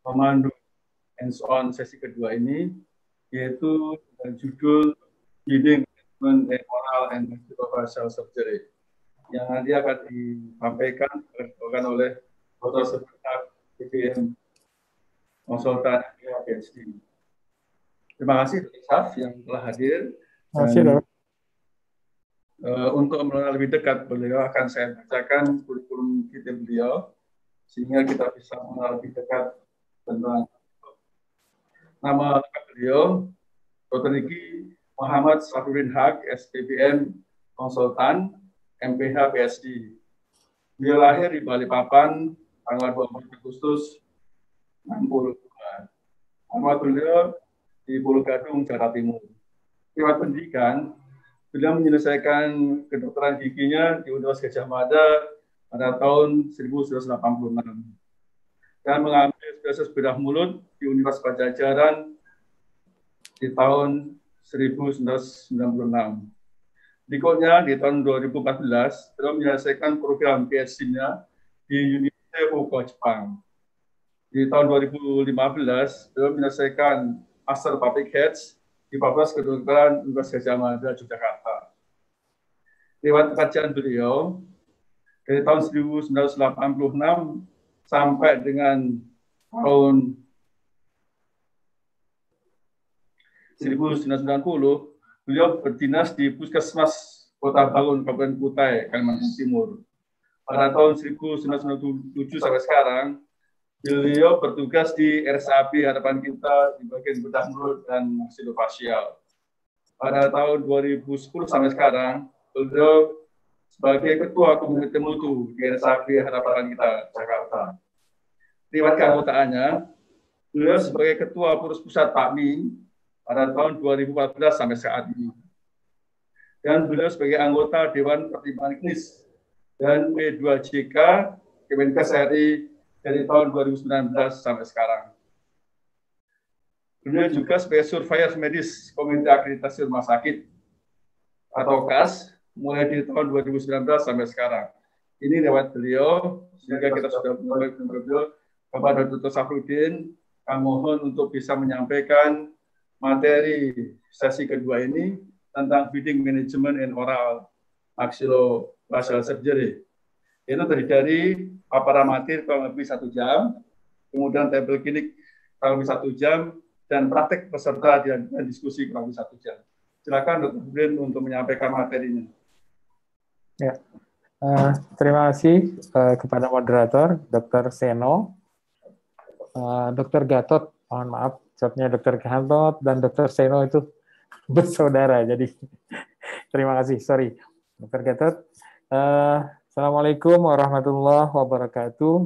memandu hands-on sesi kedua ini, yaitu judul Bleeding Management Oral and Maxillofacial Surgery, yang nanti akan disampaikan oleh Dr. Sebentar PPM konsultan PhD. Terima kasih Dr. Saf yang telah hadir. Terima kasih, Dok. Untuk mengenal lebih dekat beliau akan saya bacakan kurikulum vitae beliau sehingga kita bisa mengenal lebih dekat tentang nama lengkap beliau, Dr. Niki Muhammad Safruddin Haq, SPPM konsultan, MPH PhD. Beliau lahir di Balikpapan tanggal 24 Agustus 62. Alamat beliau di Pulau Gadung, Jakarta Timur. Lewat pendidikan, beliau menyelesaikan kedokteran giginya di Universitas Gadjah Mada pada tahun 1986 dan mengambil spesialis bedah mulut di Universitas Pajajaran di tahun 1996. Berikutnya di tahun 2014, beliau menyelesaikan program PhD-nya di Universitas Fukuoka, Jepang. Di tahun 2015, beliau menyelesaikan Master Public Health di Fakultas Kedokteran Universitas Gadjah Mada, Yogyakarta. Lewat kajian beliau, dari tahun 1986 sampai dengan tahun 1990, beliau berdinas di Puskesmas Kota Bangun, Kabupaten Kutai, Kalimantan Timur. Pada tahun 1997 sampai sekarang, beliau bertugas di RSAP Harapan Kita di bagian bedah mulut dan maxillofacial. Pada tahun 2010 sampai sekarang, beliau sebagai Ketua Komite Mutu di RSAP Harapan Kita, Jakarta. Lewat keanggotaannya, beliau sebagai Ketua Pengurus Pusat PAKMI pada tahun 2014 sampai saat ini. Dan beliau sebagai anggota Dewan Pertimbangan Klinis dan P2JK Kemenkes RI dari tahun 2019 sampai sekarang. Beliau juga sebagai surveyor medis Komite Akreditasi Rumah Sakit atau KAS mulai di tahun 2019 sampai sekarang. Ini lewat beliau, sehingga kita sudah mulai beliau kepada Dr. Safruddin, kami mohon untuk bisa menyampaikan materi sesi kedua ini tentang Bleeding Management and Oral Maxillofacial Surgery. Itu terdiri dari paparan materi kurang lebih 1 jam, kemudian tabel klinik kurang lebih 1 jam, dan praktek peserta dan diskusi kurang lebih 1 jam. Silakan Dr. Safruddin untuk menyampaikan materinya. Ya, terima kasih kepada moderator, Dr. Seno, Dr. Gatot, mohon maaf, jawabnya Dr. Gatot dan Dr. Seno itu bersaudara, jadi terima kasih, sorry, Dr. Gatot. Assalamualaikum warahmatullahi wabarakatuh.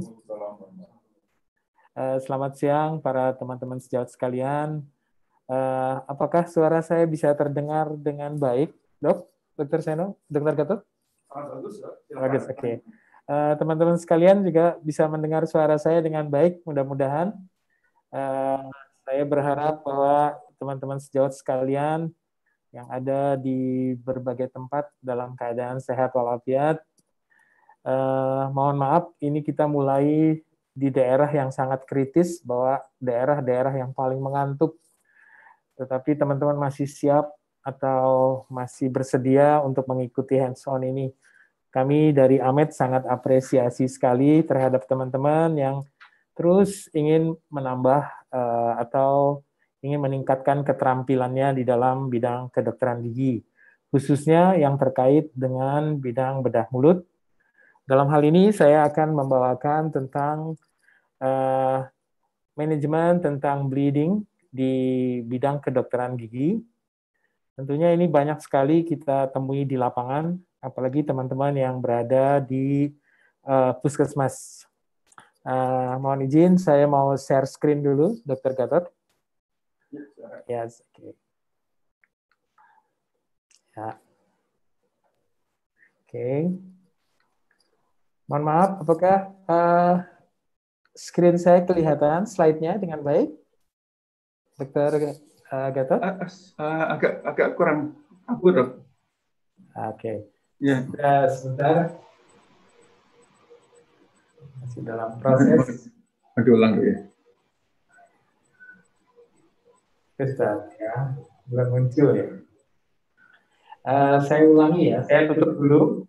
Selamat siang para teman-teman sejawat sekalian. Apakah suara saya bisa terdengar dengan baik, Dok? Dr. Seno, Dr. Gatot? Bagus, oke. Teman-teman sekalian juga bisa mendengar suara saya dengan baik, mudah-mudahan. Saya berharap bahwa teman-teman sejawat sekalian yang ada di berbagai tempat dalam keadaan sehat walafiat. Mohon maaf, ini kita mulai di daerah yang sangat kritis, bahwa daerah-daerah yang paling mengantuk. Tetapi teman-teman masih siap atau masih bersedia untuk mengikuti hands-on ini. Kami dari AMED sangat apresiasi sekali terhadap teman-teman yang terus ingin menambah atau ingin meningkatkan keterampilannya di dalam bidang kedokteran gigi, khususnya yang terkait dengan bidang bedah mulut. Dalam hal ini saya akan membawakan tentang manajemen tentang bleeding di bidang kedokteran gigi. Tentunya ini banyak sekali kita temui di lapangan, apalagi teman-teman yang berada di puskesmas. Mohon izin, saya mau share screen dulu, Dr. Gatot. Yes, okay. Ya. Oke. Mohon maaf, apakah screen saya kelihatan slide-nya dengan baik? Dr. Gatot? Agak kurang akurat. Oke. Ya. Sebentar. Masih dalam proses. Diulang ya. Start ya, belum muncul ya. Saya ulangi ya, saya tutup dulu.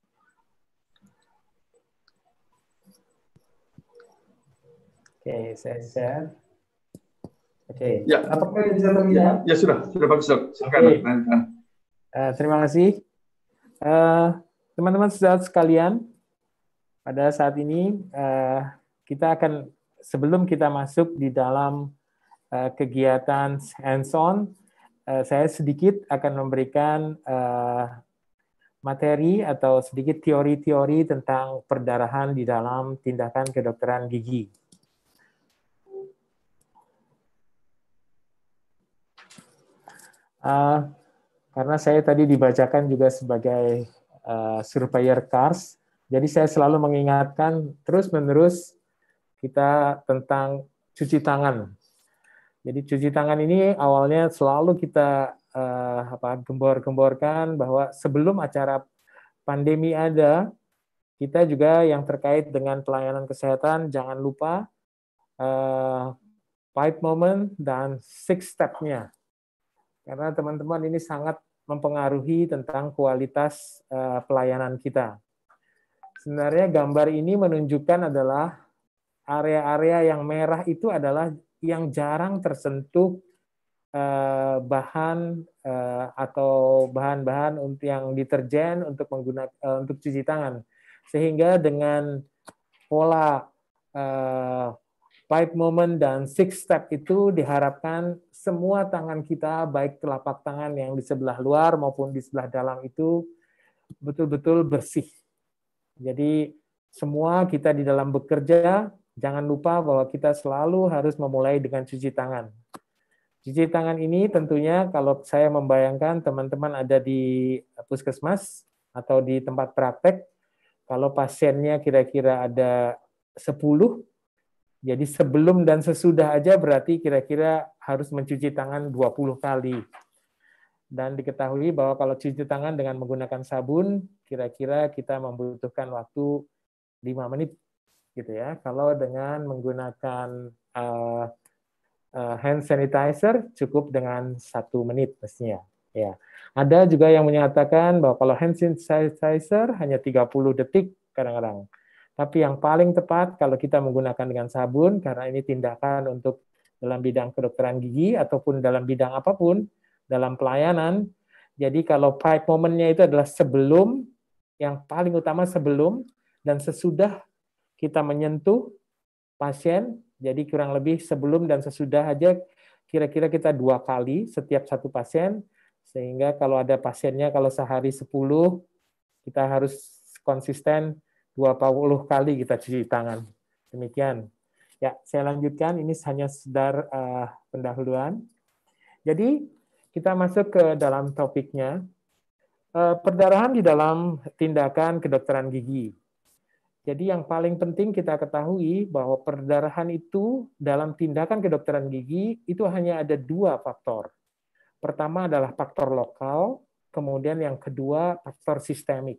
Oke, saya share. Oke, Ya. apakah bisa terlihat? Ya sudah bagus, Dok. Silakan. Oke. Terima kasih. Teman-teman saudara sekalian, pada saat ini kita akan, sebelum kita masuk di dalam kegiatan hands-on, saya sedikit akan memberikan materi atau sedikit teori-teori tentang perdarahan di dalam tindakan kedokteran gigi. Karena saya tadi dibacakan juga sebagai surveyor CARS, jadi saya selalu mengingatkan terus-menerus kita tentang cuci tangan. Jadi cuci tangan ini awalnya selalu kita gembor-gemborkan bahwa sebelum acara pandemi ada, kita juga yang terkait dengan pelayanan kesehatan jangan lupa 5 moment dan 6 step-nya. Karena teman-teman ini sangat mempengaruhi tentang kualitas pelayanan kita. Sebenarnya gambar ini menunjukkan adalah area-area yang merah itu adalah yang jarang tersentuh bahan atau bahan-bahan untuk yang deterjen untuk menggunakan untuk cuci tangan, sehingga dengan pola 5 moment dan 6 step itu diharapkan semua tangan kita, baik telapak tangan yang di sebelah luar maupun di sebelah dalam itu betul-betul bersih. Jadi semua kita di dalam bekerja, jangan lupa bahwa kita selalu harus memulai dengan cuci tangan. Cuci tangan ini tentunya kalau saya membayangkan teman-teman ada di puskesmas atau di tempat praktek, kalau pasiennya kira-kira ada 10, jadi sebelum dan sesudah aja berarti kira-kira harus mencuci tangan 20 kali. Dan diketahui bahwa kalau cuci tangan dengan menggunakan sabun, kira-kira kita membutuhkan waktu 5 menit gitu ya. Kalau dengan menggunakan hand sanitizer cukup dengan 1 menit mestinya. Ya. Ada juga yang menyatakan bahwa kalau hand sanitizer hanya 30 detik kadang-kadang. Tapi yang paling tepat kalau kita menggunakan dengan sabun, karena ini tindakan untuk dalam bidang kedokteran gigi ataupun dalam bidang apapun, dalam pelayanan. Jadi kalau 5 moment-nya itu adalah sebelum, yang paling utama sebelum dan sesudah kita menyentuh pasien. Jadi kurang lebih sebelum dan sesudah aja kira-kira kita 2 kali setiap satu pasien, sehingga kalau ada pasiennya kalau sehari 10, kita harus konsisten 20 kali kita cuci tangan. Demikian. Ya, saya lanjutkan. Ini hanya sekedar pendahuluan. Jadi kita masuk ke dalam topiknya. Perdarahan di dalam tindakan kedokteran gigi. Jadi yang paling penting kita ketahui bahwa perdarahan itu dalam tindakan kedokteran gigi itu hanya ada 2 faktor. Pertama adalah faktor lokal, kemudian yang kedua faktor sistemik.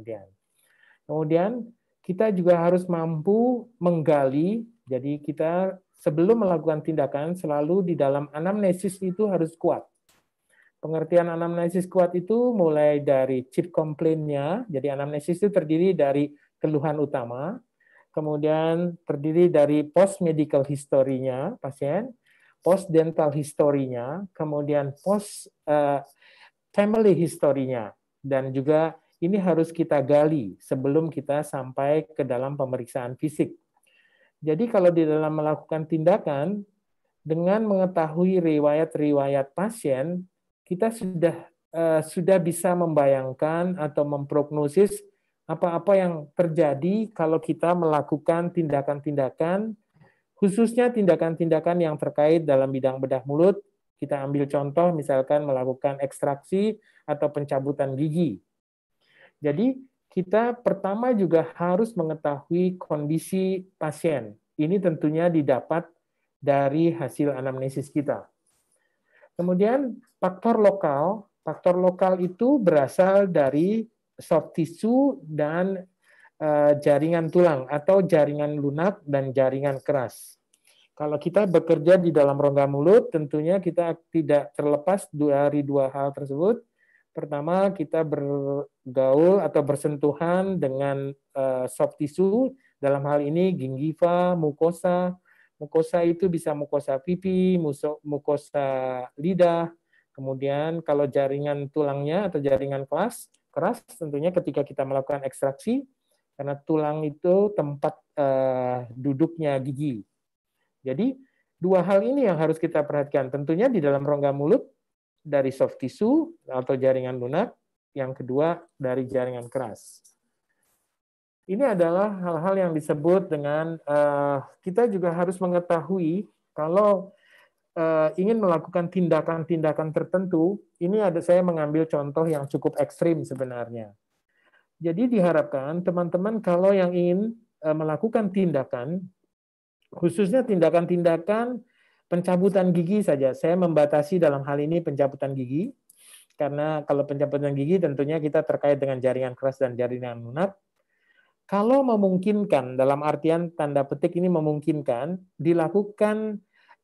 Kemudian kita juga harus mampu menggali, jadi kita sebelum melakukan tindakan selalu di dalam anamnesis itu harus kuat. Pengertian anamnesis kuat itu mulai dari chief complaint-nya, jadi anamnesis itu terdiri dari keluhan utama, kemudian terdiri dari post medical history-nya pasien, post dental history-nya, kemudian post family history-nya, dan juga ini harus kita gali sebelum kita sampai ke dalam pemeriksaan fisik. Jadi kalau di dalam melakukan tindakan, dengan mengetahui riwayat-riwayat pasien, kita sudah bisa membayangkan atau memprognosis apa-apa yang terjadi kalau kita melakukan tindakan-tindakan, khususnya tindakan-tindakan yang terkait dalam bidang bedah mulut. Kita ambil contoh misalkan melakukan ekstraksi atau pencabutan gigi. Jadi kita pertama juga harus mengetahui kondisi pasien. Ini tentunya didapat dari hasil anamnesis kita. Kemudian faktor lokal itu berasal dari soft tissue dan jaringan tulang atau jaringan lunak dan jaringan keras. Kalau kita bekerja di dalam rongga mulut, tentunya kita tidak terlepas dari dua hal tersebut. Pertama, kita bergaul atau bersentuhan dengan soft tissue, dalam hal ini gingiva, mukosa. Mukosa itu bisa mukosa pipi, mukosa lidah. Kemudian kalau jaringan tulangnya atau jaringan keras, tentunya ketika kita melakukan ekstraksi, karena tulang itu tempat duduknya gigi. Jadi dua hal ini yang harus kita perhatikan. Tentunya di dalam rongga mulut dari soft tissue atau jaringan lunak, yang kedua dari jaringan keras. Ini adalah hal-hal yang disebut dengan kita juga harus mengetahui kalau ingin melakukan tindakan-tindakan tertentu. Ini saya mengambil contoh yang cukup ekstrim sebenarnya. Jadi diharapkan teman-teman kalau yang ingin melakukan tindakan, khususnya tindakan-tindakan pencabutan gigi saja. Saya membatasi dalam hal ini pencabutan gigi, karena kalau pencabutan gigi tentunya kita terkait dengan jaringan keras dan jaringan lunak. Kalau memungkinkan, dalam artian tanda petik ini memungkinkan, dilakukan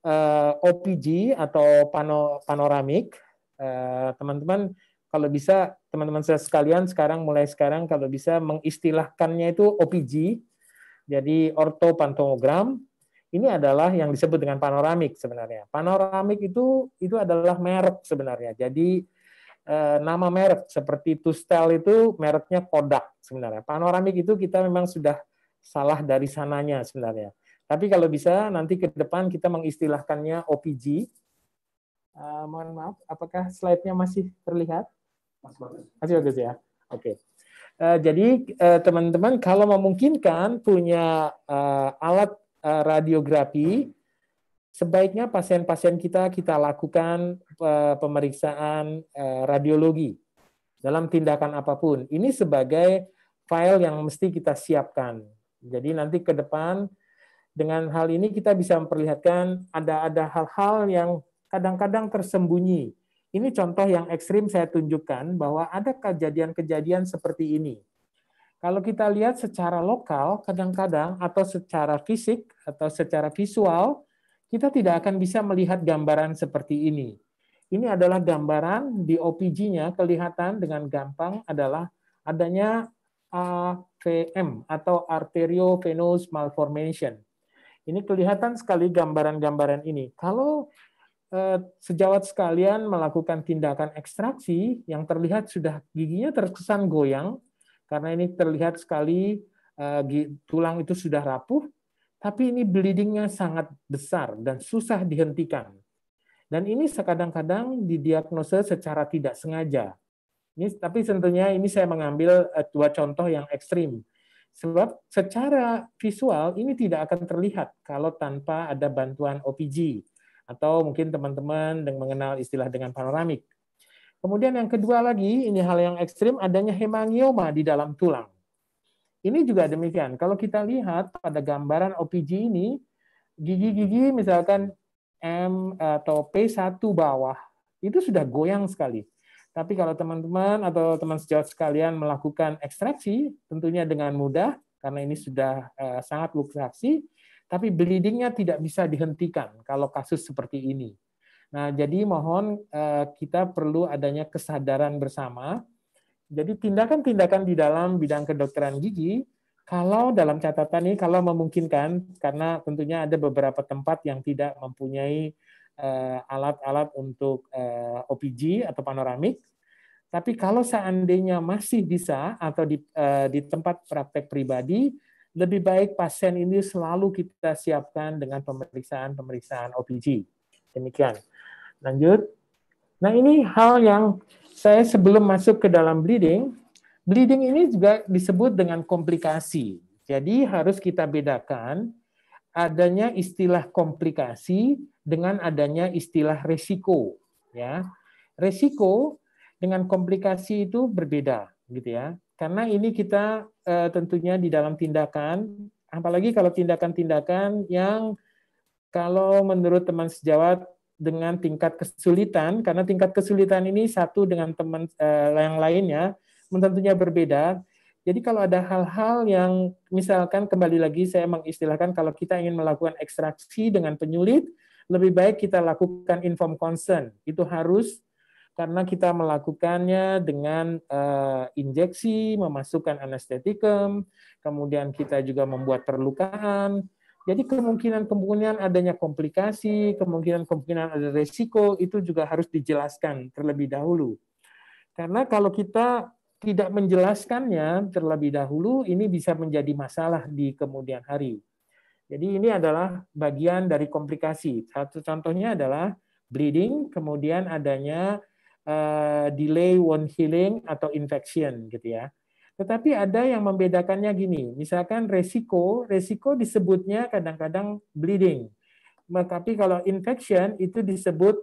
OPG atau panoramik. Teman-teman, kalau bisa, teman-teman sekalian mulai sekarang kalau bisa mengistilahkannya itu OPG, jadi ortopantomogram. Ini adalah yang disebut dengan panoramik sebenarnya. Panoramik itu adalah merek sebenarnya. Jadi nama merek seperti Tustel itu mereknya Kodak sebenarnya. Panoramik itu kita memang sudah salah dari sananya sebenarnya. Tapi kalau bisa nanti ke depan kita mengistilahkannya OPG. Mohon maaf, apakah slide-nya masih terlihat? Masih bagus ya? Oke. Jadi teman-teman kalau memungkinkan punya alat radiografi, sebaiknya pasien-pasien kita lakukan pemeriksaan radiologi dalam tindakan apapun. Ini sebagai file yang mesti kita siapkan. Jadi nanti ke depan dengan hal ini kita bisa memperlihatkan ada hal-hal yang kadang-kadang tersembunyi. Ini contoh yang ekstrim saya tunjukkan bahwa ada kejadian-kejadian seperti ini. Kalau kita lihat secara lokal, kadang-kadang atau secara fisik atau secara visual, kita tidak akan bisa melihat gambaran seperti ini. Ini adalah gambaran di OPG-nya, kelihatan dengan gampang adalah adanya AVM atau arteriovenous malformation. Ini kelihatan sekali gambaran-gambaran ini. Kalau sejawat sekalian melakukan tindakan ekstraksi, yang terlihat sudah giginya terkesan goyang, karena ini terlihat sekali tulang itu sudah rapuh, tapi ini bleeding-nya sangat besar dan susah dihentikan. Dan ini kadang-kadang didiagnosa secara tidak sengaja. Tapi tentunya ini saya mengambil dua contoh yang ekstrim. Sebab secara visual ini tidak akan terlihat kalau tanpa ada bantuan OPG. Atau mungkin teman-teman mengenal istilah dengan panoramik. Kemudian yang kedua lagi, ini hal yang ekstrim, adanya hemangioma di dalam tulang. Ini juga demikian. Kalau kita lihat pada gambaran OPG ini, gigi-gigi misalkan M atau P1 bawah, itu sudah goyang sekali. Tapi kalau teman-teman atau teman sejawat sekalian melakukan ekstraksi, tentunya dengan mudah, karena ini sudah sangat luksasi, tapi bleeding-nya tidak bisa dihentikan kalau kasus seperti ini. Nah, jadi mohon kita perlu adanya kesadaran bersama. Jadi tindakan-tindakan di dalam bidang kedokteran gigi, kalau dalam catatan ini, kalau memungkinkan, karena tentunya ada beberapa tempat yang tidak mempunyai alat-alat untuk OPG atau panoramik, tapi kalau seandainya masih bisa atau di tempat praktek pribadi, lebih baik pasien ini selalu kita siapkan dengan pemeriksaan OPG. Demikian. Lanjut. Nah, ini hal yang saya sebelum masuk ke dalam bleeding ini juga disebut dengan komplikasi. Jadi harus kita bedakan adanya istilah komplikasi dengan adanya istilah resiko. Ya, resiko dengan komplikasi itu berbeda, gitu ya. Karena ini kita tentunya di dalam tindakan, apalagi kalau tindakan-tindakan yang kalau menurut teman sejawat dengan tingkat kesulitan, karena tingkat kesulitan ini satu dengan teman yang lainnya tentunya berbeda. Jadi kalau ada hal-hal yang misalkan kembali lagi saya mengistilahkan kalau kita ingin melakukan ekstraksi dengan penyulit, lebih baik kita lakukan informed consent. Itu harus karena kita melakukannya dengan injeksi, memasukkan anestetikum, kemudian kita juga membuat perlukaan. Jadi kemungkinan adanya komplikasi, kemungkinan ada resiko, itu juga harus dijelaskan terlebih dahulu. Karena kalau kita tidak menjelaskannya terlebih dahulu, ini bisa menjadi masalah di kemudian hari. Jadi ini adalah bagian dari komplikasi. Satu contohnya adalah bleeding, kemudian adanya delay wound healing atau infection gitu ya. Tetapi ada yang membedakannya gini, misalkan resiko disebutnya kadang-kadang bleeding. Tapi kalau infection itu disebut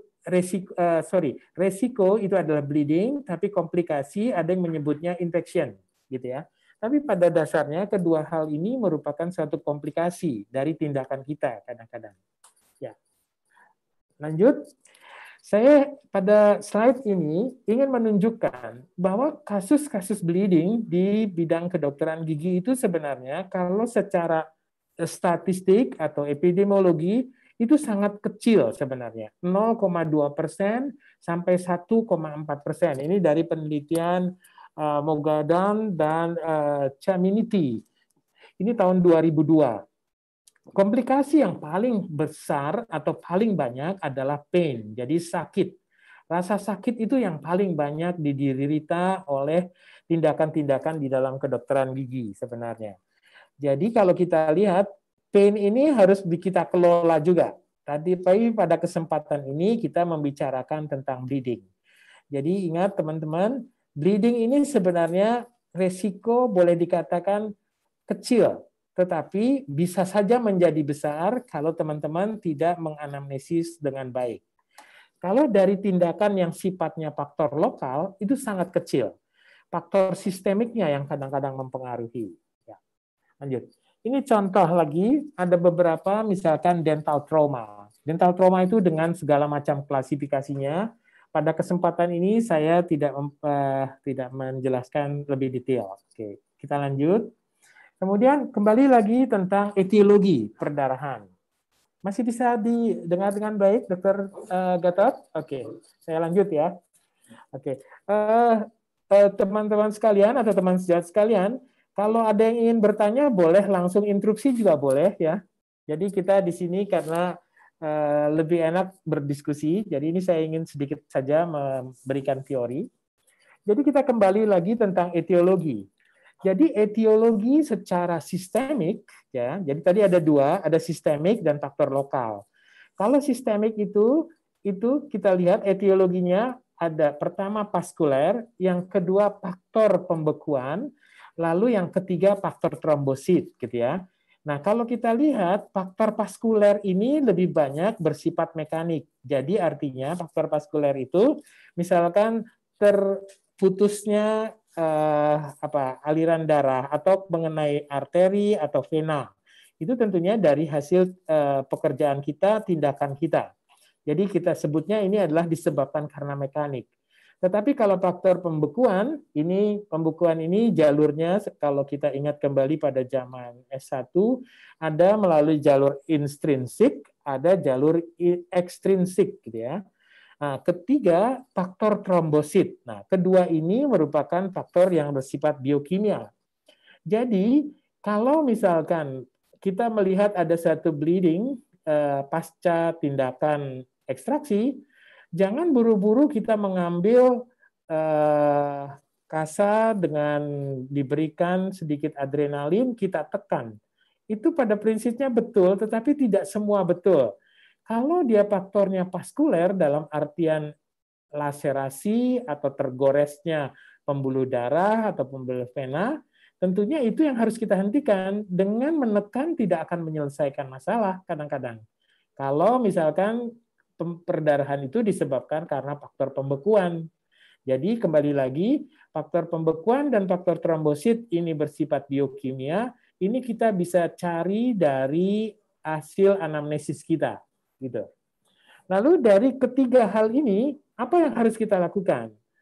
resiko itu adalah bleeding, tapi komplikasi ada yang menyebutnya infection gitu ya. Tapi pada dasarnya kedua hal ini merupakan suatu komplikasi dari tindakan kita kadang-kadang. Ya. Lanjut. Saya pada slide ini ingin menunjukkan bahwa kasus-kasus bleeding di bidang kedokteran gigi itu sebenarnya kalau secara statistik atau epidemiologi itu sangat kecil sebenarnya, 0,2% sampai 1,4%. Ini dari penelitian Mogadan dan Chaminity. Ini tahun 2002. Komplikasi yang paling besar atau paling banyak adalah pain, jadi sakit. Rasa sakit itu yang paling banyak diderita oleh tindakan-tindakan di dalam kedokteran gigi sebenarnya. Jadi kalau kita lihat, pain ini harus kita kelola juga. Tadi pada kesempatan ini kita membicarakan tentang bleeding. Jadi ingat teman-teman, bleeding ini sebenarnya resiko boleh dikatakan kecil, tetapi bisa saja menjadi besar kalau teman-teman tidak menganamnesis dengan baik. Kalau dari tindakan yang sifatnya faktor lokal, itu sangat kecil. Faktor sistemiknya yang kadang-kadang mempengaruhi. Ya. Lanjut. Ini contoh lagi, ada beberapa misalkan dental trauma. Dental trauma itu dengan segala macam klasifikasinya. Pada kesempatan ini saya tidak menjelaskan lebih detail. Oke, kita lanjut. Kemudian kembali lagi tentang etiologi perdarahan. Masih bisa didengar dengan baik, Dr. Gatot? Oke, saya lanjut ya. Oke, teman-teman sekalian atau teman sejawat sekalian, kalau ada yang ingin bertanya boleh langsung interupsi juga boleh ya. Jadi kita di sini karena lebih enak berdiskusi, jadi ini saya ingin sedikit saja memberikan teori. Jadi kita kembali lagi tentang etiologi. Jadi etiologi secara sistemik, ya. Jadi tadi ada dua, ada sistemik dan faktor lokal. Kalau sistemik itu kita lihat etiologinya ada pertama vaskuler, yang kedua faktor pembekuan, lalu yang ketiga faktor trombosit, gitu ya. Nah kalau kita lihat faktor vaskuler ini lebih banyak bersifat mekanik. Jadi artinya faktor vaskuler itu, misalkan terputusnya aliran darah atau mengenai arteri atau vena. Itu tentunya dari hasil pekerjaan kita, tindakan kita. Jadi kita sebutnya ini adalah disebabkan karena mekanik. Tetapi kalau faktor pembekuan ini jalurnya kalau kita ingat kembali pada zaman S1 ada melalui jalur intrinsik, ada jalur ekstrinsik gitu ya. Nah, ketiga, faktor trombosit. Nah, kedua ini merupakan faktor yang bersifat biokimia. Jadi, kalau misalkan kita melihat ada satu bleeding pasca tindakan ekstraksi, jangan buru-buru kita mengambil kasa dengan diberikan sedikit adrenalin, kita tekan. Itu pada prinsipnya betul, tetapi tidak semua betul. Kalau dia faktornya vaskuler dalam artian laserasi atau tergoresnya pembuluh darah atau pembuluh vena, tentunya itu yang harus kita hentikan. Dengan menekan tidak akan menyelesaikan masalah kadang-kadang. Kalau misalkan perdarahan itu disebabkan karena faktor pembekuan. Jadi kembali lagi, faktor pembekuan dan faktor trombosit ini bersifat biokimia, ini kita bisa cari dari hasil anamnesis kita. Gitu. Lalu dari ketiga hal ini, apa yang harus kita lakukan?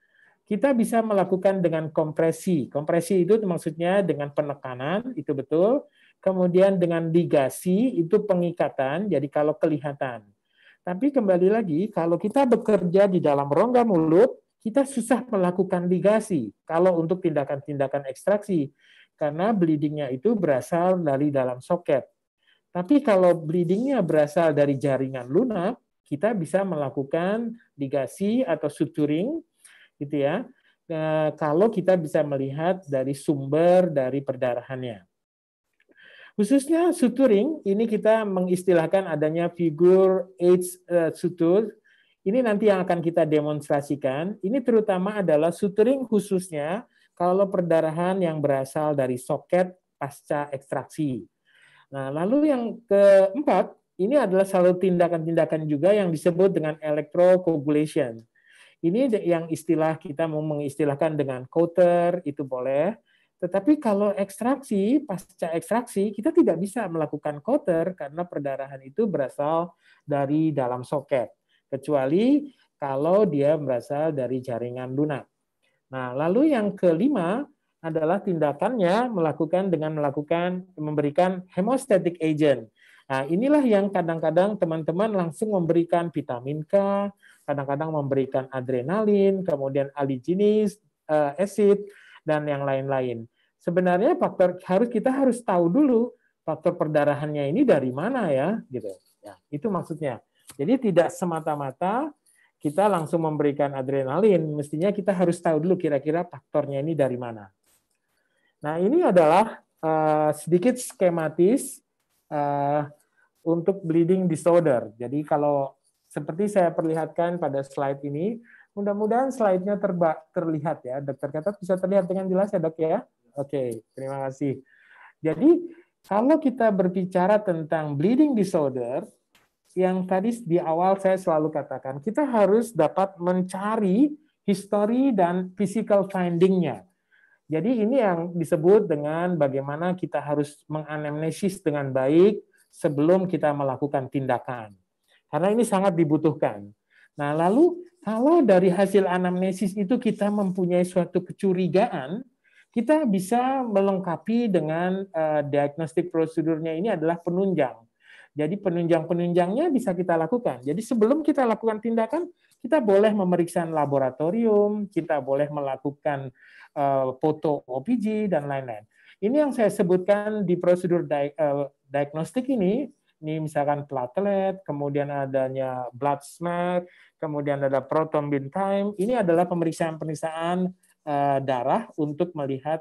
kita bisa melakukan dengan kompresi. Kompresi itu maksudnya dengan penekanan, itu betul. Kemudian dengan ligasi, itu pengikatan, jadi kalau kelihatan. Tapi kembali lagi, kalau kita bekerja di dalam rongga mulut, kita susah melakukan ligasi kalau untuk tindakan-tindakan ekstraksi, karena bleedingnya itu berasal dari dalam soket. Tapi kalau bleedingnya berasal dari jaringan lunak, kita bisa melakukan ligasi atau suturing, gitu ya. Kalau kita bisa melihat dari sumber dari perdarahannya. Khususnya suturing, ini kita mengistilahkan adanya figur H suture. Ini nanti yang akan kita demonstrasikan. Ini terutama adalah suturing khususnya kalau perdarahan yang berasal dari soket pasca ekstraksi. Nah, lalu yang keempat, ini adalah selalu tindakan-tindakan juga yang disebut dengan electrocoagulation. Ini yang istilah kita mau mengistilahkan dengan coater, itu boleh. Tetapi kalau ekstraksi, pasca ekstraksi, kita tidak bisa melakukan coater karena perdarahan itu berasal dari dalam soket. Kecuali kalau dia berasal dari jaringan lunak. Nah, lalu yang kelima adalah tindakannya memberikan hemostatic agent. Nah, inilah yang kadang-kadang teman-teman langsung memberikan vitamin K, kadang-kadang memberikan adrenalin, kemudian aliginis, acid, dan yang lain-lain. Sebenarnya kita harus tahu dulu faktor perdarahannya ini dari mana ya, gitu. Ya, itu maksudnya. Jadi tidak semata-mata kita langsung memberikan adrenalin, mestinya kita harus tahu dulu kira-kira faktornya ini dari mana. Nah, ini adalah sedikit skematis untuk bleeding disorder. Jadi kalau seperti saya perlihatkan pada slide ini, mudah-mudahan slide-nya terlihat ya. Dr. Gatot bisa terlihat dengan jelas ya, Dok ya? Oke, terima kasih. Jadi, kalau kita berbicara tentang bleeding disorder, yang tadi di awal saya selalu katakan, kita harus dapat mencari history dan physical finding-nya. Jadi ini yang disebut dengan bagaimana kita harus menganamnesis dengan baik sebelum kita melakukan tindakan. Karena ini sangat dibutuhkan. Nah, lalu kalau dari hasil anamnesis itu kita mempunyai suatu kecurigaan, kita bisa melengkapi dengan diagnostik prosedurnya ini adalah penunjang. Jadi penunjang-penunjangnya bisa kita lakukan. Jadi sebelum kita lakukan tindakan, kita boleh memeriksa laboratorium, kita boleh melakukan foto OPG, dan lain-lain. Ini yang saya sebutkan di prosedur diagnostik ini misalkan platelet, kemudian adanya blood smear, kemudian ada prothrombin time. Ini adalah pemeriksaan-pemeriksaan darah untuk melihat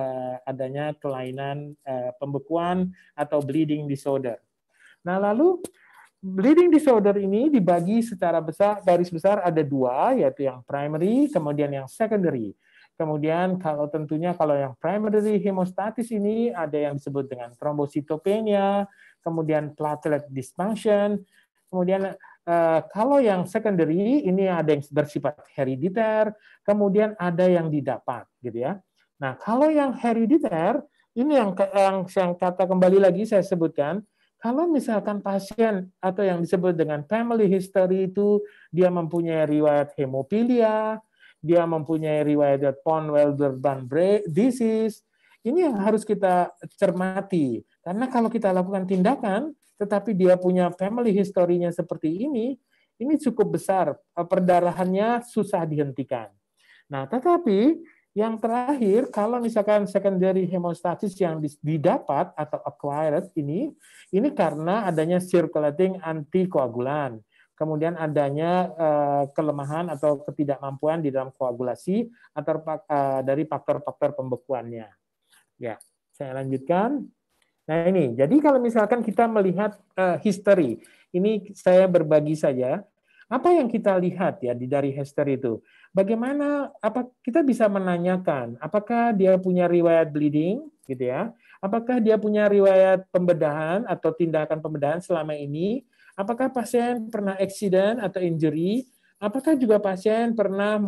adanya kelainan pembekuan atau bleeding disorder. Nah, lalu bleeding disorder ini dibagi secara besar, garis besar ada dua, yaitu yang primary, kemudian yang secondary. Kemudian kalau yang primary hemostatis ini ada yang disebut dengan thrombocytopenia, kemudian platelet dysfunction, kemudian kalau yang secondary ini ada yang bersifat herediter, kemudian ada yang didapat, gitu ya. Nah, kalau yang herediter ini yang kata kembali lagi saya sebutkan, kalau misalkan pasien atau yang disebut dengan family history itu dia mempunyai riwayat hemofilia, dia mempunyai riwayat von Willebrand disease, ini yang harus kita cermati. Karena kalau kita lakukan tindakan, tetapi dia punya family history-nya seperti ini cukup besar, perdarahannya susah dihentikan. Nah, tetapi yang terakhir, kalau misalkan secondary hemostasis yang didapat atau acquired ini karena adanya circulating antikoagulan, kemudian adanya kelemahan atau ketidakmampuan di dalam koagulasi atau dari faktor-faktor pembekuannya. Ya, saya lanjutkan. Nah ini, jadi kalau misalkan kita melihat history, ini saya berbagi saja, apa yang kita lihat ya dari history itu? Bagaimana, kita bisa menanyakan, apakah dia punya riwayat bleeding, gitu ya? Apakah dia punya riwayat pembedahan atau tindakan pembedahan selama ini? Apakah pasien pernah accident atau injury? Apakah juga pasien pernah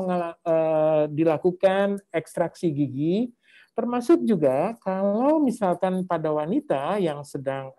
dilakukan ekstraksi gigi? Termasuk juga kalau misalkan pada wanita yang sedang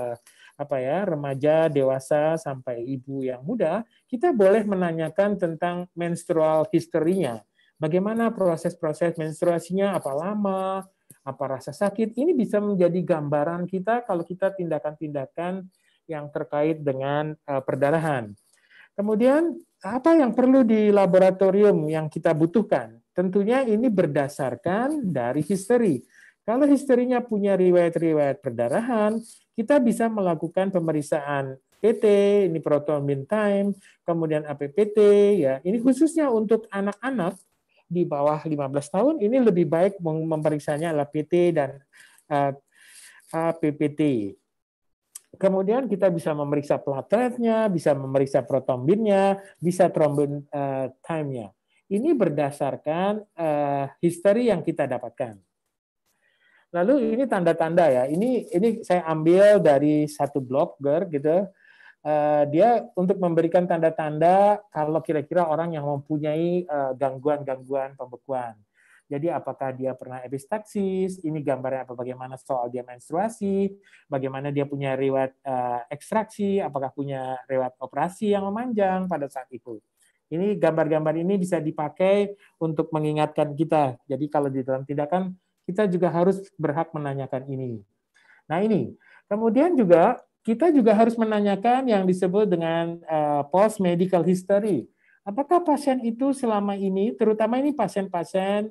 remaja, dewasa, sampai ibu yang muda, kita boleh menanyakan tentang menstrual history-nya. Bagaimana proses-proses menstruasinya, apa lama, apa rasa sakit. Ini bisa menjadi gambaran kita kalau kita tindakan-tindakan yang terkait dengan perdarahan. Kemudian apa yang perlu di laboratorium yang kita butuhkan? Tentunya ini berdasarkan dari history. Kalau historinya punya riwayat-riwayat perdarahan, kita bisa melakukan pemeriksaan PT, ini prothrombin time, kemudian APPT, ya. Ini khususnya untuk anak-anak di bawah 15 tahun, ini lebih baik memeriksanya adalah PT dan APPT. Kemudian kita bisa memeriksa plateletnya, bisa memeriksa prothrombinnya, bisa thrombin time-nya. Ini berdasarkan history yang kita dapatkan. Lalu ini tanda-tanda ya. Ini saya ambil dari satu blogger gitu. Dia untuk memberikan tanda-tanda kalau kira-kira orang yang mempunyai gangguan-gangguan pembekuan. Jadi apakah dia pernah epistaxis, ini gambarnya apa, bagaimana soal dia menstruasi, bagaimana dia punya riwayat ekstraksi, apakah punya riwayat operasi yang memanjang pada saat itu. Ini gambar-gambar ini bisa dipakai untuk mengingatkan kita. Jadi kalau di dalam tindakan, kita juga harus berhak menanyakan ini. Nah ini, kemudian juga kita juga harus menanyakan yang disebut dengan post medical history. Apakah pasien itu selama ini, terutama ini pasien-pasien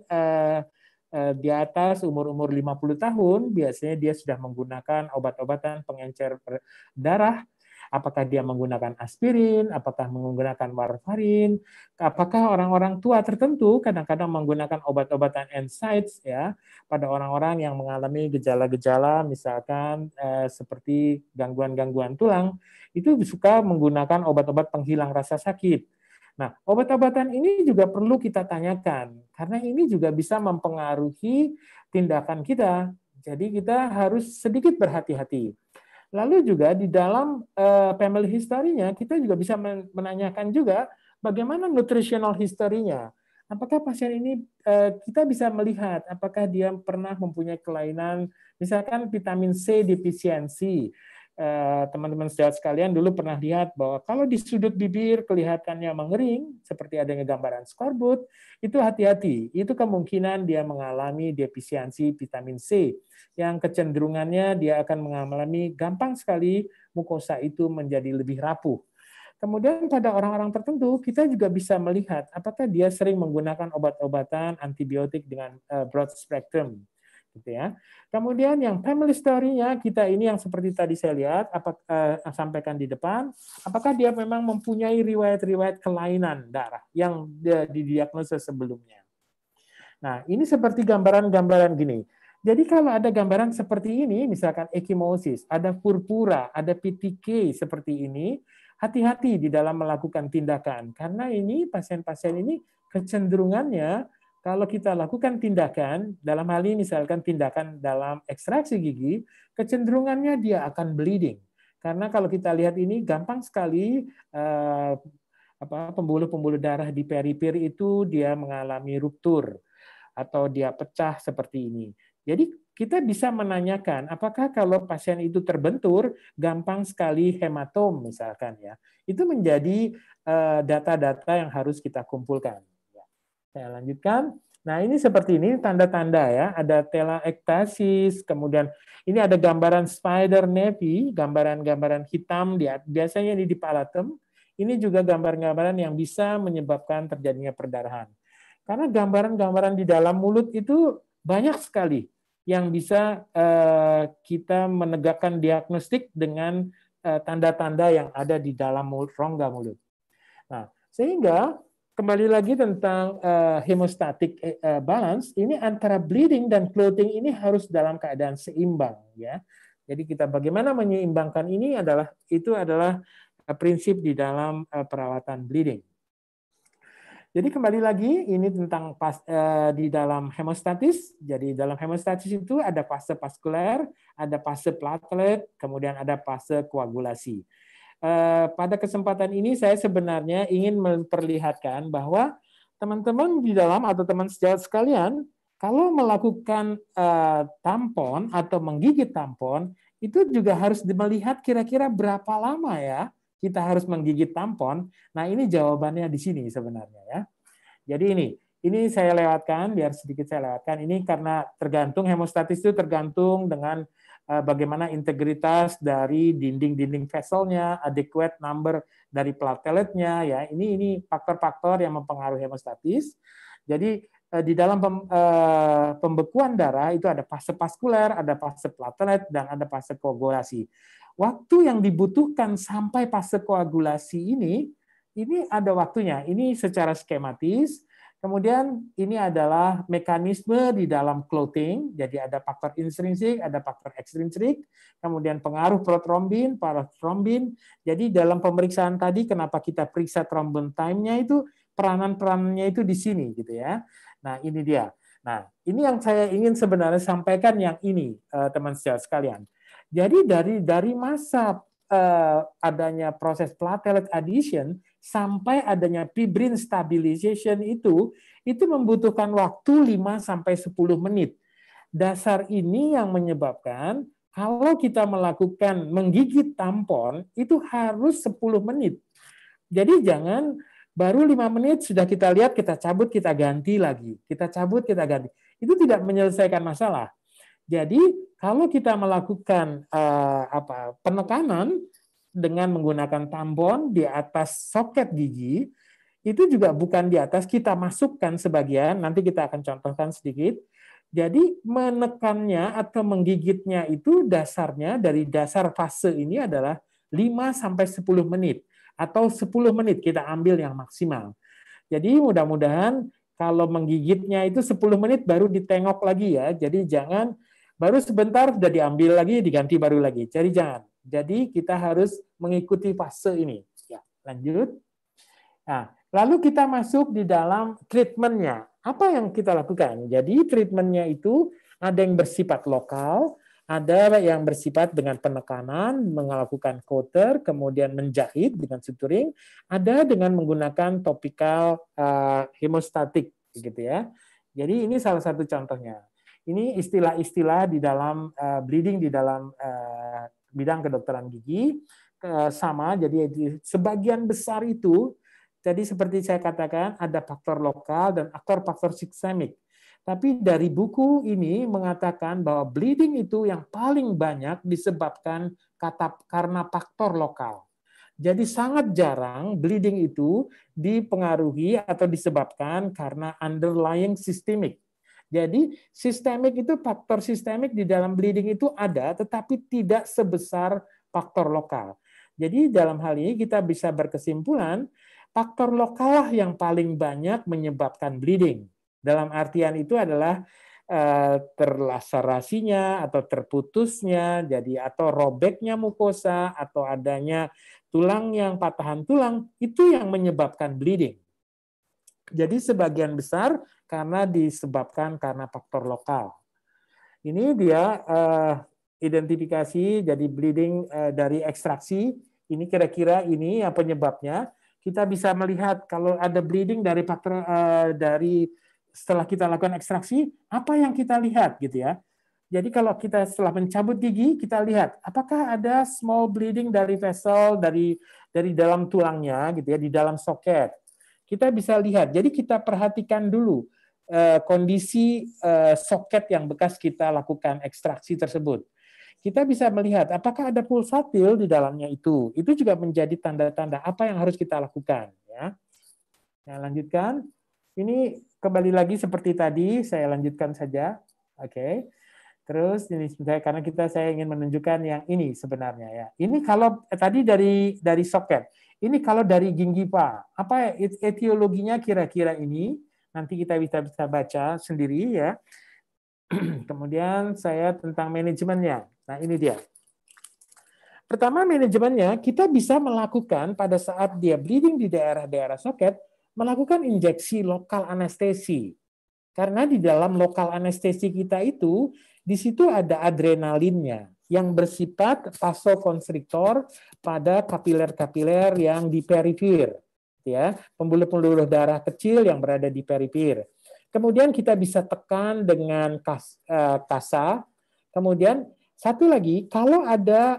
di atas umur-umur 50 tahun, biasanya dia sudah menggunakan obat-obatan pengencer darah. Apakah dia menggunakan aspirin, apakah menggunakan warfarin, apakah orang-orang tua tertentu kadang-kadang menggunakan obat-obatan NSAIDs ya pada orang-orang yang mengalami gejala-gejala misalkan seperti gangguan-gangguan tulang, itu suka menggunakan obat-obat penghilang rasa sakit. Nah, obat-obatan ini juga perlu kita tanyakan karena ini juga bisa mempengaruhi tindakan kita. Jadi kita harus sedikit berhati-hati. Lalu juga di dalam family history-nya kita juga bisa menanyakan juga bagaimana nutritional history-nya. Apakah pasien ini kita bisa melihat apakah dia pernah mempunyai kelainan misalkan vitamin C defisiensi. Teman-teman sejawat sekalian dulu pernah lihat bahwa kalau di sudut bibir kelihatannya mengering seperti adanya gambaran skorbut, itu hati-hati. Itu kemungkinan dia mengalami defisiensi vitamin C yang kecenderungannya dia akan mengalami gampang sekali mukosa itu menjadi lebih rapuh. Kemudian pada orang-orang tertentu kita juga bisa melihat apakah dia sering menggunakan obat-obatan antibiotik dengan broad spectrum, gitu ya. Kemudian yang family story-nya kita ini yang seperti tadi saya lihat, sampaikan di depan, apakah dia memang mempunyai riwayat-riwayat kelainan darah yang didiagnosa sebelumnya. Nah, ini seperti gambaran-gambaran gini. Jadi kalau ada gambaran seperti ini, misalkan ekimosis, ada purpura, ada PTK seperti ini, hati-hati di dalam melakukan tindakan. Karena ini pasien-pasien ini kecenderungannya kalau kita lakukan tindakan, dalam hal ini misalkan tindakan dalam ekstraksi gigi, kecenderungannya dia akan bleeding. Karena kalau kita lihat ini gampang sekali pembuluh-pembuluh darah di periperi itu dia mengalami ruptur atau dia pecah seperti ini. Jadi kita bisa menanyakan apakah kalau pasien itu terbentur gampang sekali hematom misalkan ya. Itu menjadi data-data yang harus kita kumpulkan. Saya lanjutkan. Nah, ini seperti ini tanda-tanda ya. Ada telangiectasis, kemudian ini ada gambaran spider navy, gambaran-gambaran hitam biasanya ini di palatum. Ini juga gambaran-gambaran yang bisa menyebabkan terjadinya perdarahan. Karena gambaran-gambaran di dalam mulut itu banyak sekali yang bisa kita menegakkan diagnostik dengan tanda-tanda yang ada di dalam mulut, rongga mulut. Nah, sehingga kembali lagi tentang hemostatic balance, ini antara bleeding dan clotting ini harus dalam keadaan seimbang ya. Jadi kita bagaimana menyeimbangkan ini adalah prinsip di dalam perawatan bleeding. Jadi kembali lagi ini tentang di dalam hemostatis. Jadi dalam hemostatis itu ada fase vaskuler, ada fase platelet, kemudian ada fase koagulasi. Pada kesempatan ini saya sebenarnya ingin memperlihatkan bahwa teman-teman di dalam atau teman sejawat sekalian, kalau melakukan tampon atau menggigit tampon, itu juga harus melihat kira-kira berapa lama ya kita harus menggigit tampon. Nah, ini jawabannya di sini sebenarnya ya. Jadi Ini saya lewatkan, biar sedikit saya lewatkan. Ini karena tergantung, hemostatis itu tergantung dengan bagaimana integritas dari dinding-dinding vesselnya, adequate number dari plateletnya, ya. Ini faktor-faktor yang mempengaruhi hemostatis. Jadi di dalam pembekuan darah itu ada fase vaskuler, ada fase platelet, dan ada fase koagulasi. Waktu yang dibutuhkan sampai fase koagulasi ini ada waktunya. Ini secara skematis. Kemudian ini adalah mekanisme di dalam clotting, jadi ada faktor intrinsik, ada faktor ekstrinsik, kemudian pengaruh protrombin, paratrombin. Jadi dalam pemeriksaan tadi kenapa kita periksa thrombin time-nya itu peranan-peranannya itu di sini gitu ya. Nah, ini dia. Nah, ini yang saya ingin sebenarnya sampaikan yang ini teman sejawat sekalian. Jadi dari masa adanya proses platelet addition sampai adanya fibrin stabilization itu membutuhkan waktu 5-10 menit. Dasar ini yang menyebabkan kalau kita melakukan menggigit tampon itu harus 10 menit. Jadi jangan baru 5 menit sudah kita lihat, kita cabut, kita ganti lagi. Kita cabut, kita ganti. Itu tidak menyelesaikan masalah. Jadi kalau kita melakukan penekanan dengan menggunakan tampon di atas soket gigi, itu juga bukan di atas, kita masukkan sebagian, nanti kita akan contohkan sedikit. Jadi menekannya atau menggigitnya itu dasarnya dari dasar fase ini adalah 5-10 menit. Atau 10 menit kita ambil yang maksimal. Jadi mudah-mudahan kalau menggigitnya itu 10 menit baru ditengok lagi ya. Jadi jangan baru sebentar sudah diambil lagi, diganti baru lagi. Jadi jangan. Jadi kita harus mengikuti fase ini. Ya, lanjut. Nah, lalu kita masuk di dalam treatmentnya. Apa yang kita lakukan? Jadi treatmentnya itu ada yang bersifat lokal, ada yang bersifat dengan penekanan, melakukan coater, kemudian menjahit dengan suturing, ada dengan menggunakan topikal hemostatik, gitu ya. Jadi ini salah satu contohnya. Ini istilah-istilah di dalam bleeding di dalam bidang kedokteran gigi sama. Jadi sebagian besar itu, jadi seperti saya katakan ada faktor lokal dan faktor sistemik. Tapi dari buku ini mengatakan bahwa bleeding itu yang paling banyak disebabkan karena faktor lokal. Jadi sangat jarang bleeding itu dipengaruhi atau disebabkan karena underlying systemic. Jadi sistemik itu, faktor sistemik di dalam bleeding itu ada, tetapi tidak sebesar faktor lokal. Jadi dalam hal ini kita bisa berkesimpulan, faktor lokal yang paling banyak menyebabkan bleeding. Dalam artian itu adalah terlaserasinya atau terputusnya, jadi atau robeknya mukosa atau adanya tulang yang patahan tulang, itu yang menyebabkan bleeding. Jadi sebagian besar karena disebabkan karena faktor lokal. Ini dia identifikasi jadi bleeding dari ekstraksi. Ini kira-kira ini yang penyebabnya. Kita bisa melihat kalau ada bleeding dari faktor dari setelah kita lakukan ekstraksi, apa yang kita lihat gitu ya. Jadi kalau kita setelah mencabut gigi, kita lihat apakah ada small bleeding dari vessel dari dalam tulangnya gitu ya, di dalam soket. Kita bisa lihat. Jadi kita perhatikan dulu kondisi soket yang bekas kita lakukan ekstraksi tersebut. Kita bisa melihat apakah ada pulsatil di dalamnya itu. Itu juga menjadi tanda-tanda apa yang harus kita lakukan. Ya. Nah, lanjutkan. Ini kembali lagi seperti tadi, saya lanjutkan saja. Oke. Terus ini karena saya ingin menunjukkan yang ini sebenarnya ya. Ini kalau tadi dari soket. Ini kalau dari gingiva, apa etiologinya kira-kira ini? Nanti kita bisa baca sendiri ya. Kemudian saya tentang manajemennya. Nah ini dia. Pertama manajemennya kita bisa melakukan pada saat dia bleeding di daerah-daerah soket, melakukan injeksi lokal anestesi. Karena di dalam lokal anestesi kita itu, di situ ada adrenalinnya yang bersifat vasokonstriktor pada kapiler-kapiler yang di perifер, ya, pembuluh-pembuluh darah kecil yang berada di perifer. Kemudian kita bisa tekan dengan kasa. Kemudian satu lagi, kalau ada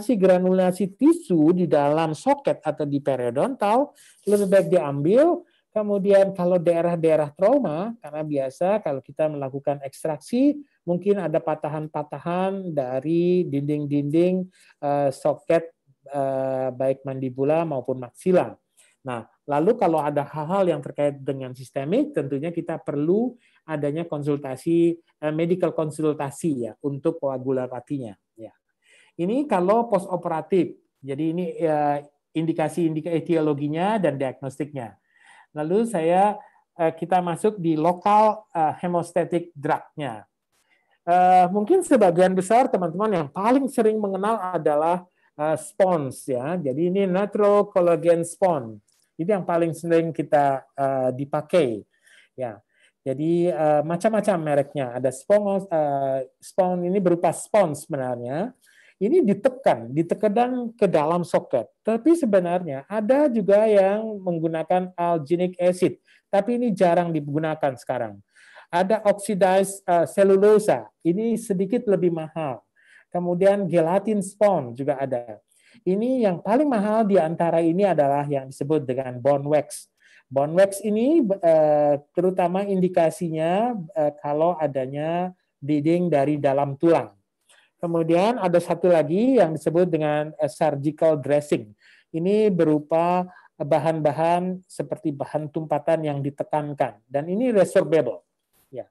granulasi tisu di dalam soket atau di periodontal, lebih baik diambil, Kemudian kalau daerah-daerah trauma, karena biasa kalau kita melakukan ekstraksi, mungkin ada patahan-patahan dari dinding-dinding soket baik mandibula maupun maksila. Nah, lalu kalau ada hal-hal yang terkait dengan sistemik, tentunya kita perlu adanya konsultasi, medical konsultasi ya untuk koagulopatinya. Ya. Ini kalau post operatif. Jadi ini indikasi-indikasi etiologinya dan diagnostiknya. Lalu kita masuk di lokal hemostatic drug-nya. Mungkin sebagian besar teman-teman yang paling sering mengenal adalah spons ya. Jadi ini natural collagen spons. Itu yang paling sering kita dipakai ya. Jadi macam-macam mereknya. Ada spons ini berupa spons sebenarnya. Ini ditekan ke dalam soket. Tapi sebenarnya ada juga yang menggunakan alginic acid, tapi ini jarang digunakan sekarang. Ada oxidized cellulosa, ini sedikit lebih mahal. Kemudian gelatin spons juga ada. Ini yang paling mahal di antara ini adalah yang disebut dengan bone wax. Bone wax ini terutama indikasinya kalau adanya bleeding dari dalam tulang. Kemudian ada satu lagi yang disebut dengan surgical dressing. Ini berupa bahan-bahan seperti bahan tumpatan yang ditekankan. Dan ini resorbable. Ya.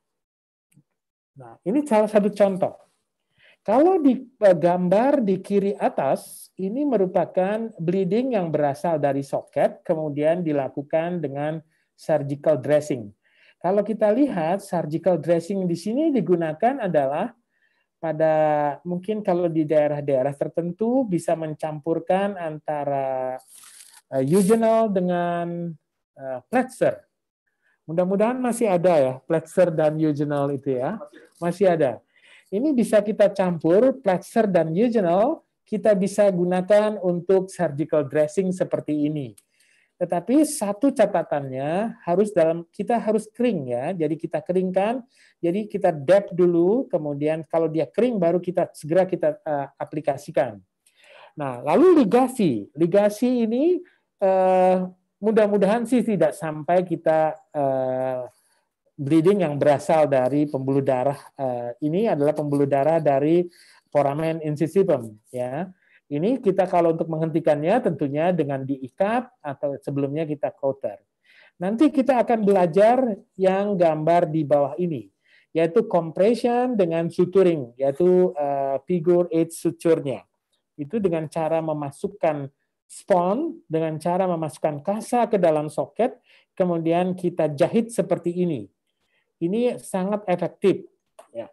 Nah, ini salah satu contoh. Kalau di gambar di kiri atas, ini merupakan bleeding yang berasal dari soket, kemudian dilakukan dengan surgical dressing. Kalau kita lihat, surgical dressing di sini digunakan adalah pada mungkin kalau di daerah-daerah tertentu bisa mencampurkan antara eugenol dengan Pletzer. Mudah-mudahan masih ada ya Pletzer dan eugenol itu ya. Masih ada. Ini bisa kita campur Pletzer dan eugenol, kita bisa gunakan untuk surgical dressing seperti ini. Tetapi satu catatannya kita harus kering ya. Jadi kita keringkan, jadi kita dab dulu, kemudian kalau dia kering baru segera kita aplikasikan. Nah, lalu ligasi. Ligasi ini mudah-mudahan sih tidak sampai kita bleeding yang berasal dari pembuluh darah. Ini adalah pembuluh darah dari foramen incisivum ya. Ini kita kalau untuk menghentikannya tentunya dengan diikat atau sebelumnya kita coater. Nanti kita akan belajar yang gambar di bawah ini, yaitu compression dengan suturing, yaitu figure 8 suturnya. Itu dengan cara memasukkan spons, dengan cara memasukkan kasa ke dalam soket, kemudian kita jahit seperti ini. Ini sangat efektif. Ya.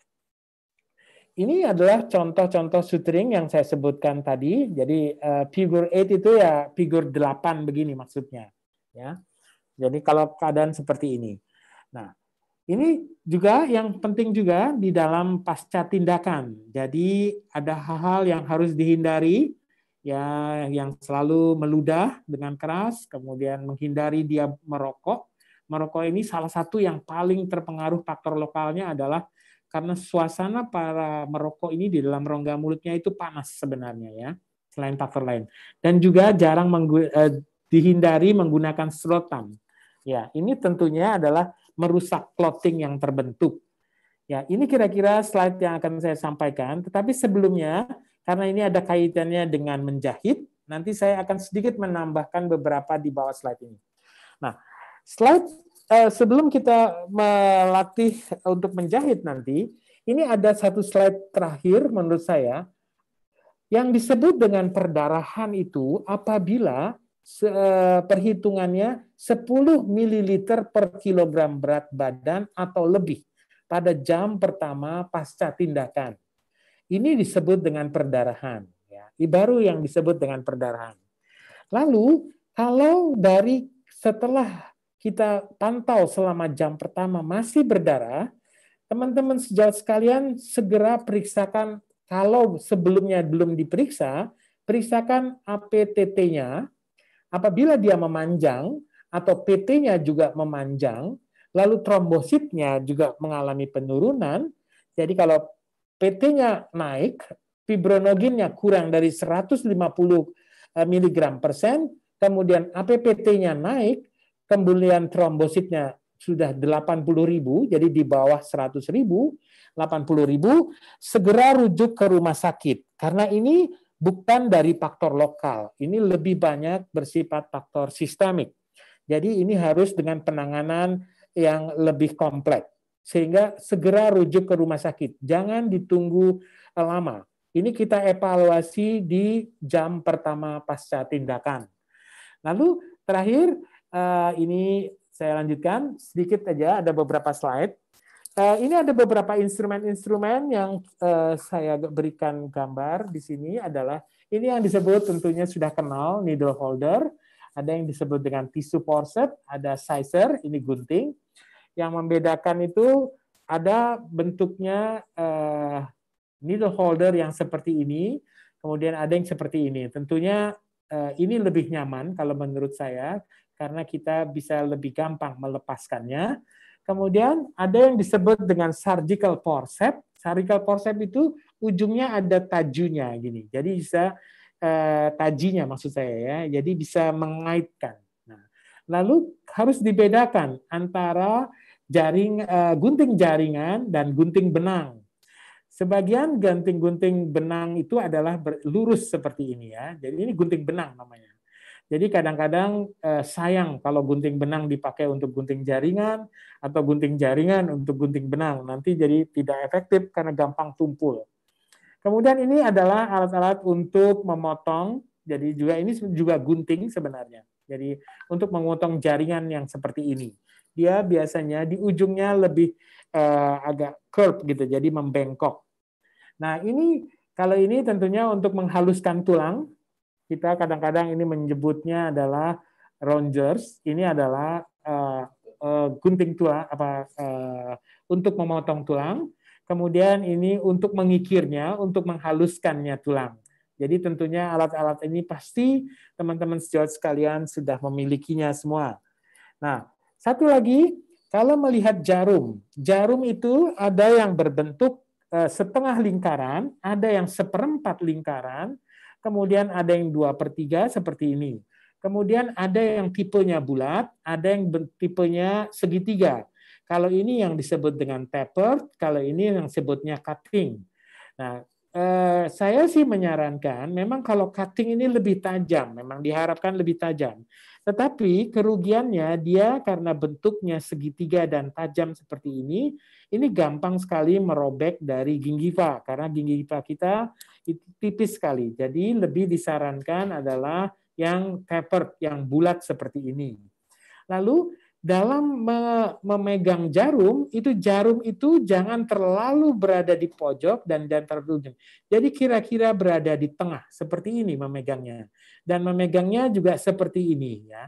Ini adalah contoh-contoh suturing yang saya sebutkan tadi. Jadi figure 8 itu ya figure 8 begini maksudnya. Ya. Jadi kalau keadaan seperti ini. Nah, ini juga yang penting juga di dalam pasca tindakan. Jadi ada hal-hal yang harus dihindari, ya, yang selalu meludah dengan keras, kemudian menghindari dia merokok. Merokok ini salah satu yang paling terpengaruh faktor lokalnya adalah karena suasana para merokok ini di dalam rongga mulutnya itu panas sebenarnya ya, selain faktor lain. Dan juga jarang dihindari menggunakan sedotan. Ya, ini tentunya adalah merusak clotting yang terbentuk. Ya, ini kira-kira slide yang akan saya sampaikan. Tetapi sebelumnya, karena ini ada kaitannya dengan menjahit, nanti saya akan sedikit menambahkan beberapa di bawah slide ini. Nah, slide sebelum kita melatih untuk menjahit nanti, ini ada satu slide terakhir menurut saya, yang disebut dengan perdarahan itu apabila perhitungannya 10 ml per kilogram berat badan atau lebih pada jam pertama pasca tindakan. Ini disebut dengan perdarahan. Ya. Baru yang disebut dengan perdarahan. Lalu, kalau dari setelah kita pantau selama jam pertama masih berdarah, teman-teman sejawat sekalian segera periksakan, kalau sebelumnya belum diperiksa, periksakan APTT-nya. Apabila dia memanjang atau PT-nya juga memanjang, lalu trombositnya juga mengalami penurunan, jadi kalau PT-nya naik, fibrinogennya kurang dari 150 mg/sen, kemudian APPT-nya naik, kemudian trombositnya sudah 80.000, jadi di bawah 100.000, 80.000, segera rujuk ke rumah sakit. Karena ini bukan dari faktor lokal, ini lebih banyak bersifat faktor sistemik. Jadi ini harus dengan penanganan yang lebih kompleks. Sehingga segera rujuk ke rumah sakit. Jangan ditunggu lama. Ini kita evaluasi di jam pertama pasca tindakan. Lalu terakhir, ini saya lanjutkan sedikit aja, ada beberapa slide. Ini ada beberapa instrumen-instrumen yang saya berikan gambar di sini adalah ini yang disebut tentunya sudah kenal needle holder, ada yang disebut dengan tissue forceps, ada sizer, ini gunting. Yang membedakan itu ada bentuknya needle holder yang seperti ini, kemudian ada yang seperti ini. Tentunya ini lebih nyaman kalau menurut saya karena kita bisa lebih gampang melepaskannya. Kemudian ada yang disebut dengan surgical forceps. Surgical forceps itu ujungnya ada tajunya gini. Jadi bisa tajinya maksud saya ya. Jadi bisa mengaitkan. Nah, lalu harus dibedakan antara gunting jaringan dan gunting benang. Sebagian gunting benang itu adalah lurus seperti ini ya. Jadi ini gunting benang namanya. Jadi kadang-kadang sayang kalau gunting benang dipakai untuk gunting jaringan atau gunting jaringan untuk gunting benang. Nanti jadi tidak efektif karena gampang tumpul. Kemudian ini adalah alat-alat untuk memotong. Jadi ini juga gunting sebenarnya. Jadi untuk memotong jaringan yang seperti ini. Dia biasanya di ujungnya lebih agak curve gitu, jadi membengkok. Nah ini kalau ini tentunya untuk menghaluskan tulang. Kita kadang-kadang ini menyebutnya adalah rongers. Ini adalah gunting tulang untuk memotong tulang. Kemudian ini untuk mengikirnya, untuk menghaluskannya tulang. Jadi tentunya alat-alat ini pasti teman-teman sejawat sekalian sudah memilikinya semua. Nah, satu lagi, kalau melihat jarum, jarum itu ada yang berbentuk setengah lingkaran, ada yang seperempat lingkaran, kemudian ada yang 2/3 seperti ini. Kemudian ada yang tipenya bulat, ada yang tipenya segitiga. Kalau ini yang disebut dengan tapered, kalau ini yang disebutnya cutting. Nah, saya sih menyarankan, memang kalau cutting ini lebih tajam, memang diharapkan lebih tajam. Tetapi kerugiannya dia karena bentuknya segitiga dan tajam seperti ini gampang sekali merobek dari gingiva, karena gingiva kita itu tipis sekali. Jadi lebih disarankan adalah yang tapered, yang bulat seperti ini. Lalu dalam memegang jarum itu jangan terlalu berada di pojok dan terlalu ujung. Jadi kira-kira berada di tengah seperti ini memegangnya. Dan memegangnya juga seperti ini ya.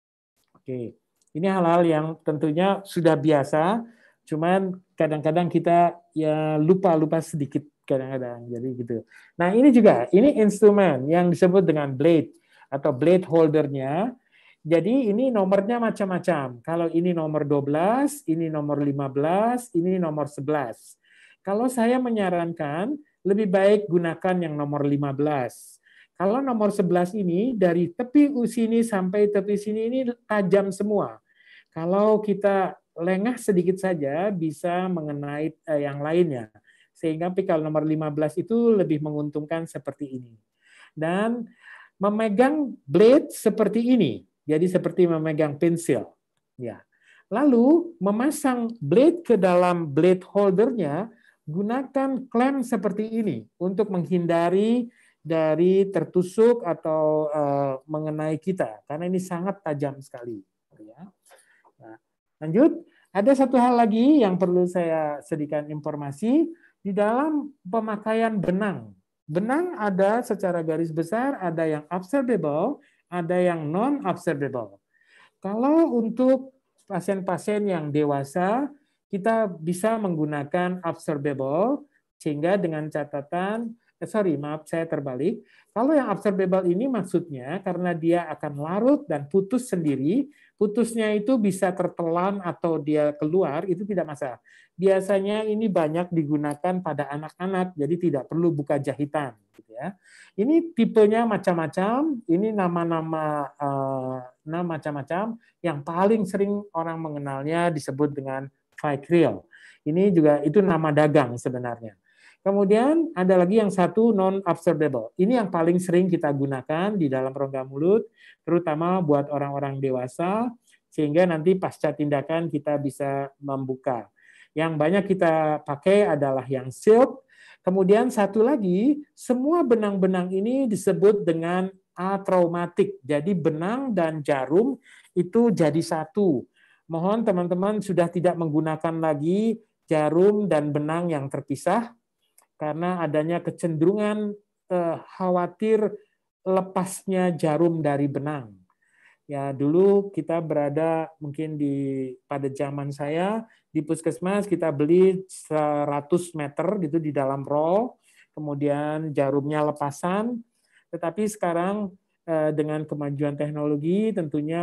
Oke. Ini hal-hal yang tentunya sudah biasa, cuman kadang-kadang kita ya lupa sedikit kadang-kadang. Jadi gitu. Nah, ini juga ini instrumen yang disebut dengan blade atau blade holdernya. Jadi ini nomornya macam-macam. Kalau ini nomor 12, ini nomor 15, ini nomor 11. Kalau saya menyarankan lebih baik gunakan yang nomor 15. Kalau nomor 11 ini dari tepi sini sampai tepi sini ini tajam semua. Kalau kita lengah sedikit saja bisa mengenai yang lainnya. Sehingga kalau nomor 15 itu lebih menguntungkan seperti ini. Dan memegang blade seperti ini. Jadi seperti memegang pensil. Ya. Lalu memasang blade ke dalam blade holdernya, gunakan klem seperti ini untuk menghindari dari tertusuk atau mengenai kita, karena ini sangat tajam sekali. Ya. Nah, lanjut, ada satu hal lagi yang perlu saya sediakan informasi di dalam pemakaian benang. Benang ada secara garis besar, ada yang absorbable, ada yang non-absorbable. Kalau untuk pasien-pasien yang dewasa, kita bisa menggunakan absorbable, sehingga dengan catatan, saya terbalik. Kalau yang absorbable ini maksudnya karena dia akan larut dan putus sendiri, putusnya itu bisa tertelan atau dia keluar, itu tidak masalah. Biasanya ini banyak digunakan pada anak-anak, jadi tidak perlu buka jahitan. Gitu ya. Ini tipenya macam-macam, ini nama-nama macam-macam. Yang paling sering orang mengenalnya disebut dengan Vicryl. Ini juga itu nama dagang sebenarnya. Kemudian ada lagi yang satu non-absorbable. Ini yang paling sering kita gunakan di dalam rongga mulut, terutama buat orang-orang dewasa, sehingga nanti pasca tindakan kita bisa membuka. Yang banyak kita pakai adalah yang silk. Kemudian satu lagi, semua benang-benang ini disebut dengan atraumatik. Jadi benang dan jarum itu jadi satu. Mohon teman-teman sudah tidak menggunakan lagi jarum dan benang yang terpisah, karena adanya kecenderungan khawatir lepasnya jarum dari benang. Ya, dulu kita berada mungkin pada zaman saya di puskesmas kita beli 100 meter gitu di dalam roll, kemudian jarumnya lepasan. Tetapi sekarang dengan kemajuan teknologi tentunya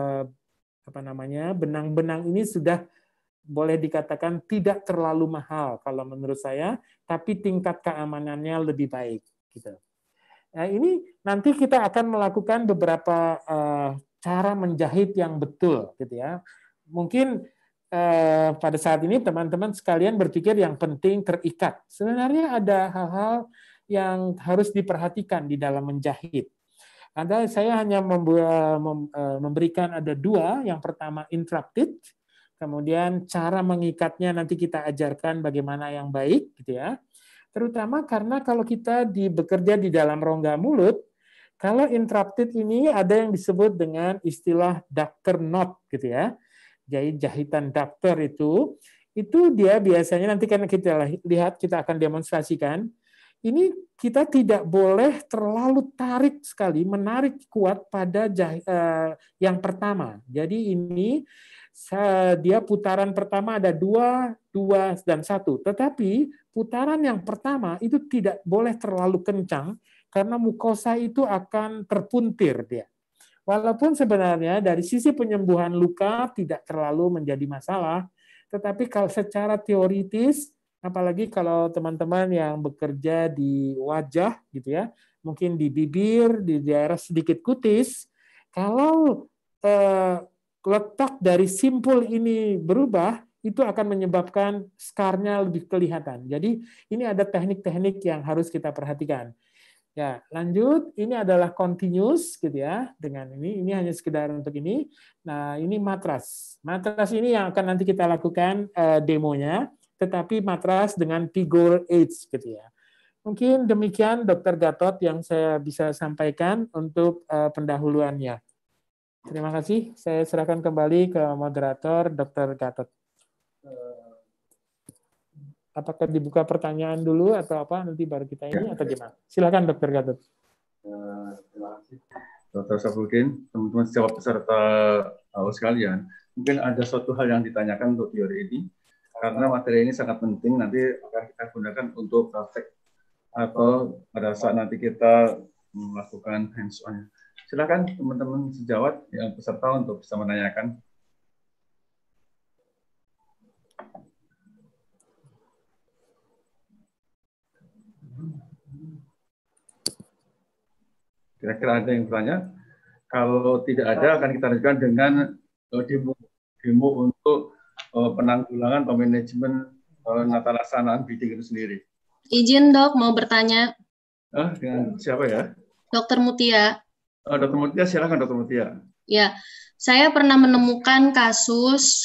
benang-benang ini sudah boleh dikatakan tidak terlalu mahal kalau menurut saya, tapi tingkat keamanannya lebih baik. Gitu. Nah, ini nanti kita akan melakukan beberapa cara menjahit yang betul, gitu ya. Mungkin pada saat ini teman-teman sekalian berpikir yang penting terikat. Sebenarnya ada hal-hal yang harus diperhatikan di dalam menjahit. Saya hanya memberikan ada dua. Yang pertama interrupted. Kemudian cara mengikatnya nanti kita ajarkan bagaimana yang baik, gitu ya. Terutama karena kalau kita bekerja di dalam rongga mulut, kalau interrupted ini ada yang disebut dengan istilah ductor knot, gitu ya. Jadi jahitan ductor itu dia biasanya nanti kan kita lihat, kita akan demonstrasikan. Ini kita tidak boleh terlalu tarik sekali, menarik kuat pada yang pertama. Jadi ini dia putaran pertama ada 2, 2, dan 1. Tetapi putaran yang pertama itu tidak boleh terlalu kencang karena mukosa itu akan terpuntir dia. Walaupun sebenarnya dari sisi penyembuhan luka tidak terlalu menjadi masalah, tetapi kalau secara teoritis, apalagi kalau teman-teman yang bekerja di wajah gitu ya, mungkin di bibir, di daerah sedikit kutis, kalau letak dari simpul ini berubah, itu akan menyebabkan skarnya lebih kelihatan. Jadi ini ada teknik-teknik yang harus kita perhatikan. Ya, lanjut. Ini adalah continuous gitu ya. Dengan ini hanya sekedar untuk ini. Nah, ini matras. Matras ini yang akan nanti kita lakukan demonya, tetapi matras dengan Pigor Aids gitu ya. Mungkin demikian Dr. Gatot yang saya bisa sampaikan untuk pendahuluannya. Terima kasih. Saya serahkan kembali ke moderator Dr. Gatot. Apakah dibuka pertanyaan dulu atau apa nanti baru kita ini atau gimana? Silakan Dr. Gatot. Terima kasih Dr. Safruddin, teman-teman sejawat peserta sekalian. Mungkin ada suatu hal yang ditanyakan untuk teori ini, karena materi ini sangat penting nanti akan kita gunakan untuk praktek atau pada saat nanti kita melakukan hands-on. Silakan teman-teman sejawat yang peserta untuk bisa menanyakan. Kira-kira ada yang bertanya? Kalau tidak ada, akan kita lanjutkan dengan demo untuk penanggulangan atau manajemen tata laksanaan bidding itu sendiri. Izin dok, mau bertanya. Dengan siapa ya? Dokter Mutia. Dokter Mutia, silakan Dokter Mutia. Ya, saya pernah menemukan kasus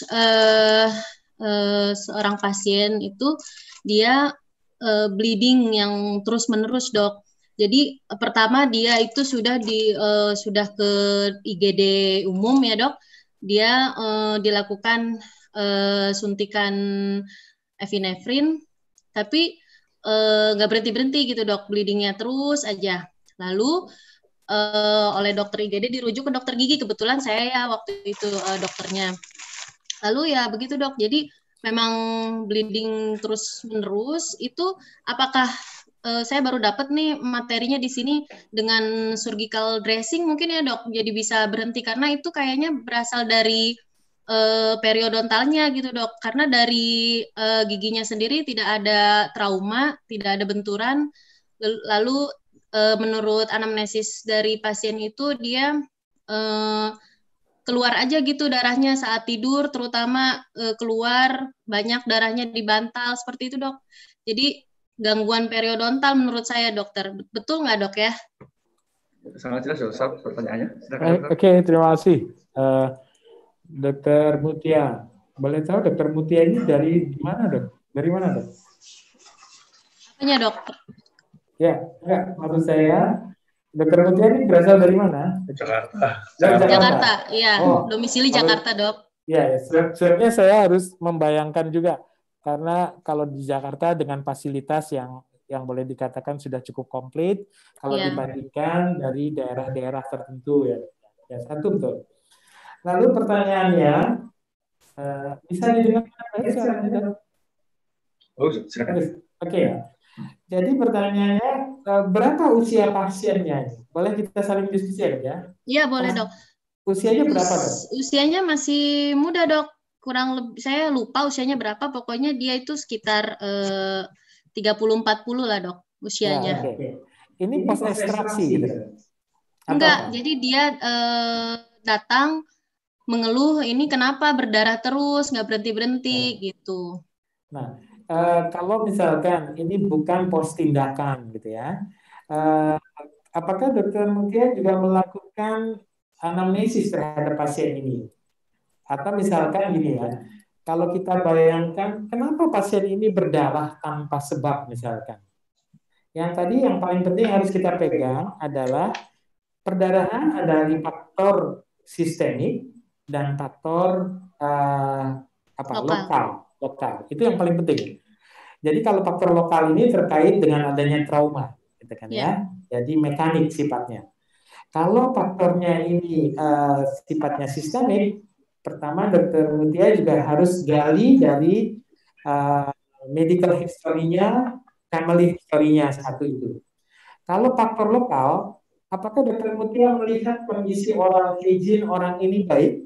seorang pasien itu dia bleeding yang terus-menerus dok. Jadi pertama dia itu sudah ke IGD umum ya dok. Dia dilakukan suntikan epinefrin, tapi nggak berhenti gitu dok, bleedingnya terus aja. Lalu oleh dokter IGD dirujuk ke dokter gigi, kebetulan saya ya waktu itu dokternya. Lalu ya begitu dok, jadi memang bleeding terus menerus. Itu apakah saya baru dapat nih materinya di sini dengan surgical dressing mungkin ya dok, jadi bisa berhenti karena itu kayaknya berasal dari periodontalnya gitu dok, karena dari giginya sendiri tidak ada trauma, tidak ada benturan. Lalu menurut anamnesis dari pasien itu dia keluar aja gitu darahnya saat tidur, terutama keluar banyak darahnya di bantal seperti itu dok. Jadi gangguan periodontal menurut saya dokter. Betul nggak dok ya? Sangat jelas Ustaz pertanyaannya. Silakan dokter. Oke, terima kasih. Dokter Mutia. Boleh tahu Dokter Mutia ini dari mana dok? Dari mana dok? Apanya dok? Ya, enggak. Maksud saya, Dokter Mutia ini berasal dari mana? Jakarta. Jakarta, iya. Oh, Domisili Jakarta dok. Ya, sebenarnya saya harus membayangkan juga karena kalau di Jakarta dengan fasilitas yang boleh dikatakan sudah cukup komplit kalau dibandingkan dari daerah-daerah tertentu ya. Ya, satu betul. Lalu pertanyaannya bisa didengar baik suaranya dok? Oh, silakan. Oke ya. Jadi pertanyaannya berapa usia pasiennya? Boleh kita saling diskusi ya? Iya, boleh dok. Usianya berapa dok? Usianya masih muda dok. Kurang lebih saya lupa usianya berapa. Pokoknya dia itu sekitar 30-40 lah dok usianya. Ya, okay. Ini post ekstraksi gitu. Enggak, jadi dia datang mengeluh ini kenapa berdarah terus nggak berhenti gitu. Nah, kalau misalkan ini bukan pos tindakan gitu ya, apakah dokter Mutia juga melakukan anamnesis terhadap pasien ini? Atau misalkan gini ya, kalau kita bayangkan kenapa pasien ini berdarah tanpa sebab misalkan. Yang tadi yang paling penting harus kita pegang adalah perdarahan ada di faktor sistemik dan faktor lokal. Itu yang paling penting. Jadi kalau faktor lokal ini terkait dengan adanya trauma, gitu kan ya. Jadi mekanik sifatnya. Kalau faktornya ini sifatnya sistemik, pertama dokter Mutia juga harus gali dari medical history-nya, family history-nya satu itu. Kalau faktor lokal, apakah dokter Mutia melihat kondisi oral hygiene orang ini baik?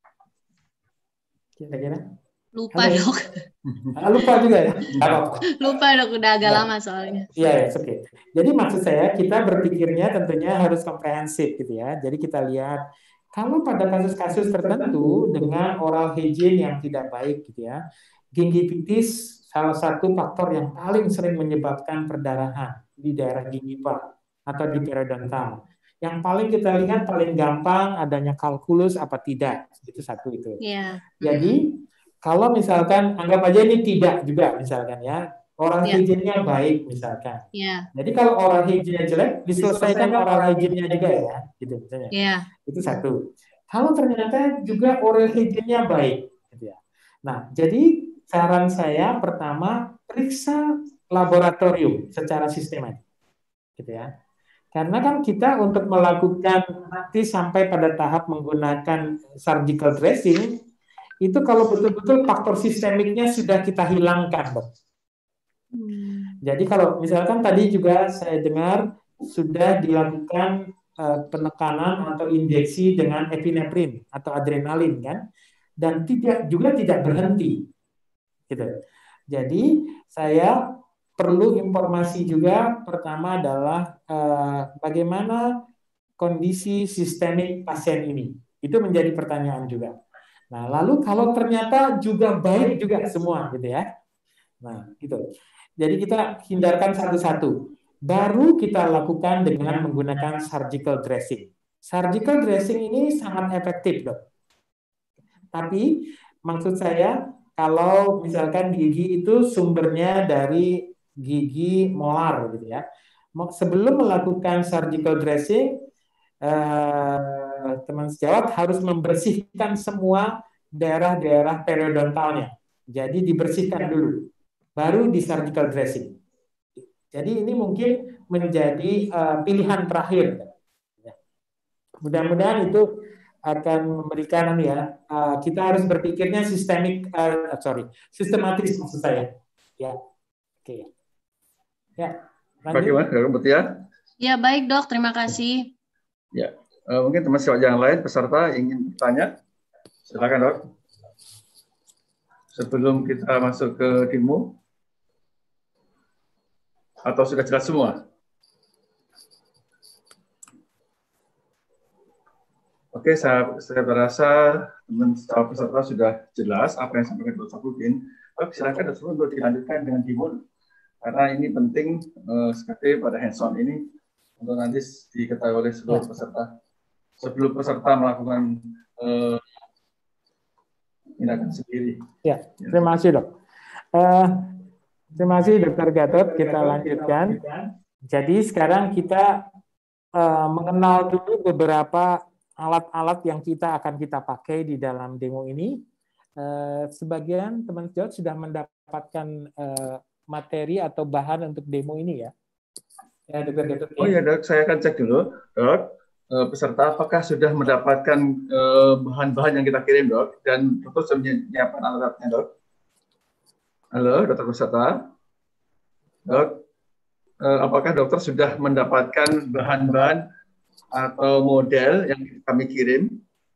Kira-kira? Lupa dok. Lupa juga ya? Lupa dok, udah agak lama soalnya. Iya, oke. Jadi maksud saya kita berpikirnya tentunya harus komprehensif gitu ya. Jadi kita lihat kalau pada kasus-kasus tertentu dengan oral hygiene yang tidak baik gitu ya, gingivitis salah satu faktor yang paling sering menyebabkan perdarahan di daerah gingiva atau di periodontal. Yang paling kita lihat paling gampang adanya kalkulus apa tidak, itu satu itu. Jadi kalau misalkan anggap aja ini tidak juga misalkan ya, oral hygiene-nya baik misalkan. Jadi kalau oral hygiene-nya jelek, diselesaikan oral hygiene-nya juga ya, gitu misalnya. Itu satu. Kalau ternyata juga oral hygiene-nya baik, gitu ya. Nah, jadi saran saya pertama periksa laboratorium secara sistematis, gitu ya. Karena kan kita untuk melakukan nanti sampai pada tahap menggunakan surgical dressing itu kalau betul-betul faktor sistemiknya sudah kita hilangkan, dok. Jadi kalau misalkan tadi juga saya dengar sudah dilakukan penekanan atau injeksi dengan epinefrin atau adrenalin kan, dan tidak berhenti, gitu. Jadi saya perlu informasi juga pertama adalah bagaimana kondisi sistemik pasien ini. Itu menjadi pertanyaan juga. Nah, lalu kalau ternyata juga baik juga semua gitu ya. Nah, gitu. Jadi kita hindarkan satu-satu. Baru kita lakukan dengan menggunakan surgical dressing. Surgical dressing ini sangat efektif, dok. Tapi maksud saya kalau misalkan gigi itu sumbernya dari gigi molar gitu ya. Sebelum melakukan surgical dressing, teman sejawat harus membersihkan semua daerah-daerah periodontalnya. Jadi dibersihkan dulu, baru di surgical dressing. Jadi ini mungkin menjadi pilihan terakhir. Mudah-mudahan itu akan memberikan ya. Kita harus berpikirnya sistematis maksud saya. Ya, oke. Ya. Bagaimana, Dokter Mutia? Ya baik dok, terima kasih. Ya, mungkin teman sejawat yang lain peserta ingin bertanya, silakan dok. Sebelum kita masuk ke demo, atau sudah jelas semua? Oke, saya merasa teman peserta sudah jelas apa yang disampaikan Dr. Safruddin. Silakan Dr. Safruddin untuk dilanjutkan dengan demo, karena ini penting sekali pada hands-on ini untuk nanti diketahui oleh seluruh peserta. Sebelum peserta melakukan tindakan sendiri. Ya, terima kasih dok. Terima kasih Dr. Gatot. Kita lanjutkan. Jadi sekarang kita mengenal dulu beberapa alat-alat yang akan kita pakai di dalam demo ini. Sebagian teman sejawat sudah mendapatkan materi atau bahan untuk demo ini ya. Ya, Dr. Gatot. Oh ya dok, saya akan cek dulu, dok. Peserta apakah sudah mendapatkan bahan-bahan yang kita kirim, dok? Dan dokter sudah menyiapkan alat-alatnya, dok? Halo, dokter peserta. Dok, apakah dokter sudah mendapatkan bahan-bahan atau model yang kami kirim?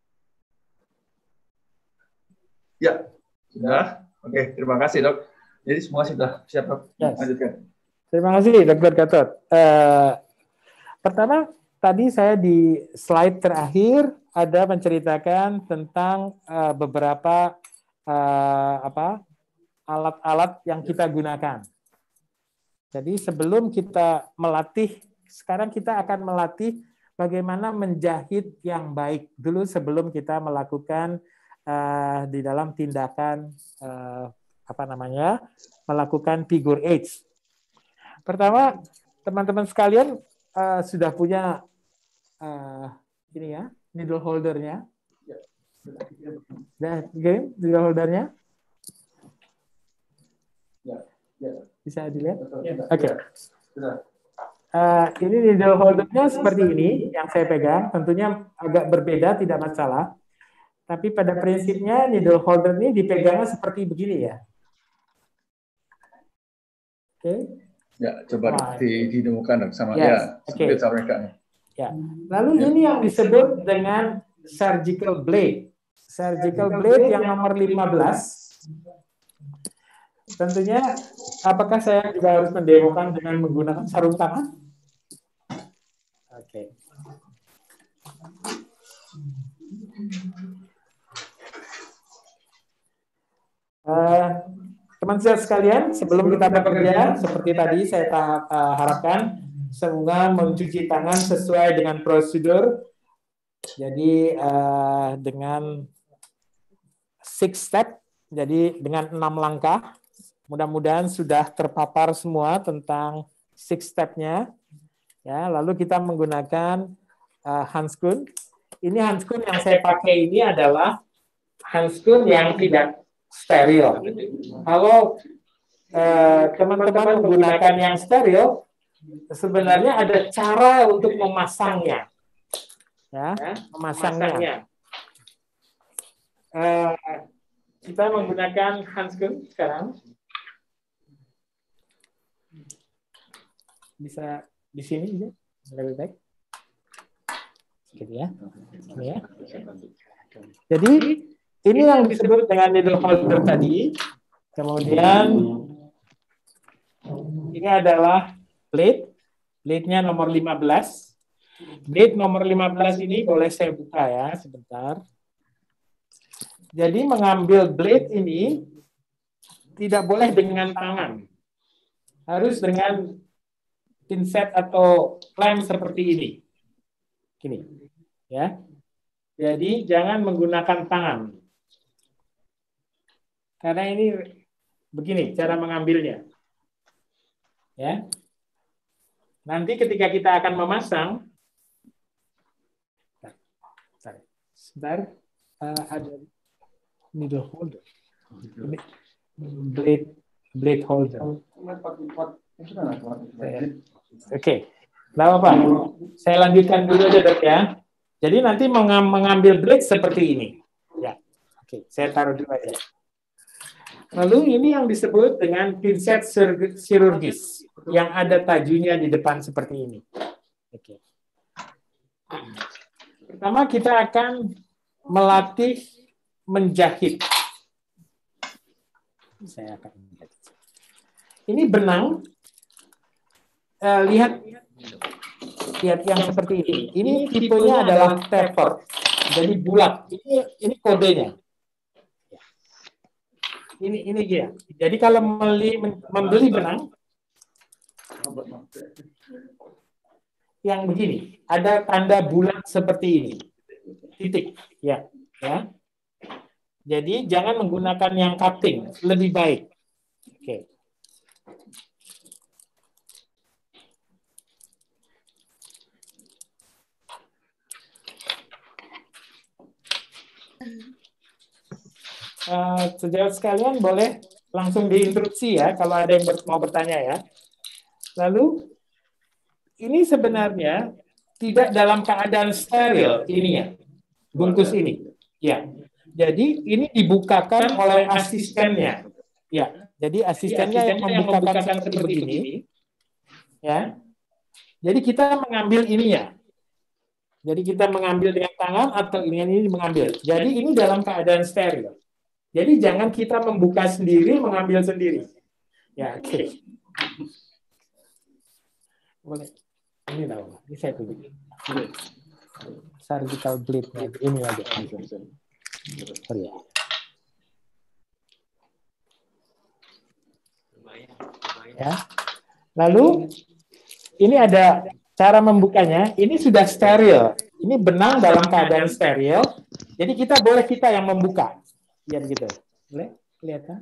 Ya, sudah. Oke, terima kasih, dok. Jadi semua sudah siap, dok. Yes. Lanjutkan. Terima kasih, Dr. Gatot. Pertama, tadi saya di slide terakhir ada menceritakan tentang beberapa alat-alat yang kita gunakan. Jadi sebelum kita melatih, sekarang kita akan melatih bagaimana menjahit yang baik dulu sebelum kita melakukan di dalam tindakan melakukan figure 8. Pertama, teman-teman sekalian sudah punya ini ya, needle holdernya. Needle holdernya. Bisa dilihat? Oke. Ini needle holdernya seperti ini yang saya pegang. Tentunya agak berbeda, tidak masalah. Tapi pada prinsipnya needle holder ini dipegangnya seperti begini ya. Oke. Ya, coba ditemukan sama yes. ya, okay. Ya. Lalu ini yang disebut dengan surgical blade. Surgical blade yang nomor 15. Tentunya, apakah saya juga harus mendemokan dengan menggunakan sarung tangan? Oke. Teman sejawat sekalian, sebelum kita bekerja, seperti tadi saya harapkan semoga mencuci tangan sesuai dengan prosedur. Jadi dengan 6 step, jadi dengan 6 langkah. Mudah-mudahan sudah terpapar semua tentang 6 step-nya. Ya, lalu kita menggunakan handskun. Ini handskun yang saya pakai ini adalah handskun yang tidak steril. Kalau teman-teman menggunakan yang steril, sebenarnya ada cara untuk memasangnya. Ya, memasangnya. Kita menggunakan handskun sekarang. Bisa di sini lebih baik. Gitu ya. Ini ya. Jadi ini yang disebut dengan needle holder tadi. Kemudian ini adalah blade. Blade-nya nomor 15. Blade nomor 15 ini boleh saya buka ya sebentar. Jadi mengambil blade ini tidak boleh dengan tangan. Harus dengan pinset atau lem seperti ini. Gini. Ya. Jadi jangan menggunakan tangan. Karena ini begini cara mengambilnya. Ya. Nanti ketika kita akan memasang, sebentar, ada needle holder, blade holder. Oke, nggak apa-apa. Saya lanjutkan dulu aja dok ya. Jadi nanti mengambil blade seperti ini. Ya, oke, saya taruh dulu aja. Lalu ini yang disebut dengan pinset chirurgis yang ada tajunya di depan seperti ini. Oke. Pertama kita akan melatih menjahit. Saya akan menjahit. Ini benang. Lihat yang seperti ini. Ini tipenya adalah tapered. jadi bulat. Ini kodenya. Ini dia. Jadi kalau membeli benang yang begini, ada tanda bulat seperti ini, titik, ya. Jadi jangan menggunakan yang cutting, lebih baik. Oke. Sejawat sekalian boleh langsung diinterupsi ya kalau ada yang mau bertanya ya. Lalu ini sebenarnya tidak dalam keadaan steril ininya, bungkus ini. Ya. Jadi ini dibukakan oleh asistennya. Ya. Jadi asistennya yang membukakan seperti begini. Ya. Jadi kita mengambil ininya. Jadi kita mengambil dengan tangan atau ini mengambil. Jadi ini dalam keadaan steril. Jadi jangan kita membuka sendiri, mengambil sendiri. Ya, oke. Boleh. Ini tahu. Ini saya tunjuk. Surgical bleed. Ini aja. Sorry ya. Ya. Lalu ini ada cara membukanya. Ini sudah steril. Ini benang dalam keadaan steril. Jadi kita yang membuka. Ya gitu. Boleh? Kelihatan?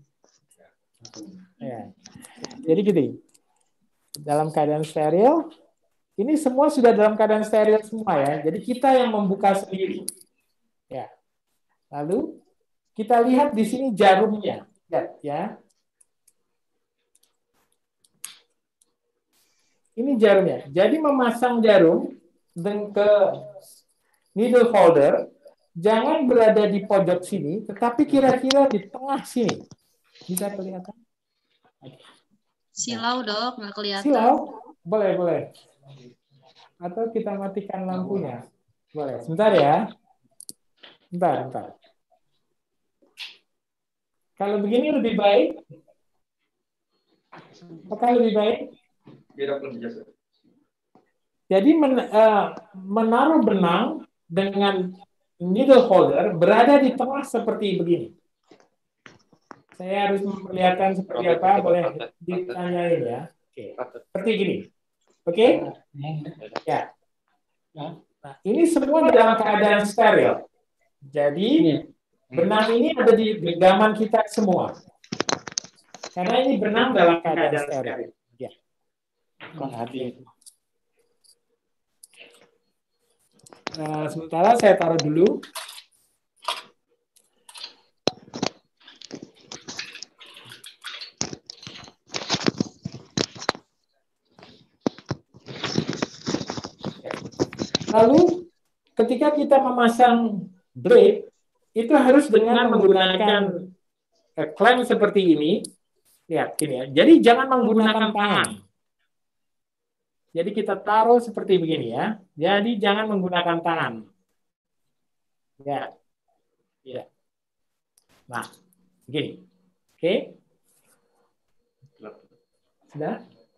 Ya. Jadi gini. Dalam keadaan steril, ini semua sudah dalam keadaan steril semua ya. Jadi kita yang membuka sendiri. Ya. Lalu kita lihat di sini jarumnya. Ya. Ini jarumnya. Jadi memasang jarum ke needle holder, jangan berada di pojok sini, tetapi kira-kira di tengah sini. Bisa kelihatan? Silau, Dok, nggak kelihatan. Silau? Boleh. Atau kita matikan lampunya. Boleh. Sebentar ya. Bentar. Kalau begini lebih baik? Apakah lebih baik? Jadi menaruh benang dengan needle holder berada di tengah seperti begini. Saya harus memperlihatkan seperti apa, boleh ditanyain ya. Oke. Seperti gini. Oke? Ya. Nah, ini semua dalam keadaan steril. Jadi benang ini ada di genggaman kita semua. Karena ini benang dalam keadaan steril. Ya. Sementara saya taruh dulu. Lalu ketika kita memasang blade, itu harus dengan menggunakan klem seperti ini. Lihat, gini ya. Jadi jangan menggunakan tangan. Jadi kita taruh seperti begini ya. Jadi jangan menggunakan tangan. Ya. Nah, begini. Oke. Sudah?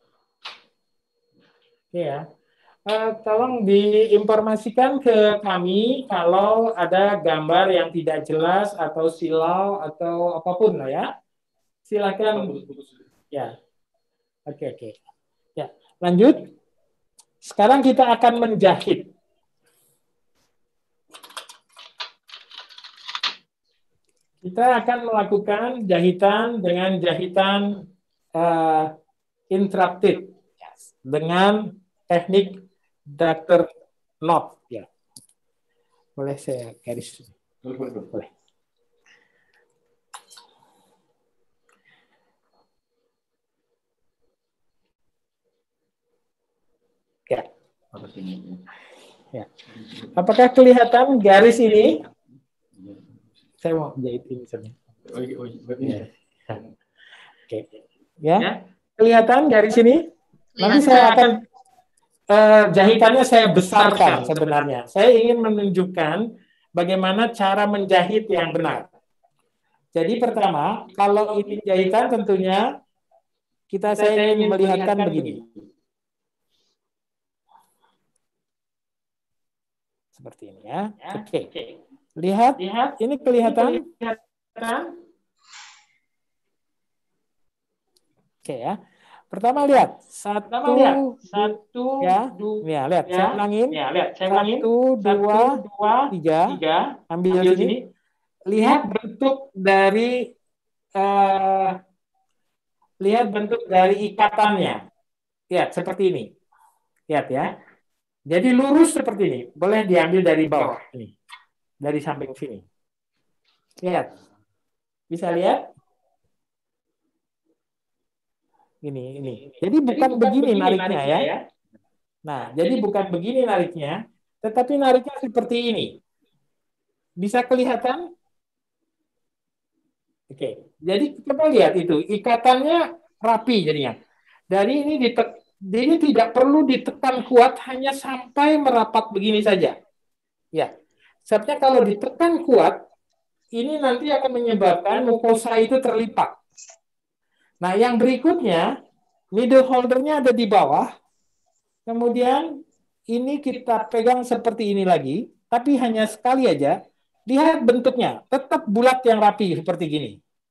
Oke ya. Tolong diinformasikan ke kami kalau ada gambar yang tidak jelas atau silau atau apapun lah ya. Silakan. Ya. Oke. Ya, lanjut. Sekarang kita akan menjahit. Kita akan melakukan jahitan dengan jahitan interrupted dengan teknik Dr. Knot. Ya. Boleh saya garis? Boleh. Ya. Apakah kelihatan garis ini? Saya mau jahit ini misalnya. Oke. Ya. Kelihatan garis ini? Nanti saya akan jahitannya saya besarkan sebenarnya. Saya ingin menunjukkan bagaimana cara menjahit yang benar. Jadi pertama, kalau ini jahitan tentunya saya ingin melihatkan begini. seperti ini ya. Oke. Lihat, ini kelihatan. Oke ya. Pertama lihat, satu, ya, lihat, saya ulangin, 1, 2, 3, ambil sini, lihat bentuk dari ikatannya, lihat seperti ini, lihat ya. Jadi lurus seperti ini, boleh diambil dari bawah ini, dari samping sini, lihat, bisa lihat. Ini. Jadi bukan begini nariknya ya. Nah, jadi bukan begini nariknya, tetapi nariknya seperti ini. Bisa kelihatan? Oke. Jadi coba lihat itu, ikatannya rapi jadinya. Dari ini jadi tidak perlu ditekan kuat, hanya sampai merapat begini saja. Ya. Sebabnya kalau ditekan kuat, ini nanti akan menyebabkan mukosa itu terlipat. Nah, yang berikutnya, middle holdernya ada di bawah. Kemudian ini kita pegang seperti ini lagi, tapi hanya sekali aja. Lihat bentuknya, tetap bulat yang rapi seperti gini.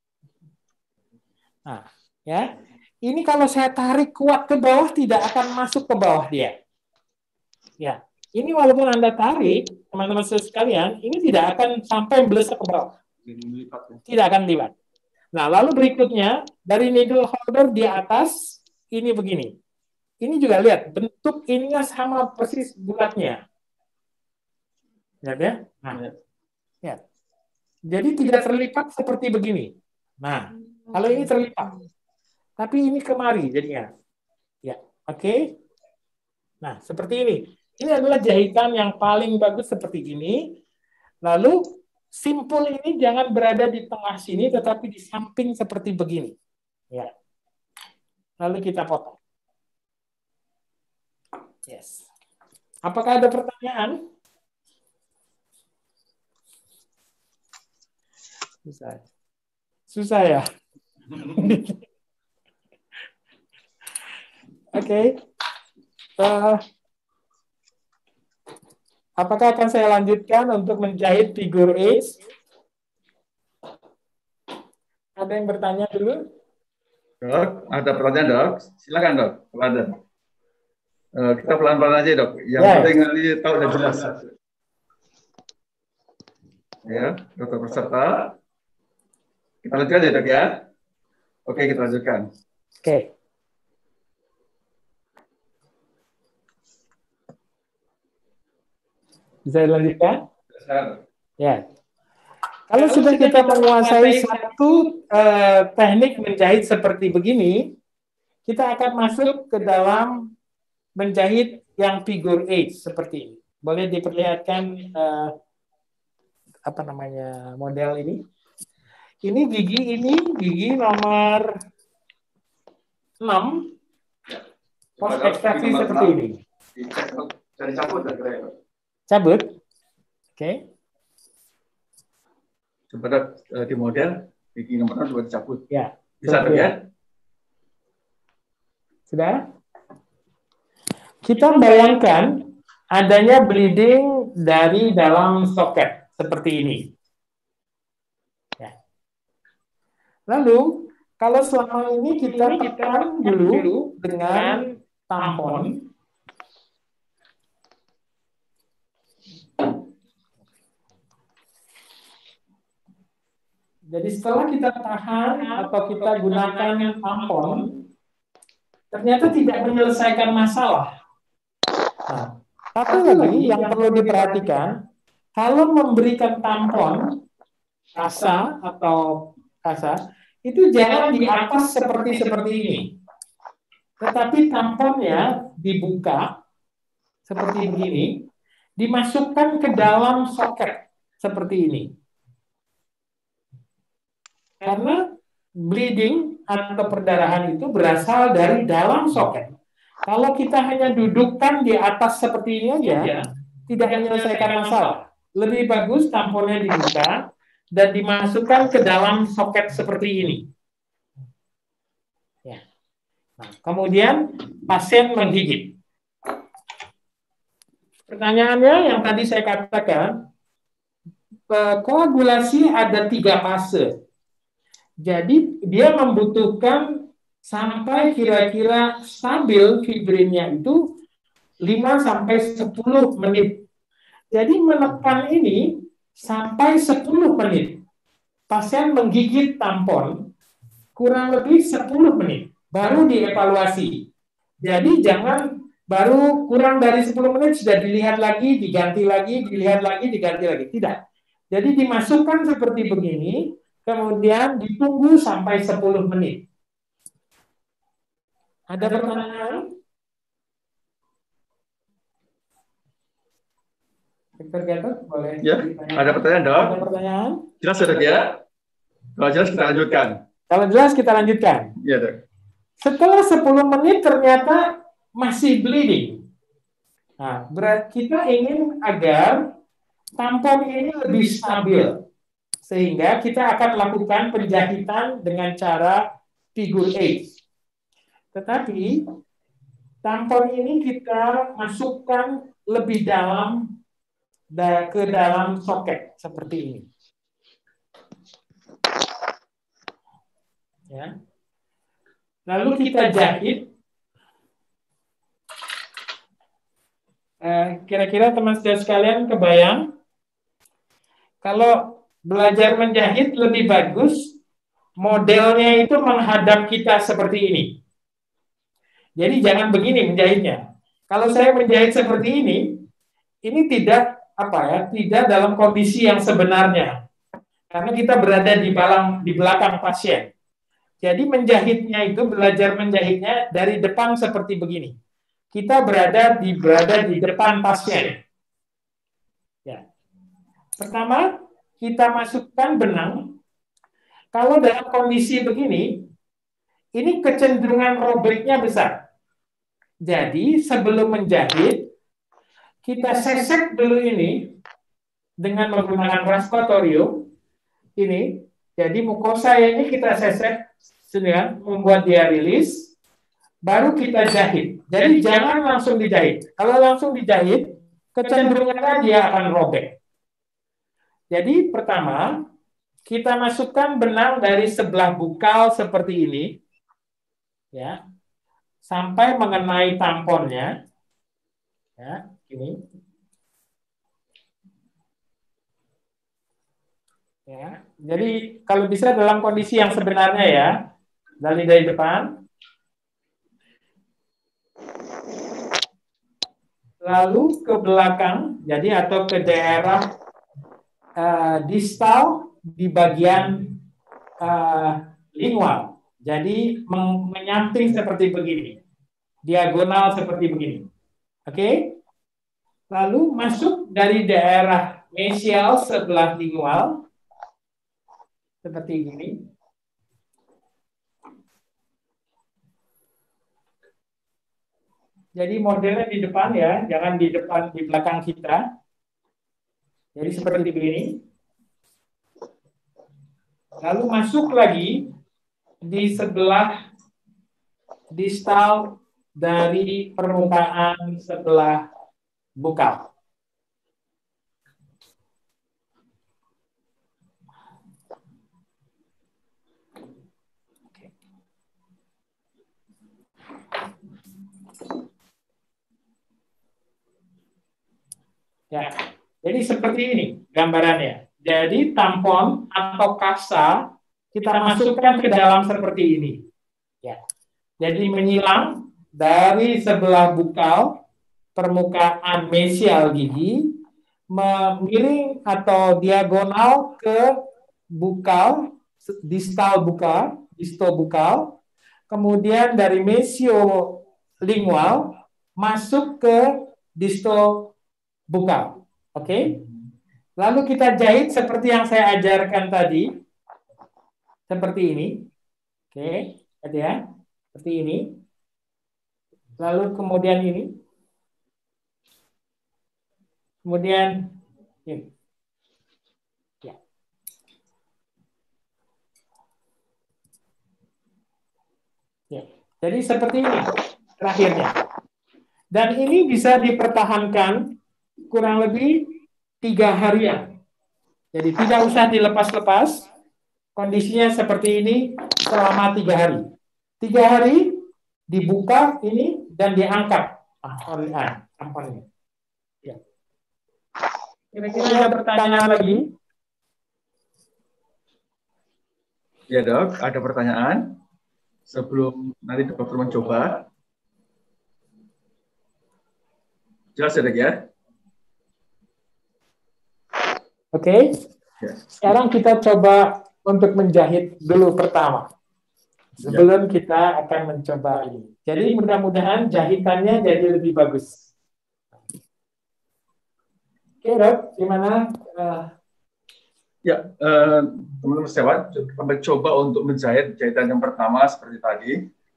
Nah, ya. Ini kalau saya tarik kuat ke bawah tidak akan masuk ke bawah dia. Ya. Ini walaupun Anda tarik, teman-teman sekalian, ini tidak akan sampai belesek ke bawah. Tidak akan lipat. Nah, lalu berikutnya, dari needle holder di atas, ini begini. Ini juga lihat, bentuk ininya sama persis bulatnya. Lihat ya? Nah, ya. Jadi tidak terlipat seperti begini. Nah, kalau ini terlipat. Tapi ini kemari jadinya. Ya, oke. Nah, seperti ini. Ini adalah jahitan yang paling bagus seperti ini. Lalu, simpul ini jangan berada di tengah sini, tetapi di samping seperti begini. Ya. Lalu kita potong. Yes. Apakah ada pertanyaan? Susah ya? Oke. Apakah akan saya lanjutkan untuk menjahit figure 8? Ada yang bertanya dulu? Dok, ada pertanyaan dok? Silakan dok, pelan. Kita pelan-pelan aja dok. Yang penting nanti tahu udah jelas. Ya, dokter peserta. Kita lanjutkan ya dok ya. Oke, kita lanjutkan. Oke. Bisa dilanjutkan? Ya. Kalau sudah kita menguasai satu teknik menjahit seperti begini, kita akan masuk ke dalam menjahit yang figure 8 seperti ini. Boleh diperlihatkan model ini? Ini gigi nomor 6. Post ekstraksi seperti ini. Dari cabut dan keren. Cabut. Oke. Coba di model gigi nomor 6 juga dicabut. Ya. Bisa dok ya? Sudah? Kita bayangkan adanya bleeding dari dalam soket seperti ini. Ya. Lalu, kalau selama ini kita tekan dulu dengan tampon. Jadi setelah kita tahan atau kita gunakan tampon, ternyata tidak menyelesaikan masalah. Nah, satu lagi yang perlu diperhatikan, kalau memberikan tampon kasa itu jangan di atas seperti ini, tetapi tamponnya dibuka seperti begini, dimasukkan ke dalam soket seperti ini. Karena bleeding atau perdarahan itu berasal dari dalam soket. Kalau kita hanya dudukkan di atas seperti ini aja, tidak menyelesaikan masalah. Lebih bagus tamponnya dibuka dan dimasukkan ke dalam soket seperti ini. Ya. Nah, kemudian pasien menggigit. Pertanyaannya yang tadi saya katakan, koagulasi ada 3 fase. Jadi dia membutuhkan sampai kira-kira stabil fibrinnya itu 5-10 menit. Jadi menekan ini sampai 10 menit. Pasien menggigit tampon kurang lebih 10 menit, baru dievaluasi. Jadi jangan baru kurang dari 10 menit sudah dilihat lagi, diganti lagi, dilihat lagi, diganti lagi. Tidak. Jadi dimasukkan seperti begini, kemudian ditunggu sampai 10 menit. Ada pertanyaan? Dr. Gatot, boleh? Ya, ada pertanyaan, Dok? Ada pertanyaan? Jelas sudah ya? Kalau jelas kita lanjutkan. Kalau jelas kita lanjutkan. Iya, Dok. Setelah 10 menit ternyata masih bleeding. Nah, kita ingin agar tampon ini lebih stabil. Sehingga kita akan lakukan penjahitan dengan cara figure 8. Tetapi tampon ini kita masukkan lebih dalam ke dalam soket seperti ini. Ya. Lalu kita jahit. Kira-kira teman sekalian kebayang? Kalau belajar menjahit lebih bagus, modelnya itu menghadap kita seperti ini. Jadi jangan begini menjahitnya. Kalau saya menjahit seperti ini tidak tidak dalam kondisi yang sebenarnya. Karena kita berada di belakang pasien. Jadi menjahitnya itu, belajar menjahitnya dari depan seperti begini. Kita berada di depan pasien. Ya. Pertama, kita masukkan benang. Kalau dalam kondisi begini, ini kecenderungan robeknya besar. Jadi sebelum menjahit, kita sesek dulu ini dengan menggunakan raspatorium. Ini, jadi mukosa ini kita sesek dengan membuat dia rilis, baru kita jahit. Jadi jangan langsung dijahit. Kalau langsung dijahit, kecenderungannya dia akan robek. Jadi pertama, kita masukkan benang dari sebelah bukal seperti ini, ya, sampai mengenai tamponnya, ya, ini, ya. Jadi kalau bisa dalam kondisi yang sebenarnya ya, dari depan, lalu ke belakang, jadi atau ke daerah distal di bagian lingual. Jadi menyamping seperti begini. Diagonal seperti begini. Oke? Lalu masuk dari daerah mesial sebelah lingual. Seperti ini. Jadi modelnya di depan ya, jangan di depan, di belakang kita. Jadi seperti begini. Lalu masuk lagi di sebelah distal dari permukaan sebelah bukal. Ya, jadi seperti ini gambarannya. Jadi tampon atau kasa kita masukkan ke dalam seperti ini. Ya. Jadi menyilang dari sebelah bukal permukaan mesial gigi, miring atau diagonal ke bukal, distal bukal, kemudian dari mesiolingual masuk ke disto bukal. Oke? Lalu kita jahit seperti yang saya ajarkan tadi. Seperti ini. Oke, lihat ya. Seperti ini. Lalu kemudian ini. Kemudian ini. Ya. Ya. Jadi seperti ini terakhirnya. Dan ini bisa dipertahankan kurang lebih 3 harian. Jadi tidak usah dilepas-lepas. Kondisinya seperti ini selama 3 hari. 3 hari dibuka ini dan diangkat tamponnya. Ya. Kira-kira ada pertanyaan lagi? Ya dok, ada pertanyaan sebelum nanti dokter mencoba. Jelas ya dok ya? Oke. Sekarang kita coba untuk menjahit dulu pertama. Sebelum kita akan mencoba ini. Jadi mudah-mudahan jahitannya jadi lebih bagus. Oke dok, gimana? Ya, teman-teman sejawat, kita mencoba untuk menjahit jahitan yang pertama seperti tadi.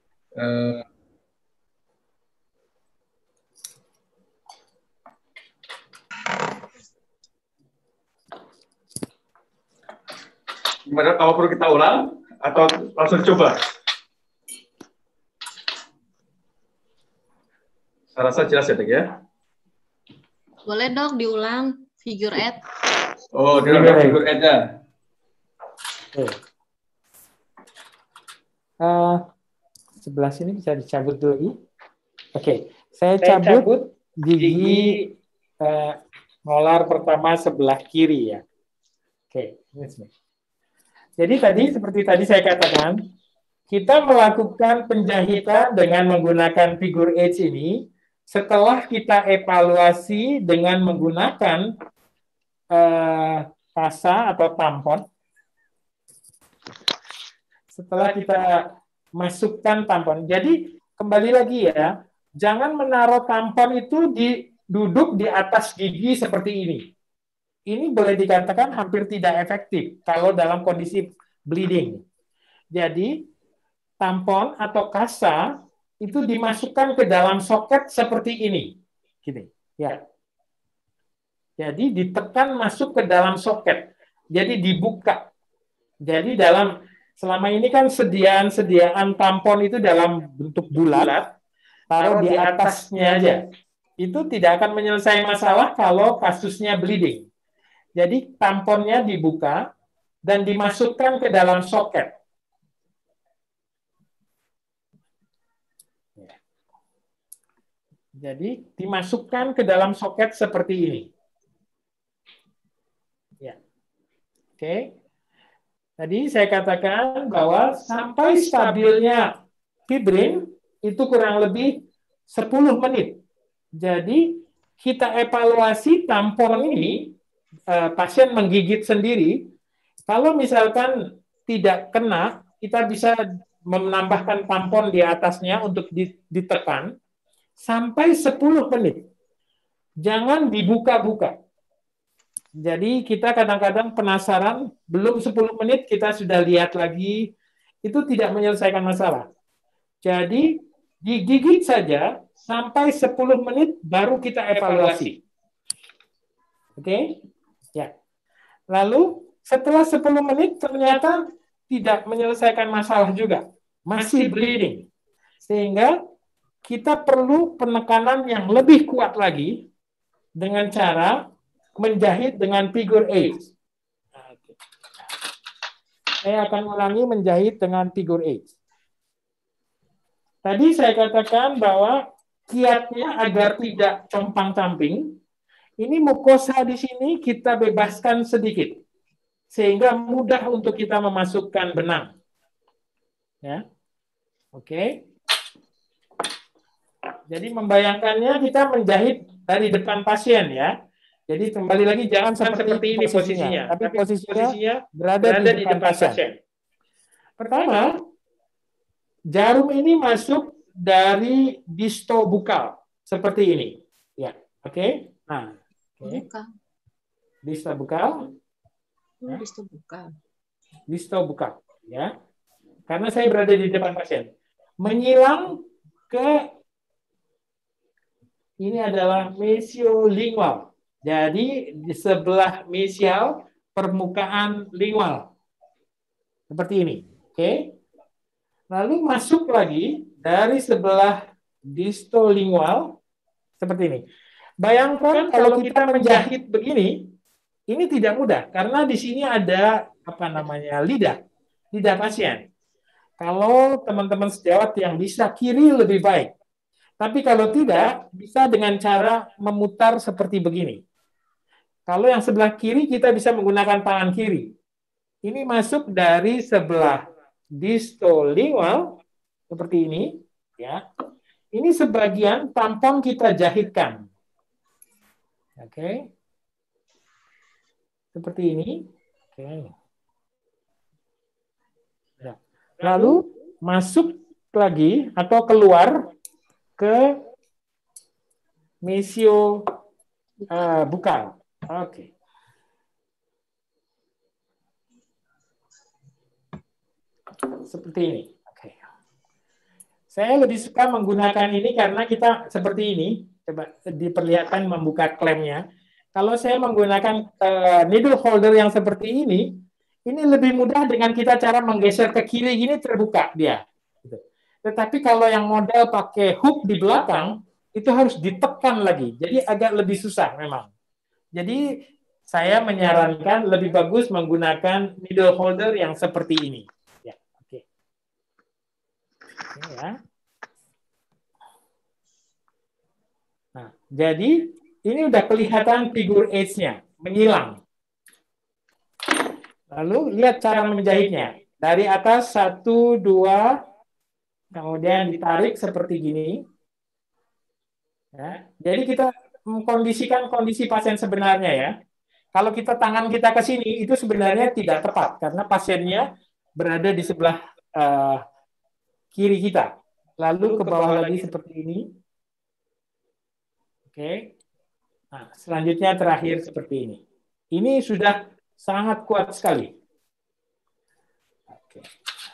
Gimana, kalau perlu kita ulang atau langsung coba? Saya rasa jelas ya dok ya? Boleh dok diulang figure 8. Oh, dia ada figure 8-nya. Sebelah sini bisa dicabut dulu. Oke, saya cabut gigi molar pertama sebelah kiri ya. Oke, ini. Jadi tadi seperti tadi saya katakan, kita melakukan penjahitan dengan menggunakan figure 8 ini setelah kita evaluasi dengan menggunakan kasa atau tampon. Setelah kita masukkan tampon. Jadi kembali lagi ya, jangan menaruh tampon itu duduk di atas gigi seperti ini. Ini boleh dikatakan hampir tidak efektif kalau dalam kondisi bleeding. Jadi tampon atau kasa itu dimasukkan ke dalam soket seperti ini. Gini, ya. Jadi ditekan masuk ke dalam soket. Jadi dibuka. Jadi selama ini kan sediaan tampon itu dalam bentuk bulat, taruh di atasnya aja. Itu tidak akan menyelesaikan masalah kalau kasusnya bleeding. Jadi tamponnya dibuka dan dimasukkan ke dalam soket. Jadi dimasukkan ke dalam soket seperti ini. Ya. Oke. Tadi saya katakan bahwa sampai stabilnya fibrin itu kurang lebih 10 menit. Jadi kita evaluasi tampon ini, pasien menggigit sendiri. Kalau misalkan tidak kena, kita bisa menambahkan tampon di atasnya untuk ditekan sampai 10 menit. Jangan dibuka-buka. Jadi kita kadang-kadang penasaran, belum 10 menit kita sudah lihat lagi, itu tidak menyelesaikan masalah. Jadi digigit saja sampai 10 menit baru kita evaluasi. Oke? Ya. Lalu setelah 10 menit ternyata tidak menyelesaikan masalah juga. Masih bleeding. Sehingga kita perlu penekanan yang lebih kuat lagi dengan cara menjahit dengan figure 8. Saya akan ulangi menjahit dengan figure 8. Tadi saya katakan bahwa kiatnya agar tidak compang-camping, ini mukosa di sini kita bebaskan sedikit, sehingga mudah untuk kita memasukkan benang. Ya, oke. Jadi membayangkannya kita menjahit dari depan pasien ya. Jadi kembali lagi jangan seperti ini posisinya, tapi posisinya berada di depan pasien. Pertama, jarum ini masuk dari distobukal seperti ini. Ya, oke. Nah, distobukal. Distobukal, ya. Karena saya berada di depan pasien. Menyilang ke ini adalah mesiolingual. Jadi di sebelah mesial permukaan lingual. Seperti ini. Oke. Lalu masuk lagi dari sebelah distolingual seperti ini. Bayangkan kalau kita menjahit begini, ini tidak mudah karena di sini ada apa namanya lidah pasien. Kalau teman-teman sejawat yang bisa kiri lebih baik. Tapi kalau tidak, bisa dengan cara memutar seperti begini. Kalau yang sebelah kiri kita bisa menggunakan tangan kiri. Ini masuk dari sebelah distolingual seperti ini, ya. Ini sebagian tampon kita jahitkan. Oke. Seperti ini. Oke. Ya. Lalu masuk lagi atau keluar ke mesio bukal. Oke. Seperti ini. Oke. Saya lebih suka menggunakan ini karena kita seperti ini. Coba diperlihatkan membuka klemnya. Kalau saya menggunakan needle holder yang seperti ini lebih mudah dengan kita cara menggeser ke kiri gini terbuka dia. Tetapi kalau yang model pakai hook di belakang, itu harus ditekan lagi. Jadi agak lebih susah memang. Jadi saya menyarankan lebih bagus menggunakan needle holder yang seperti ini. Ya, oke. Ini ya. Nah, jadi ini udah kelihatan figure 8-nya, menghilang. Lalu lihat cara menjahitnya. Dari atas 1, 2, kemudian ditarik seperti gini. Ya, jadi kita mengkondisikan kondisi pasien sebenarnya ya. Kalau kita tangan kita ke sini, itu sebenarnya tidak tepat. Karena pasiennya berada di sebelah kiri kita. Lalu ke bawah lagi seperti ini. Oke. Nah, selanjutnya terakhir seperti ini. Ini sudah sangat kuat sekali. Oke.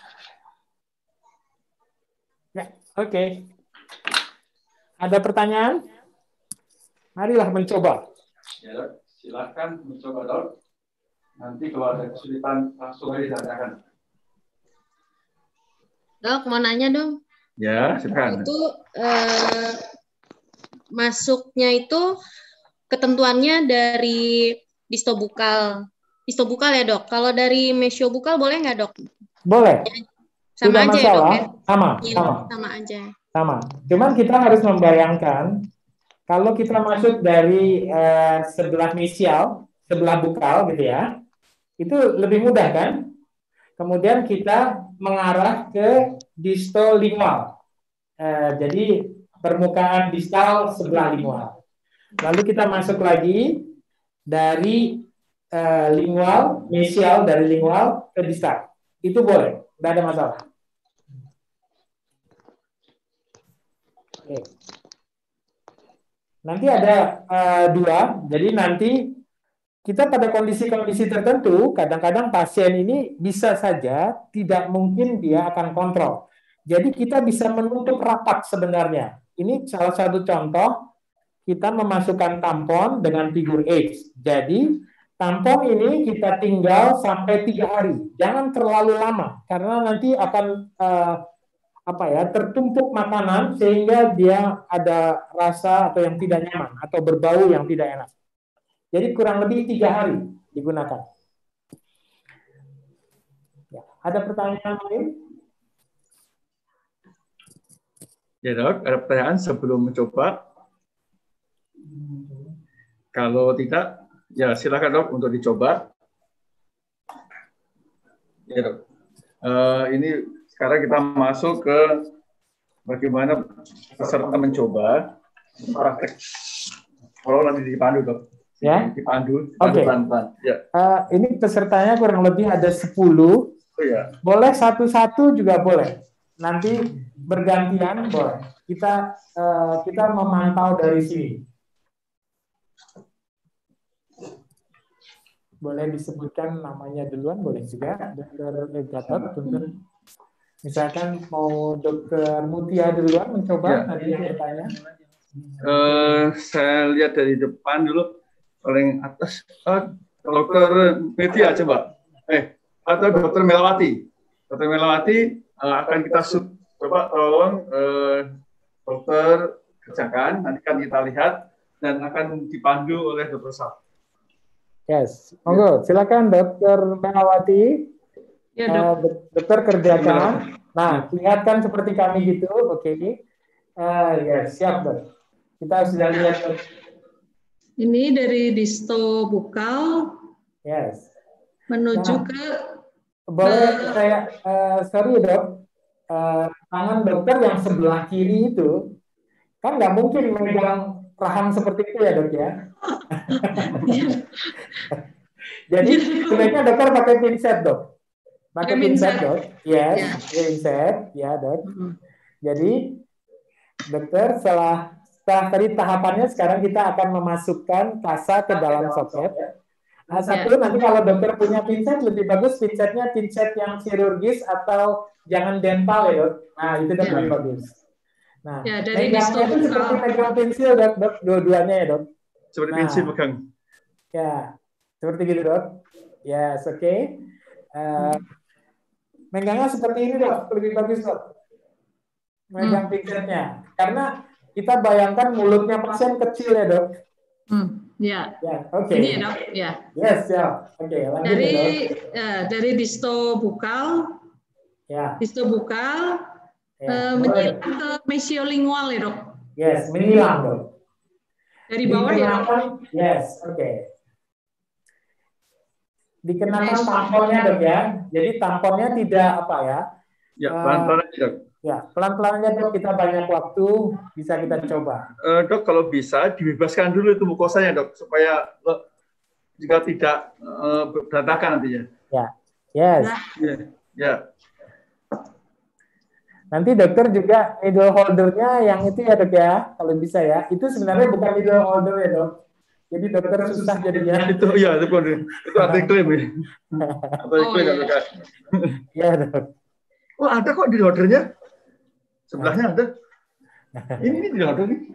Ya, oke. Ada pertanyaan? Marilah mencoba. Ya, silahkan mencoba, Dok. Nanti kalau ada kesulitan langsung aja ditanyakan. Dok, mau nanya dong. Ya, silakan. Itu masuknya itu ketentuannya dari distobukal. Distobukal ya, Dok. Kalau dari mesiobukal boleh nggak, Dok? Boleh. Sama tidak aja masalah. Ya, Dok, ya? Sama, Ya, sama. sama aja. Sama. Cuman kita harus membayangkan kalau kita masuk dari sebelah mesial, sebelah bukal gitu ya, itu lebih mudah kan? Kemudian kita mengarah ke distolingual. Jadi permukaan distal sebelah lingual. Lalu kita masuk lagi dari lingual, mesial dari lingual ke distal. Itu boleh, tidak ada masalah. Oke. Nanti ada dua, jadi nanti kita pada kondisi-kondisi tertentu, kadang-kadang pasien ini bisa saja tidak mungkin dia akan kontrol. Jadi kita bisa menutup rapat sebenarnya. Ini salah satu contoh, kita memasukkan tampon dengan figure 8. Jadi tampon ini kita tinggal sampai 3 hari. Jangan terlalu lama, karena nanti akan tertumpuk makanan sehingga dia ada rasa atau yang tidak nyaman atau berbau yang tidak enak. Jadi kurang lebih 3 hari digunakan. Ya, ada pertanyaan lain? Ya, Dok, ada pertanyaan sebelum mencoba? Kalau tidak, ya silakan, Dok, untuk dicoba. Ya, Dok. Ini sekarang kita masuk ke bagaimana peserta mencoba praktek. Kalau nanti dipandu, Dok. Ya. Dipandu Oke. pelan-pelan. Ya. Ini pesertanya kurang lebih ada 10. Oh, ya. Boleh satu-satu juga boleh. Nanti bergantian boleh. Kita memantau dari sini. Boleh disebutkan namanya duluan, boleh juga. Dr. Gatot, misalkan mau Dr. Mutia duluan mencoba tadi yang bertanya. Saya lihat dari depan dulu. Paling atas, Dr. Metia coba, atau Dr. Melawati. Dr. Melawati akan kita coba tolong dokter kerjakan, nanti kan kita lihat dan akan dipandu oleh Dr. Saf. Yes, monggo, silakan Dr. Melawati. Ya, Dok. Dokter kerjakan. Nah, lihatkan seperti kami gitu, oke. Yes, siap Dok. Kita sudah lihat Dok. Ini dari disto bukal Yes. menuju Nah, ke boleh saya, sorry Dok, tangan dokter yang sebelah kiri itu kan nggak mungkin memegang rahang seperti itu ya Dok ya. Jadi sebaiknya dokter pakai pinset Dok. Pakai pinset Dok. Yes, pinset ya Dok. Jadi dokter setelah tadi tahapannya sekarang kita akan memasukkan kasa ke dalam soket. Satu, nanti kalau dokter punya pinset lebih bagus pinsetnya pinset yang chirurgis atau jangan dental ya Dok. Nah itu Dok lebih bagus. Nah, megangnya itu seperti megang pensil Dok, dua-duanya ya Dok. Seperti pensil pegang. Ya, seperti gitu Dok. Yes, oke. Megangnya seperti ini Dok, lebih bagus Dok. Megang pinsetnya. Karena kita bayangkan mulutnya pasien kecil ya Dok. Ya. Oke. Ini ya Dok, ya. Yes, ya. Oke, lanjut dari ya, Dok. Dari disto bukal, menyilang ke mesiolingual ya Dok. Yes, menyilang Dok. Dari bawah ya Dok. Yes, oke. Dikenakan tamponnya Dok ya. Jadi tamponnya tidak apa ya? Ya, pelan-pelan aja Dok. Ya, pelan-pelan aja Dok, kita banyak waktu, bisa kita coba. Dok, kalau bisa dibebaskan dulu itu mukosanya Dok, supaya jika tidak berantakan nantinya. Ya, yes. Ya. Nanti dokter juga needle holdernya yang itu ya Dok ya, kalau bisa ya. Itu sebenarnya bukan needle holder ya Dok. Jadi dokter susah jadinya. Itu ya, itu arti klaim ya. Arti klaim ya Dok. Iya Dok. Oh ada kok needle holdernya. Sebelahnya ada. Ini needle holder nih.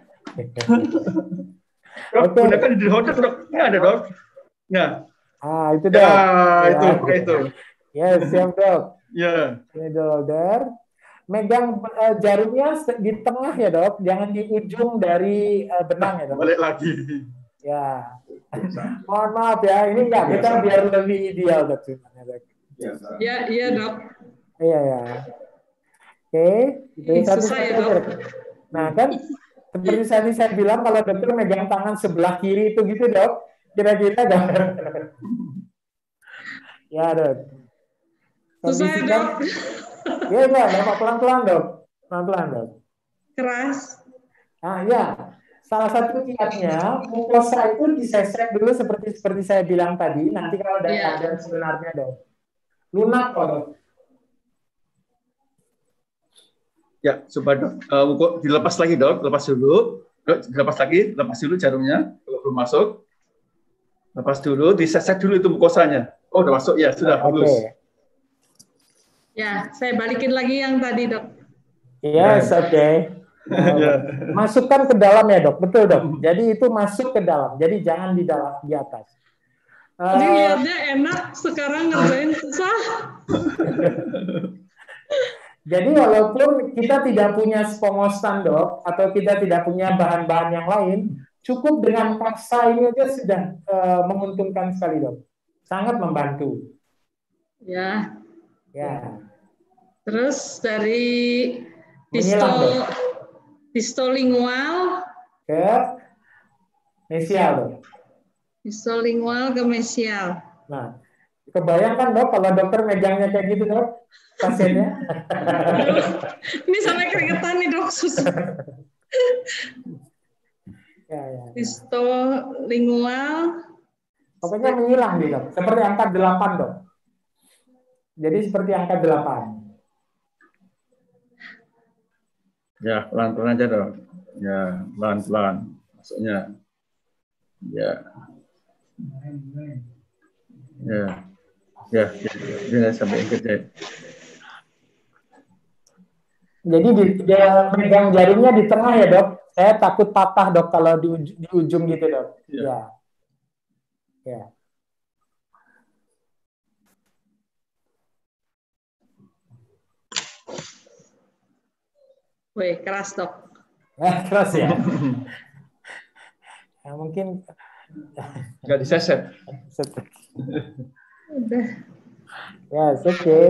Dok, gunakan needle holder Dok. Ini ada Dok. Nah. Itu Dok. Ya, itu. Yes, siap Dok. Ya. Needle holder. Megang jarumnya di tengah ya Dok, jangan di ujung dari benang ya Dok. Balik lagi. Ya, mohon maaf ya, ini enggak, kita biar lebih ideal Dok. Ya, iya Dok. Iya ya. Oke, itu susah ya Dok. Nah kan, seperti tadi saya bilang kalau dokter megang tangan sebelah kiri itu gitu Dok, kira-kira Dok. Ya Dok. Susah ya Dok. Iya, Bapak pelan-pelan Dok. Pelan-pelan Dok. Keras. Nah ya, salah satu kiatnya mukosa itu disesek dulu seperti saya bilang tadi. Nanti kalau ada keadaan sebenarnya Dok. Lunak kok Dok. Ya, coba Dok. Dilepas lagi Dok. Lepas dulu. Dok, lepas dulu jarumnya. Kalau belum masuk. Lepas dulu, disesek dulu itu mukosanya. Oh, udah masuk ya, sudah bagus. Ya, saya balikin lagi yang tadi Dok. Yes, oke. Masukkan ke dalam ya Dok, betul Dok. Jadi itu masuk ke dalam, jadi jangan di dalam, di atas. Jadi lihatnya enak, sekarang ngerjain susah. Jadi walaupun kita tidak punya spongostan Dok, atau kita tidak punya bahan-bahan yang lain, cukup dengan paksa ini aja sudah menguntungkan sekali Dok. Sangat membantu. Ya. Ya. Terus dari distolingual ke mesial. Distolingual ke mesial. Nah, kebayangkan Dok kalau dokter megangnya kayak gitu Dok, pasiennya. Ini sampai keringetan nih Dok, susah. Ya. Distolingual. Pokoknya menyilang nih Dok, seperti angka 8 Dok. Jadi seperti angka 8. Ya, pelan-pelan aja Dok. Ya, pelan-pelan. Maksudnya. Ya. Ya, sampai ikut ya. Jadi dia megang jarumnya di tengah ya Dok. Saya takut patah Dok kalau di ujung gitu Dok. Ya. Wih, keras Dok. Keras ya. Nah, mungkin nggak diseset. Udah. Yes, oke.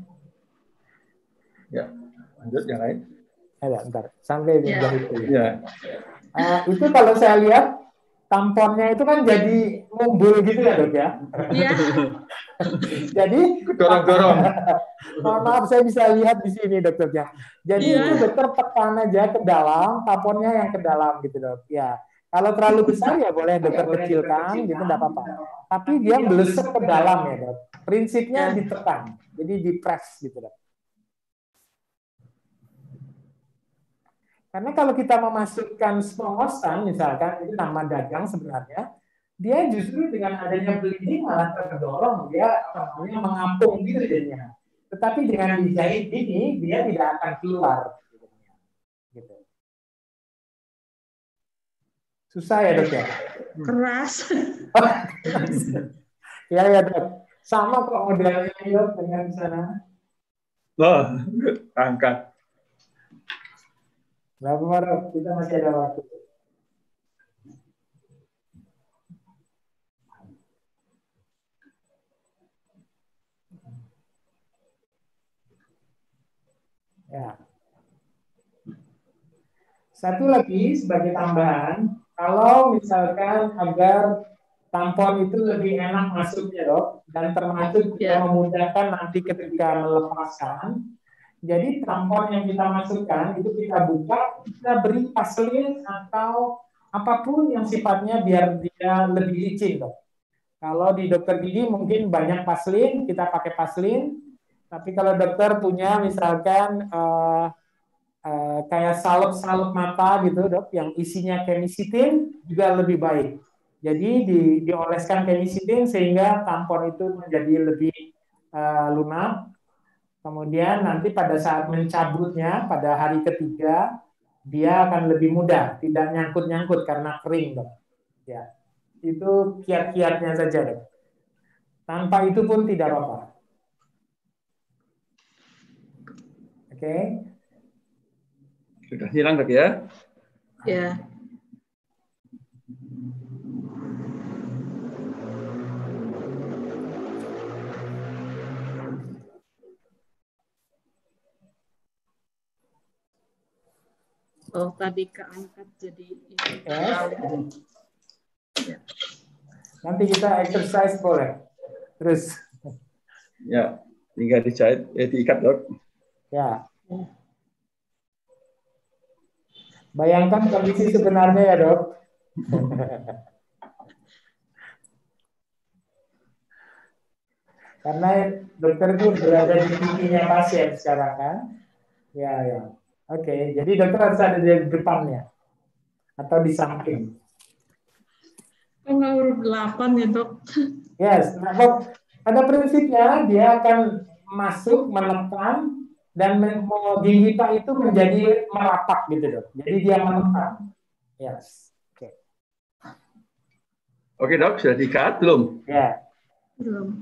Ya, lanjut yang lain. Ada, ntar sampai Ya. menjahit dulu. Ya, Itu kalau saya lihat tamponnya itu kan jadi ngumbul gitu ya dok ya. Iya. Jadi dorong-dorong. mohon maaf saya bisa lihat di sini dokter ya. Jadi Iya. itu dokter tekan aja ke dalam, tamponnya yang ke dalam gitu dok. Ya. Kalau terlalu besar ya boleh dokter kecilkan gitu enggak apa-apa. Tapi dia melesep ke dalam ya dok. Prinsipnya ditekan. Jadi dipres gitu dok. Karena kalau kita memasukkan spongosan misalkan itu nama dagang sebenarnya, dia justru dengan adanya bleeding malah terdorong, dia namanya mengapung gitu jadinya. Tetapi dengan dijahit ini dia tidak akan keluar. Gitu. Susah ya dok ya? Keras. Ya ya dok. Sama kok modelnya dok dengan sana. Loh, angkat. Nggak apa-apa dok, kita masih ada waktu. Ya. Satu lagi sebagai tambahan, kalau misalkan agar tampon itu lebih enak masuknya dok, dan termasuk juga memudahkan nanti ketika melepaskan. Jadi tampon yang kita masukkan itu kita buka, kita beri vaselin atau apapun yang sifatnya biar dia lebih licin dok. Kalau di dokter gigi mungkin banyak vaselin, kita pakai vaselin. Tapi kalau dokter punya misalkan kayak salep-salep mata gitu dok, yang isinya kemisitin juga lebih baik. Jadi dioleskan kemisitin sehingga tampon itu menjadi lebih lunak. Kemudian nanti pada saat mencabutnya pada hari ketiga dia akan lebih mudah, tidak nyangkut-nyangkut karena kering dok. Ya, itu kiat-kiatnya saja dok. Tanpa itu pun tidak apa-apa. Oke. Sudah hilang dok ya? Ya. Oh, tadi keangkat jadi ini. Ya. Nanti kita exercise boleh. Terus. Ya, tinggal dijahit, diikat dok. Ya. Bayangkan kondisi sebenarnya ya dok. Karena dokter itu berada di pipinya pasien sekarang kan. Ya ya. Oke, jadi dokter harus ada di depannya atau di samping. Enggak huruf 8 ya dok. Yes, nah, dok, pada prinsipnya dia akan masuk, menekan, dan gigi kita itu menjadi merapat gitu dok. Jadi dia menekan. Yes. Oke. Oke dok, sudah diikat belum? Ya. Belum.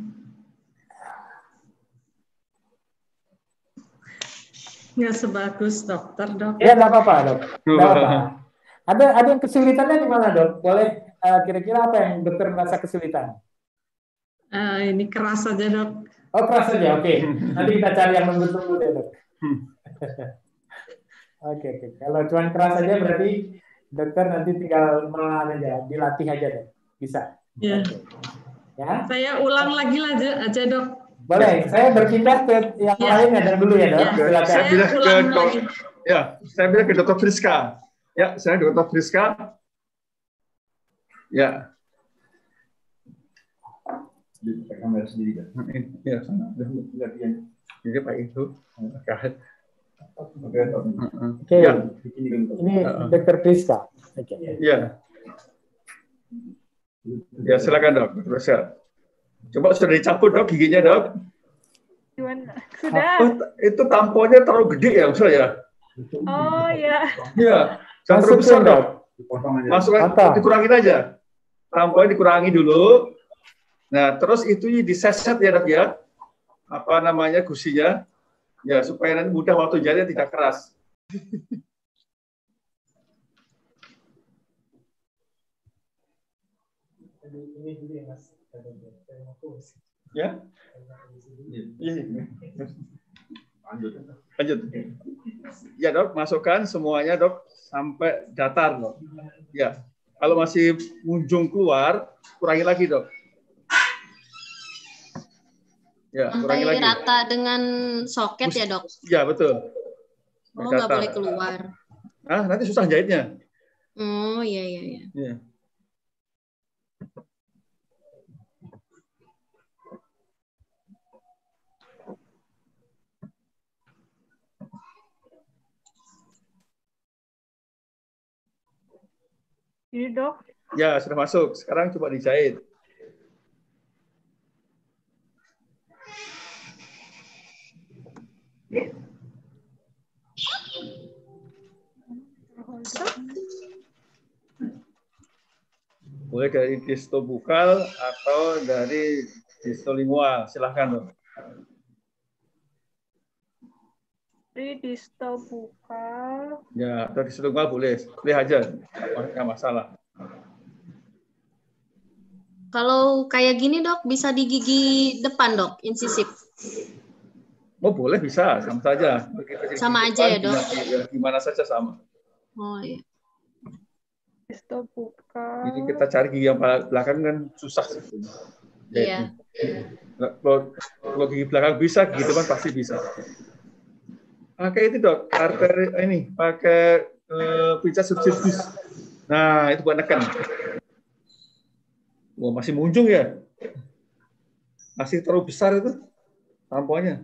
Nggak sebagus dokter dok. Ya nggak apa-apa dok. Nggak apa-apa. Ada yang kesulitannya di mana dok? Boleh kira-kira apa yang dokter merasa kesulitan? Ini keras aja dok. Oh keras saja, oke. Nanti kita cari yang lembut-lembut ya dok. Oke. Kalau cuma keras saja berarti dokter nanti tinggal aja, dilatih aja dok. Bisa. Ya. Okay. Ya. Saya ulang lagi aja dok. Boleh, saya berpindah ke yang lain ya dulu ya dok. Ya. Saya pindah ke Dr. Friska. Ya, saya Dr. Friska. Ya. Di kamera sendiri kan? Ya, sana. Latihan. Ini Pak itu. Oke. Ini Dr. Friska. Oke. Ya. Ya, silakan dok. Friska. Coba sudah dicabut dok giginya dok. Gimana? Sudah. Oh, itu tamponnya terlalu gede ya maksudnya ya? Oh ya. Iya. Jangan terlalu besar dok. Masukkan, dikurangin aja. Tamponnya dikurangi dulu. Nah, terus itu diseset ya dok ya. Apa namanya gusinya? Ya, supaya nanti mudah waktu jahitnya tidak keras. Ini dulu ya Mas. Ya. Lanjut. Ya dok, masukkan semuanya dok sampai datar dok. Ya. Kalau masih munjung keluar, kurangi lagi dok. Ya, kurangi Sampai lagi. rata dengan soket ya dok? Ya betul. Oh, nggak boleh keluar. Ah, nanti susah jahitnya. Oh, iya, iya, iya. Ya. Ini dok. Ya, sudah masuk. Sekarang coba dijahit. Boleh dari distobukal atau dari distolingual. Silahkan dok. Ini distobukal. Ya, atau distolingual boleh. Boleh aja. Nggak masalah. Kalau kayak gini dok, bisa di gigi depan dok, insisif. Oh boleh, bisa. Sama saja. Sama aja ya dok? Gimana saja sama. Oh iya. Distobukal. Ini kita cari gigi yang belakang kan susah sih. Iya. Kalau gigi belakang bisa, gigi depan pasti bisa. Pakai itu dok, arteri ini, pakai pincat subsidis. Nah, itu buat neken. Wah, masih munjung ya? Masih terlalu besar itu tamponnya.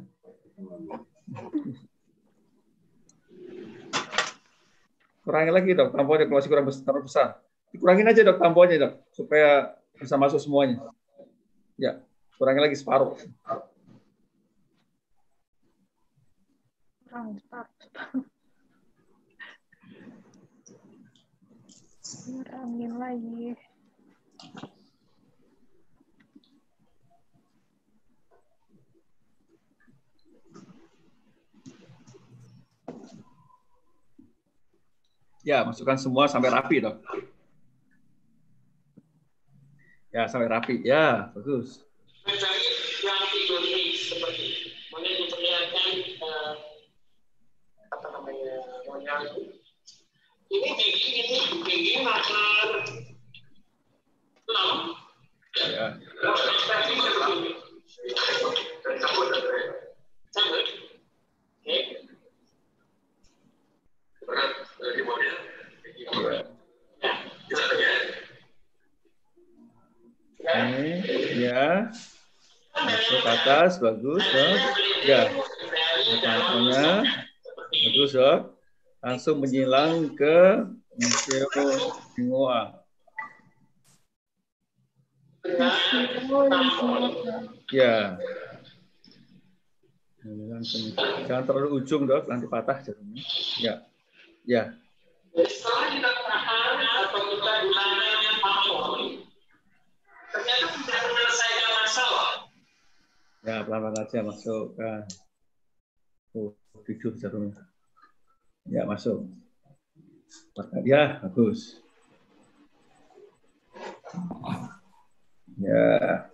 Kurangi lagi dok, tamponnya kalau masih terlalu besar. Dikurangin aja dok tamponnya dok, supaya bisa masuk semuanya. Ya, kurangi lagi separuh. Kurangin lagi. Ya, masukkan semua sampai rapi dok. Ya, sampai rapi. Ya, bagus. Mencari yang tidur ini seperti mana diperlihatkan apa namanya monyet ini gigi nomor 6. Ya. Seperti ini. Cabut. Oke. Berat di model. Bisa saja. Ini, ya. Masuk ke atas, bagus, dok. Ya. Tamponnya, bagus, dok. Langsung menyilang ke museum. Ya. Jangan terlalu ujung dok, nanti patah jarumnya. Ya, ya. Setelah kita tahan atau kita gunakan tampon, ternyata tidak menyelesaikan masalah. Ya, pelan-pelan aja masukkan. Oh, tidur jarumnya. Ya, masuk. Ya, bagus. Ya.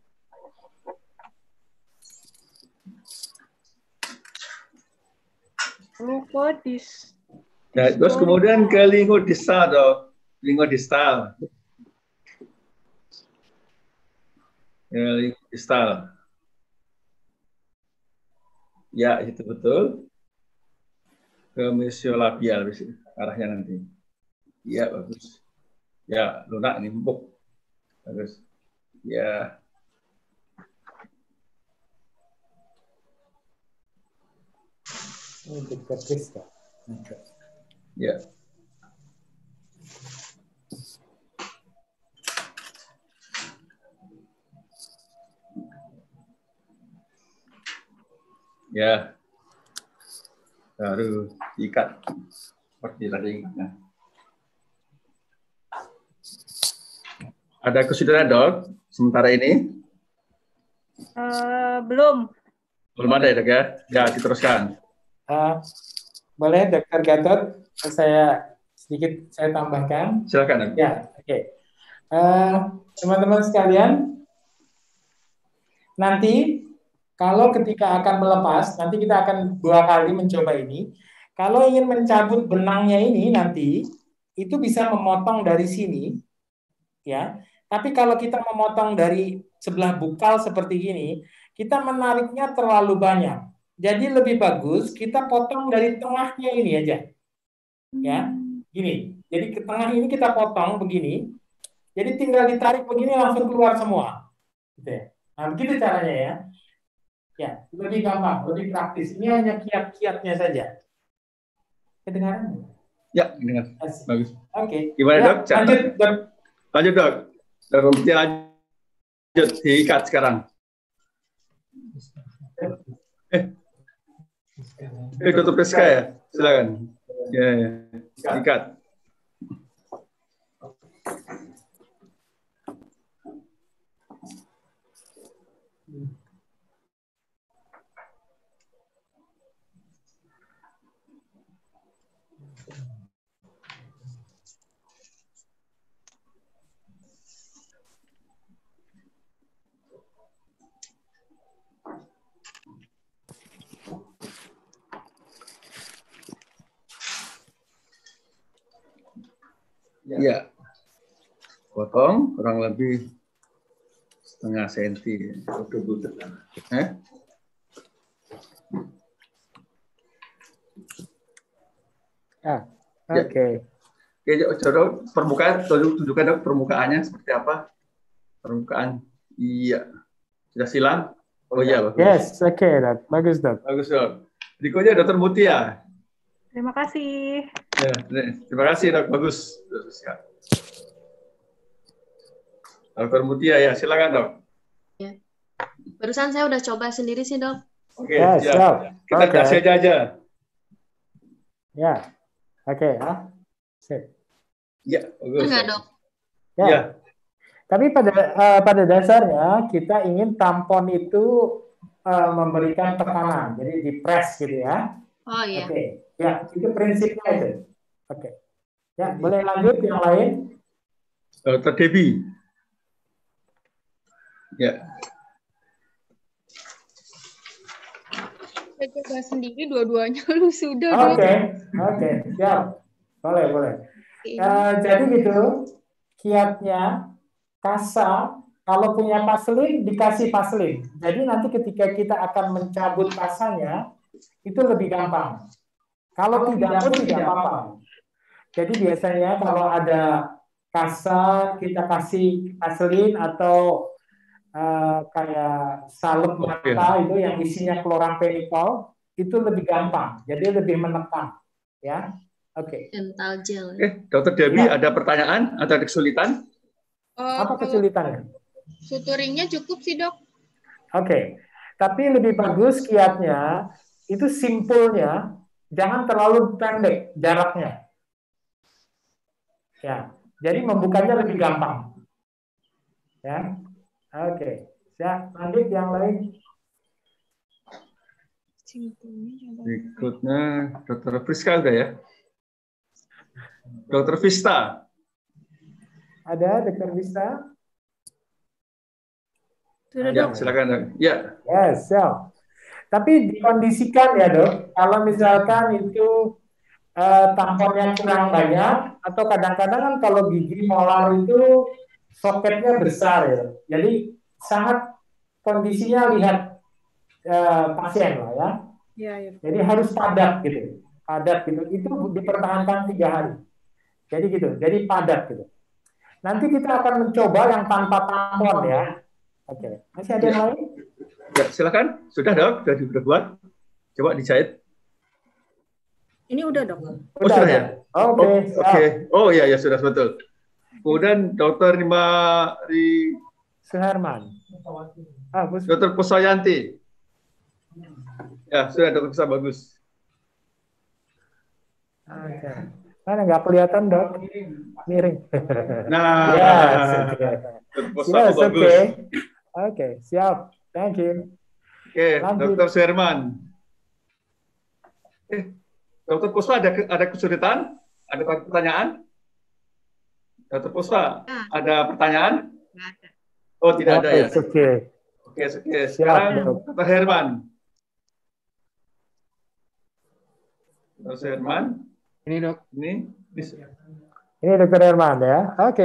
Glukodis. Ya, terus kemudian ke lingo distal dok. Lingo distal. Ya, lingo distal. Ya, itu betul. Ke mesiolabial arahnya nanti. Ya, bagus. Ya, lunak nih, empuk. Bagus. Ya. Ini Dr. Krista. Ya. Ya. Baru ikat seperti tadi. Nah. Ada kesulitan dok sementara ini? Belum. Belum ada ya dok ya? Ya, diteruskan. Boleh Dr. Gatot, saya tambahkan. Silakan. Ya, oke. Teman-teman sekalian, nanti kalau ketika akan melepas, nanti kita akan 2 kali mencoba ini. Kalau ingin mencabut benangnya ini nanti, itu bisa memotong dari sini, ya. Tapi kalau kita memotong dari sebelah bukal seperti ini, kita menariknya terlalu banyak. Jadi lebih bagus kita potong dari tengahnya ini aja, ya. Gini. Jadi ke tengah ini kita potong begini. Jadi tinggal ditarik begini langsung keluar semua. Gitu ya. Nah, begitu caranya ya. Ya, lebih gampang, lebih praktis. Ini hanya kiat-kiatnya saja. Kedengaran? Ya, dengar. Bagus. Oke. Gimana Ya, dok? lanjut, Dok. Lanjut dok. Rambutnya lanjut, diikat sekarang. Dr. Priska ya, silakan. Ya, diikat. Ya, potong kurang lebih setengah senti. Oke. Oke, coba permukaan, tunjukkan dok permukaannya seperti apa? Permukaan, iya. Sudah silang? Oh iya, bagus. Yes, oke, Dok. Bagus, Dok. Bagus dok. Berikutnya Dr. Mutia. Terima kasih. Ya, terima kasih dok, bagus. Dr. Mutia ya, silakan dok. Ya. Barusan saya udah coba sendiri sih dok. Oke, Yes, siap. Dok. Kita Oke. kasih aja. Ya, oke ya. Sip. Ya, bagus. Enggak dok. Ya. Ya. Tapi pada dasarnya kita ingin tampon itu memberikan tekanan, jadi di press gitu ya. Oh iya. Oke, ya itu prinsipnya itu. Oke, ya boleh lanjut yang lain. Dr. Debbie. Ya. Saya coba sendiri dua-duanya lu sudah dok. Oke, siap. Boleh. Jadi gitu, kiatnya kasa, kalau punya paselin dikasih paselin. Jadi nanti ketika kita akan mencabut kasanya itu lebih gampang. Kalau tidak pun tidak apa-apa. Jadi biasanya kalau ada kasa kita kasih paselin atau kayak salep mata itu yang isinya kloramfenikol itu lebih gampang. Jadi lebih menekan, ya. Oke. Dental gel. Dr. Debbie Ya. ada pertanyaan? Ada kesulitan? Apa kesulitannya? Suturingnya cukup sih dok. Oke. Tapi lebih bagus kiatnya itu simpulnya jangan terlalu pendek jaraknya. Ya. Jadi membukanya lebih gampang. Ya. Oke. Siap. Lanjut yang lain. Berikutnya Dr. Priska udah ya? Dr. Vista. Ada Dr. Vista? Sudah Ya, dok. silakan dok. Ya. Yes, siap. Tapi dikondisikan ya dok, kalau misalkan itu tamponnya kurang banyak, atau kadang-kadang kan kalau gigi molar itu soketnya besar ya, jadi sangat kondisinya lihat pasien lah ya. Iya. Jadi harus padat gitu, itu dipertahankan 3 hari. Jadi gitu, jadi padat gitu. Nanti kita akan mencoba yang tanpa tampon ya. Oke, masih ada yang lain? Ya, silakan. Sudah dok, sudah dibuat. Coba dijahit. Ini udah dok. Oh, sudah ya? Oke, siap. Oke. Oh iya, ya sudah betul. Kemudian Dr. Nimari, Suherman. Dr. Pusayanti. Ya, sudah Dr. Pusa, bagus. Oke. Mana nggak kelihatan dok? Miring. Nah, Yes, Dr. Pusa, yes, bagus. oke. Oke, siap. Thank you. Oke, Lanjut. Dr. Suherman. Dr. Puspa ada kesulitan? Ada pertanyaan? Dr. Puspa, Ah. ada pertanyaan? Nggak ada. Oh, tidak ada ya. Oke. Oke, sekarang Siap, Dok. Dr. Herman. Dr. Herman, Ini dok. ini Ini Dr. Herman ya. Oke.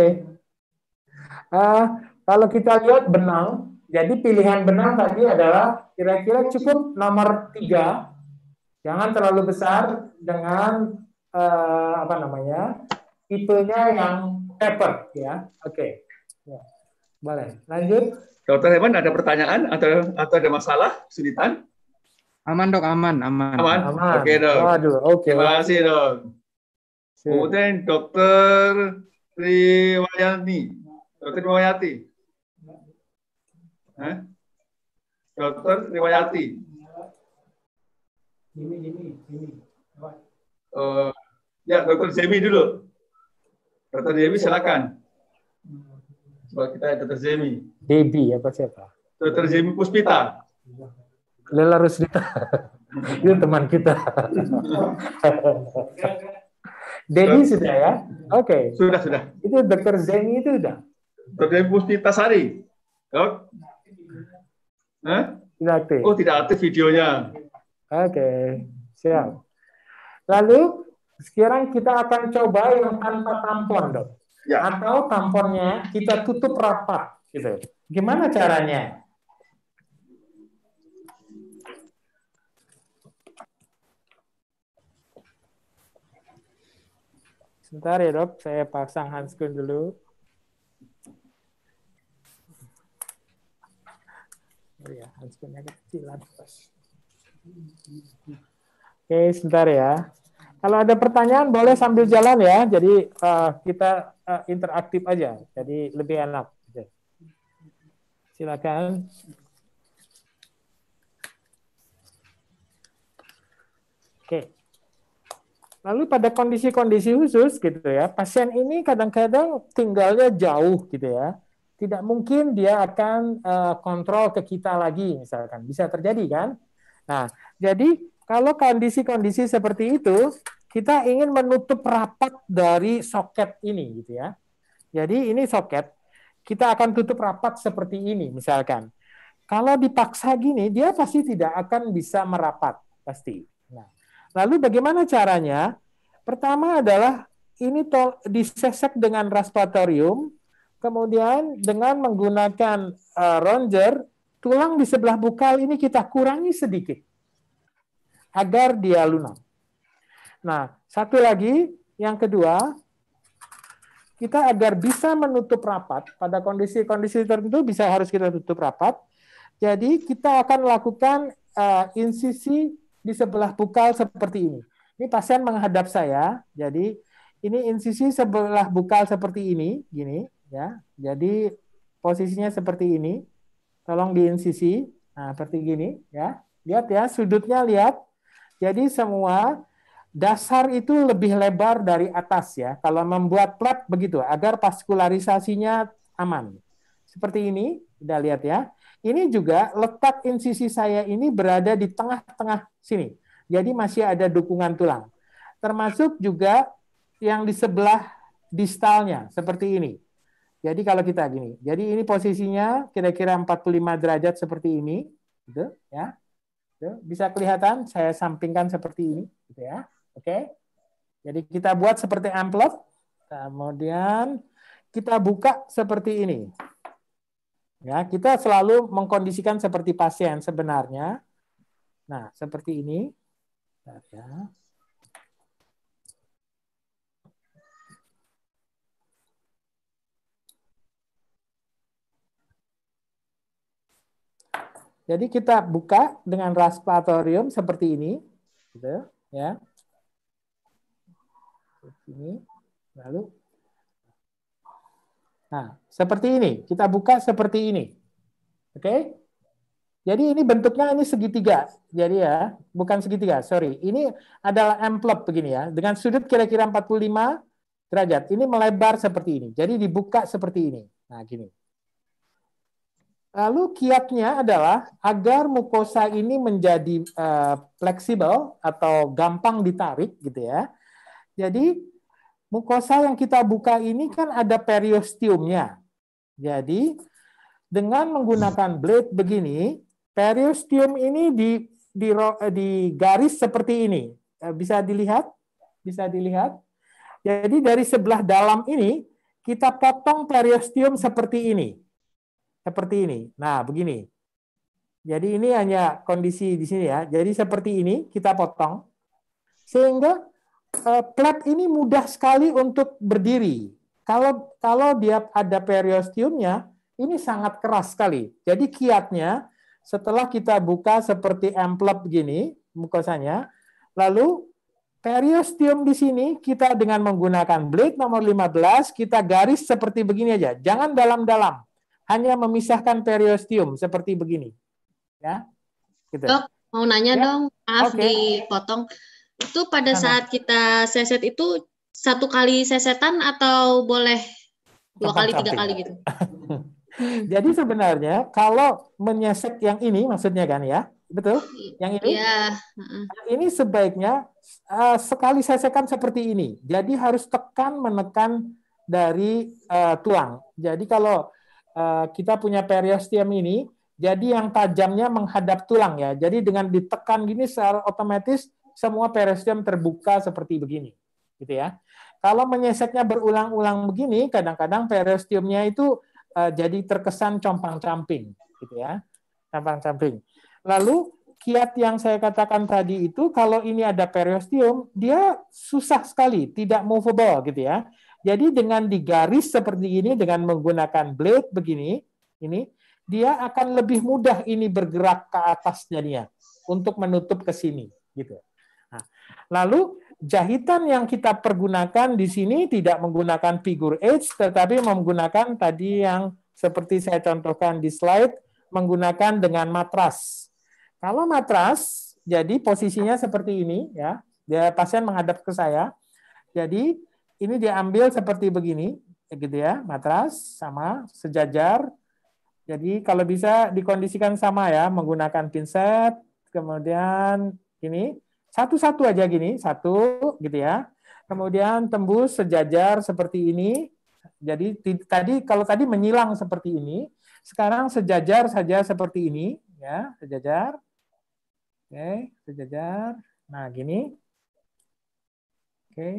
Kalau kita lihat benang, jadi pilihan benang tadi adalah kira-kira cukup nomor 3. Jangan terlalu besar dengan apa namanya, tipenya yang taper ya. Oke. Ya. Boleh. Lanjut. Dr. Herman ada pertanyaan atau ada masalah, kesulitan? Aman dok, aman. Aman? Aman. Oke, Dok. Waduh, oke. Terima kasih, Dok. Kemudian Dr. Triwayani. Dr. Triwayati. Dr. Triwayati. Ya, Dr. Zemi dulu. Dr. Zemi silakan. Coba kita Dr. Zemi. Debbie apa siapa? Dr. Zemi Puspita. Lela Rusdita. Itu teman kita. Debbie sudah ya? Oke. Sudah. Itu Dr. Zeni itu sudah? Dr. Zemi Puspita Sari. Dok? Tidak aktif. Oh, tidak aktif videonya. Oke. Siap. Lalu sekarang kita akan coba yang tanpa tampon, Dok. Ya. Atau tamponnya kita tutup rapat gitu. Gimana caranya? Sebentar ya, Dok, saya pasang handscreen dulu. Oh ya, handscreen-nya kecilan. Oke, sebentar ya. Kalau ada pertanyaan boleh sambil jalan ya. Jadi kita interaktif aja. Jadi lebih enak. Silakan. Oke. Lalu pada kondisi-kondisi khusus gitu ya, pasien ini kadang-kadang tinggalnya jauh gitu ya. Tidak mungkin dia akan kontrol ke kita lagi misalkan. Bisa terjadi kan? Nah, jadi kalau kondisi-kondisi seperti itu, kita ingin menutup rapat dari soket ini gitu ya. Jadi ini soket, kita akan tutup rapat seperti ini misalkan. Kalau dipaksa gini, dia pasti tidak akan bisa merapat pasti. Nah, lalu bagaimana caranya? Pertama adalah ini disesek dengan raspatorium, kemudian dengan menggunakan ronger, tulang di sebelah bukal ini kita kurangi sedikit agar dia lunak. Nah, satu lagi, yang kedua, kita agar bisa menutup rapat pada kondisi-kondisi tertentu harus kita tutup rapat. Jadi kita akan lakukan insisi di sebelah bukal seperti ini. Ini pasien menghadap saya, jadi ini insisi sebelah bukal seperti ini, gini ya. Jadi posisinya seperti ini. Tolong diinsisi. Nah, seperti gini ya. Lihat ya, sudutnya lihat. Jadi semua dasar itu lebih lebar dari atas ya. Kalau membuat flap begitu agar vaskularisasinya aman. Seperti ini, udah lihat ya. Ini juga letak insisi saya ini berada di tengah-tengah sini. Jadi masih ada dukungan tulang. Termasuk juga yang di sebelah distalnya seperti ini. Jadi kalau kita gini, jadi ini posisinya kira-kira 45 derajat seperti ini, gitu ya. Bisa kelihatan saya sampingkan seperti ini, gitu ya. Oke. Jadi kita buat seperti amplop, kemudian kita buka seperti ini. Ya, kita selalu mengkondisikan seperti pasien sebenarnya. Nah, seperti ini. Ya. Jadi kita buka dengan raspatorium seperti ini, gitu, ya. Ini, lalu, nah seperti ini. Kita buka seperti ini, oke? Jadi ini bentuknya ini segitiga, jadi ya, bukan segitiga, sorry. Ini adalah amplop begini ya, dengan sudut kira-kira 45 derajat. Ini melebar seperti ini, jadi dibuka seperti ini. Nah, gini. Lalu kiatnya adalah agar mukosa ini menjadi fleksibel atau gampang ditarik, gitu ya. Jadi mukosa yang kita buka ini kan ada periosteumnya. Jadi dengan menggunakan blade begini, periosteum ini di garis seperti ini. Bisa dilihat? Bisa dilihat? Jadi dari sebelah dalam ini kita potong periosteum seperti ini. Seperti ini. Nah, begini. Jadi ini hanya kondisi di sini ya. Jadi seperti ini kita potong. Sehingga plate ini mudah sekali untuk berdiri. Kalau dia ada periosteumnya, ini sangat keras sekali. Jadi kiatnya setelah kita buka seperti amplop begini mukosanya, lalu periosteum di sini kita dengan menggunakan blade nomor 15 kita garis seperti begini aja. Jangan dalam-dalam. Hanya memisahkan periosteum seperti begini. Ya. Gitu. Dok, mau nanya Ya. dong. Maaf Oke. dipotong. Itu pada Sana. saat kita seset itu 1 kali sesetan atau boleh 2 kali, 3 Samping. kali gitu? Jadi sebenarnya kalau menyesek yang ini maksudnya kan ya, betul? Yang ini? Iya. Ini sebaiknya sekali sesekan seperti ini. Jadi harus tekan menekan dari tulang. Jadi kalau kita punya periosteum ini, jadi yang tajamnya menghadap tulang ya. Jadi dengan ditekan gini secara otomatis semua periosteum terbuka seperti begini, gitu ya. Kalau menyeseknya berulang-ulang begini, kadang-kadang periosteumnya itu jadi terkesan compang-camping, gitu ya, compang-camping. Lalu kiat yang saya katakan tadi itu, kalau ini ada periosteum, dia susah sekali, tidak movable, gitu ya. Jadi dengan digaris seperti ini, dengan menggunakan blade begini, ini dia akan lebih mudah ini bergerak ke atas jadinya untuk menutup ke sini, gitu. Nah, lalu jahitan yang kita pergunakan di sini tidak menggunakan figure 8, tetapi menggunakan tadi yang seperti saya contohkan di slide, menggunakan dengan matras. Kalau matras, jadi posisinya seperti ini, ya. Dia pasien menghadap ke saya. Jadi ini diambil seperti begini, gitu ya, matras sama sejajar. Jadi kalau bisa dikondisikan sama ya, menggunakan pinset, kemudian ini. Satu-satu aja gini, satu gitu ya. Kemudian tembus sejajar seperti ini. Jadi kalau tadi menyilang seperti ini, sekarang sejajar saja seperti ini, ya, sejajar. Oke, sejajar. Nah, gini. Oke.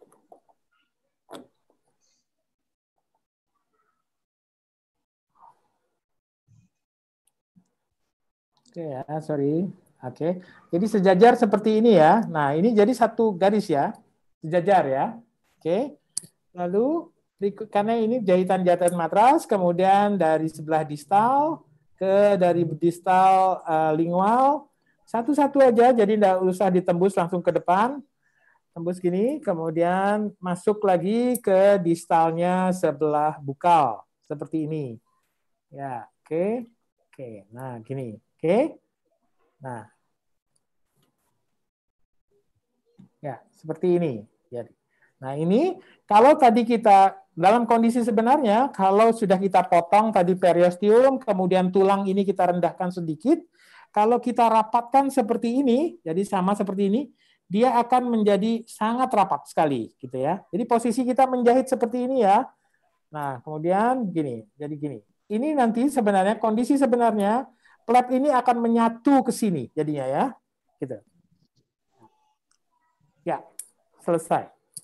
Oke ya, sorry. Oke, jadi sejajar seperti ini ya. Nah, ini jadi satu garis ya, sejajar ya. Oke, lalu karena ini jahitan-jahitan matras, kemudian dari sebelah distal dari distal lingual, satu-satu aja, jadi tidak usah ditembus langsung ke depan. Tembus gini, kemudian masuk lagi ke distalnya sebelah bukal, seperti ini. Ya, oke. Oke, nah gini, oke. Ya, seperti ini. Nah, ini kalau tadi kita dalam kondisi sebenarnya, kalau sudah kita potong tadi periosteum, kemudian tulang ini kita rendahkan sedikit, kalau kita rapatkan seperti ini, jadi sama seperti ini, dia akan menjadi sangat rapat sekali, gitu ya. Jadi posisi kita menjahit seperti ini ya. Nah, kemudian gini, jadi gini. Ini nanti sebenarnya kondisi sebenarnya plate ini akan menyatu ke sini jadinya ya, gitu. Ya, selesai.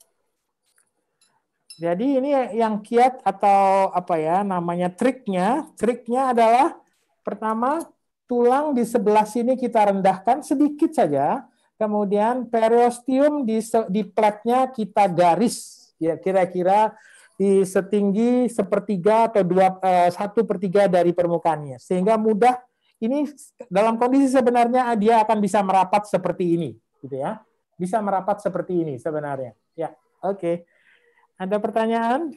Jadi ini yang kiat atau apa ya namanya triknya. Triknya adalah pertama tulang di sebelah sini kita rendahkan sedikit saja, kemudian periosteum di plate-nya kita garis ya kira-kira di setinggi 1/3 atau 1/3 dari permukaannya sehingga mudah. Ini dalam kondisi sebenarnya dia akan bisa merapat seperti ini, gitu ya. Bisa merapat seperti ini sebenarnya. Ya, oke. Ada pertanyaan?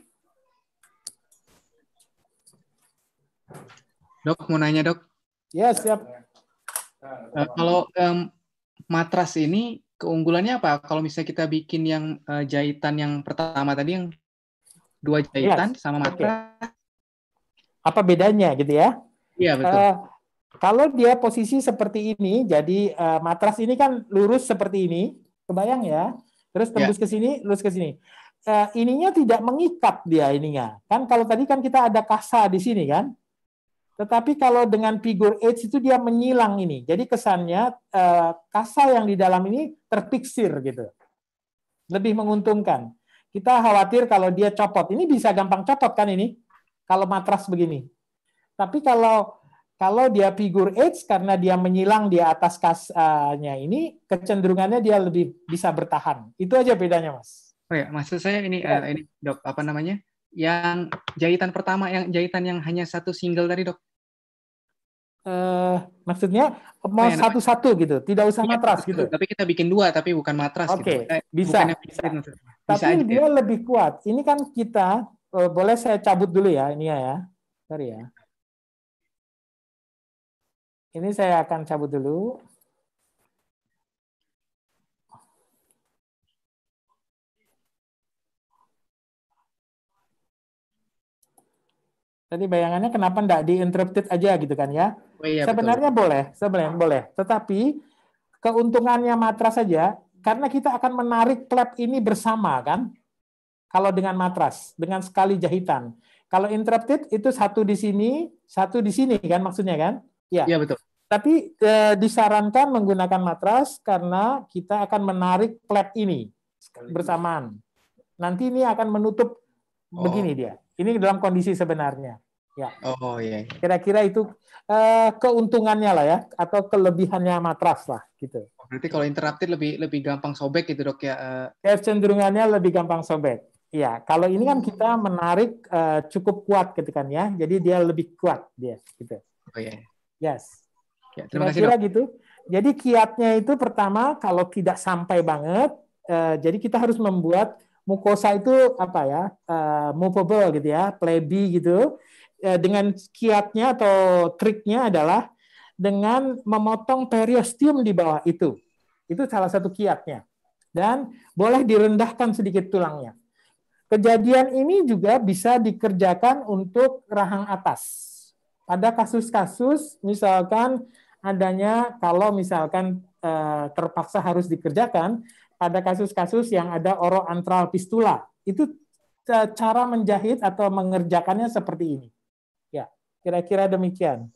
Dok, mau nanya dok. Ya, siap. Kalau matras ini keunggulannya apa? Kalau misalnya kita bikin yang jahitan yang pertama tadi yang 2 jahitan sama matras. Apa bedanya gitu ya? Iya, betul. Kalau dia posisi seperti ini, jadi matras ini kan lurus seperti ini, kebayang ya? Terus tembus ke sini, lurus ke sini. ininya tidak mengikat dia ininya. Kan kalau tadi kan kita ada kasa di sini kan. Tetapi kalau dengan figure 8 itu dia menyilang ini. Jadi kesannya kasa yang di dalam ini terfiksir gitu. Lebih menguntungkan. Kita khawatir kalau dia copot. Ini bisa gampang copot kan ini. Kalau matras begini. Tapi kalau dia figure 8 karena dia menyilang di atas kasanya ini, kecenderungannya dia lebih bisa bertahan. Itu aja bedanya, Mas. Oh ya, maksud saya ini, ini Dok, apa namanya? Yang jahitan pertama, yang jahitan yang hanya satu single tadi, Dok. Maksudnya mau satu-satu gitu, tidak usah matras gitu. Tapi kita bikin dua, tapi bukan matras. Oke, gitu. bisa. Tapi dia lebih kuat. Ini kan kita, boleh saya cabut dulu ya, ini ya. Sorry ya. Ini saya akan cabut dulu. Tadi bayangannya kenapa enggak di-interrupted aja gitu kan ya? Oh, iya, sebenarnya betul. sebenarnya boleh. Tetapi keuntungannya matras saja, karena kita akan menarik klep ini bersama kan? Kalau dengan matras, dengan sekali jahitan. Kalau interrupted itu satu di sini kan maksudnya kan? Ya. Iya, betul. Tapi disarankan menggunakan matras karena kita akan menarik klep ini bersamaan. Nanti ini akan menutup begini dia. Ini dalam kondisi sebenarnya. Ya. Oh iya. Kira-kira itu keuntungannya lah ya, atau kelebihannya matras lah gitu. Berarti kalau interrupted lebih gampang sobek gitu Dok ya? Kecenderungannya lebih gampang sobek. Ya, kalau ini kan kita menarik cukup kuat gitu kan ya, jadi dia lebih kuat dia gitu. Oh iya. Yes. Ya, terima kasih Kira-kira Dok. gitu. Jadi kiatnya itu pertama kalau tidak sampai banget, jadi kita harus membuat mukosa itu apa ya, movable gitu ya, flabby gitu. Dengan kiatnya atau triknya adalah dengan memotong periosteum di bawah itu. Itu salah satu kiatnya. Dan boleh direndahkan sedikit tulangnya. Kejadian ini juga bisa dikerjakan untuk rahang atas. Ada kasus-kasus misalkan adanya kalau misalkan terpaksa harus dikerjakan, pada kasus-kasus yang ada oroantral fistula. Itu cara menjahit atau mengerjakannya seperti ini. Ya, kira-kira demikian.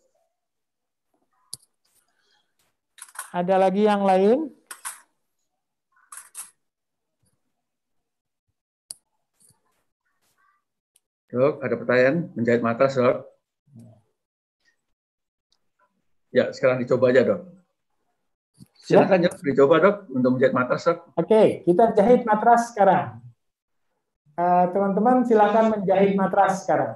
Ada lagi yang lain? Dok, ada pertanyaan menjahit matras, Dok? Ya, sekarang dicoba aja, Dok. Silakan ya, dicoba Dok untuk menjahit matras, Dok. Oke, kita jahit matras sekarang. Teman-teman silakan menjahit matras sekarang.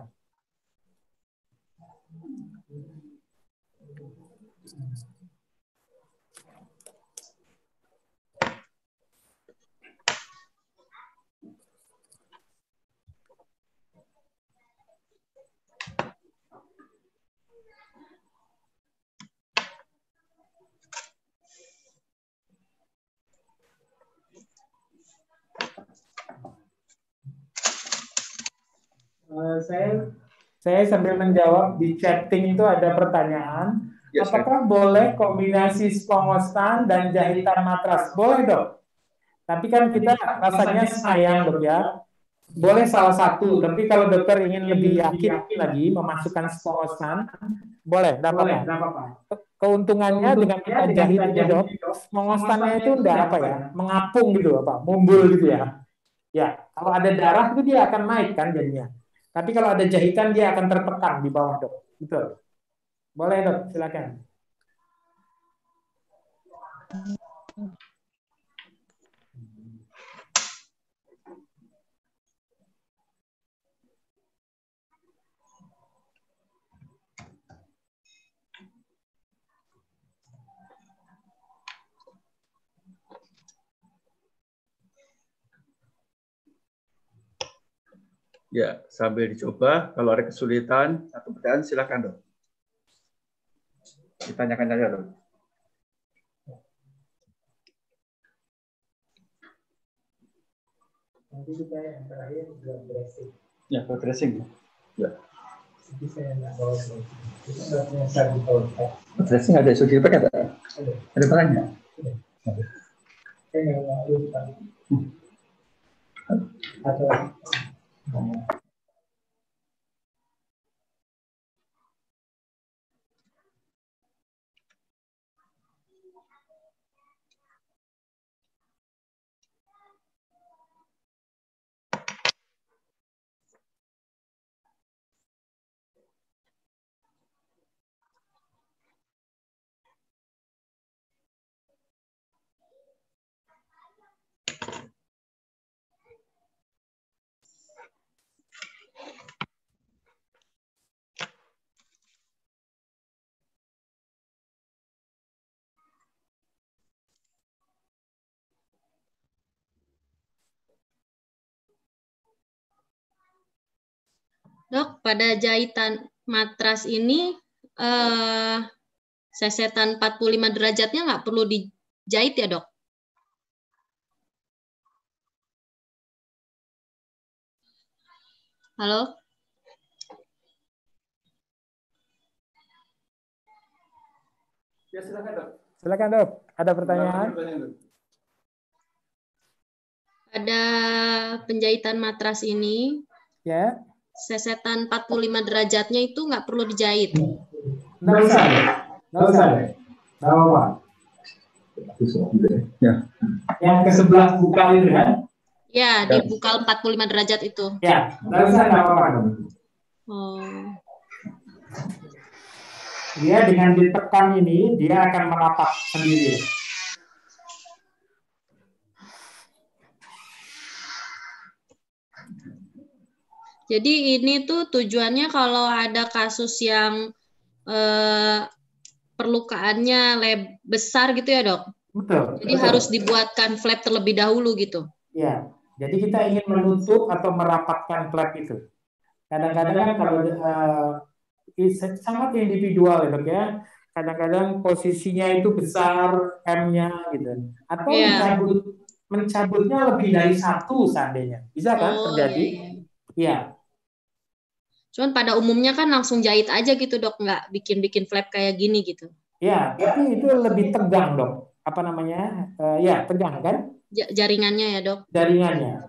Saya sambil menjawab di chatting itu ada pertanyaan, apakah boleh kombinasi spongostan dan jahitan matras? Boleh Dok. Tapi kan kita rasanya sayang Dok ya. Boleh salah satu, tapi kalau dokter ingin lebih yakin lagi memasukkan spongostan, boleh, tidak apa-apa. Keuntungannya dengan kita jahit ini Dok, spongostannya itu enggak apa ya, mengapung gitu apa, mumbul gitu ya. Ya, kalau ada darah itu dia akan naik kan jadinya. Tapi kalau ada jahitan dia akan tertekan di bawah Dok. Betul. Boleh Dok, silakan. Ya, sambil dicoba, kalau ada kesulitan atau pertanyaan silakan Dok. Ditanyakan aja Dok. Nanti kita yang terakhir blood dressing. Ya, blood dressing. Ya. Jadi saya nggak bawa itu nggak punya surgical pack. Blood dressing ada surgical pack ada? Ada barangnya? Saya nggak mau lupa. Dok, pada jahitan matras ini sesetan 45 derajatnya nggak perlu dijahit ya, Dok? Halo? Ya, silakan, Dok. Silakan, Dok. Ada pertanyaan? Pada penjahitan matras ini, Ya. sesetan 45 derajatnya itu nggak perlu dijahit. Nggak usah. Nggak usah. Nggak apa-apa. Ya. Yang ke sebelah bukal itu kan? Ya, di bukal 45 derajat itu. Ya, nggak usah, nggak apa-apa. Oh. Dia dengan ditekan ini, dia akan merapat sendiri. Jadi ini tuh tujuannya kalau ada kasus yang perlukaannya besar gitu ya, Dok? Betul. Jadi harus dibuatkan flap terlebih dahulu gitu. Ya, jadi kita ingin menutup atau merapatkan flap itu. Kadang-kadang kan kalau sangat individual ya, Dok ya. Kadang-kadang posisinya itu besar M-nya gitu. Atau mencabutnya lebih dari satu seandainya. Bisa kan terjadi? Iya. Cuman pada umumnya kan langsung jahit aja gitu, Dok, nggak bikin-bikin flap kayak gini gitu. Ya, tapi itu lebih tegang, Dok. Apa namanya? Ya, tegang kan? Jaringannya ya, Dok? Jaringannya.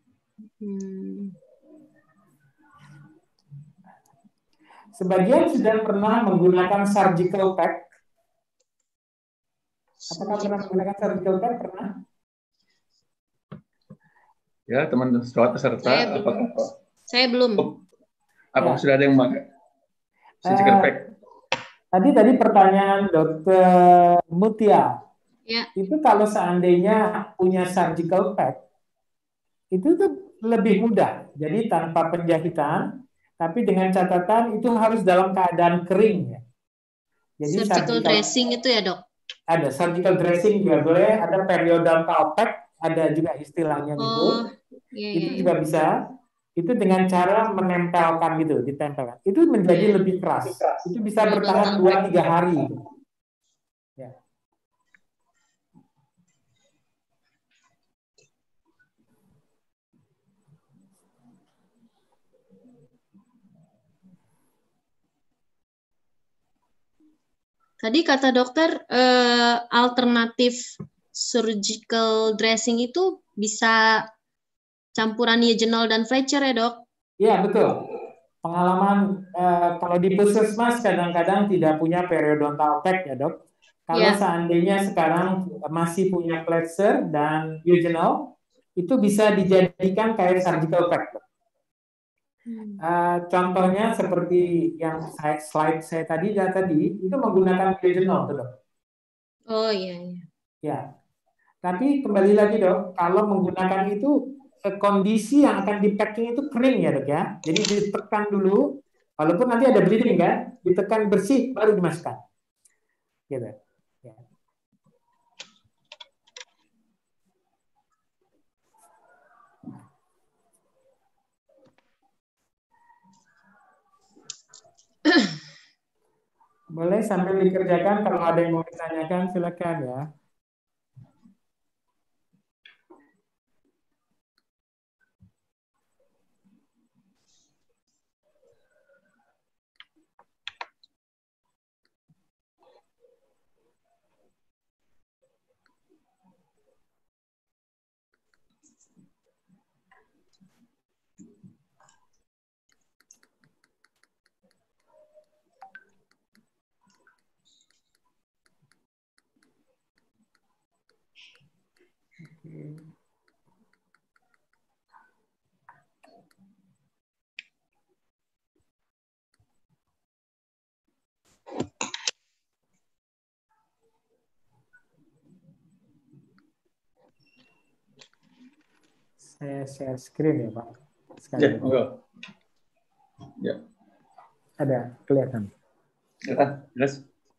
Sebagian sudah pernah menggunakan surgical pack. Apakah pernah menggunakan surgical pack? Pernah? Ya, teman peserta. Saya belum. Apakah sudah ada yang memakai surgical pack? Tadi pertanyaan Dokter Mutia. Ya. Itu kalau seandainya punya surgical pack, itu tuh lebih mudah. Jadi tanpa penjahitan, tapi dengan catatan itu harus dalam keadaan kering ya. Jadi surgical dressing itu ya, Dok? Ada surgical dressing juga boleh, ada periodontal pack, ada juga istilahnya gitu. Itu juga bisa. Itu dengan cara menempelkan gitu, ditempelkan. Itu menjadi lebih keras. Itu bisa bertahan 2-3 hari. Ya. Tadi kata dokter alternatif surgical dressing itu bisa campuran Eugenol dan Fletcher ya, Dok? Iya, betul. Pengalaman kalau di puskesmas kadang-kadang tidak punya periodontal pack ya, Dok. Kalau seandainya sekarang masih punya Fletcher dan Eugenol, itu bisa dijadikan kayak surgical pack, Dok. Contohnya seperti yang slide saya tadi itu menggunakan Eugenol, Dok. Oh iya. Ya, tapi kembali lagi, Dok, kalau menggunakan itu kondisi yang akan di packing itu kering ya, Dok ya. Jadi ditekan dulu, walaupun nanti ada bleeding kan, ditekan bersih baru dimasukkan. Gitu. Ya. Boleh sambil dikerjakan, kalau ada yang mau ditanyakan silakan ya. Saya share screen ya Pak. Ya, Sekali. monggo. Ya, Ada kelihatan. kelihatan, jelas.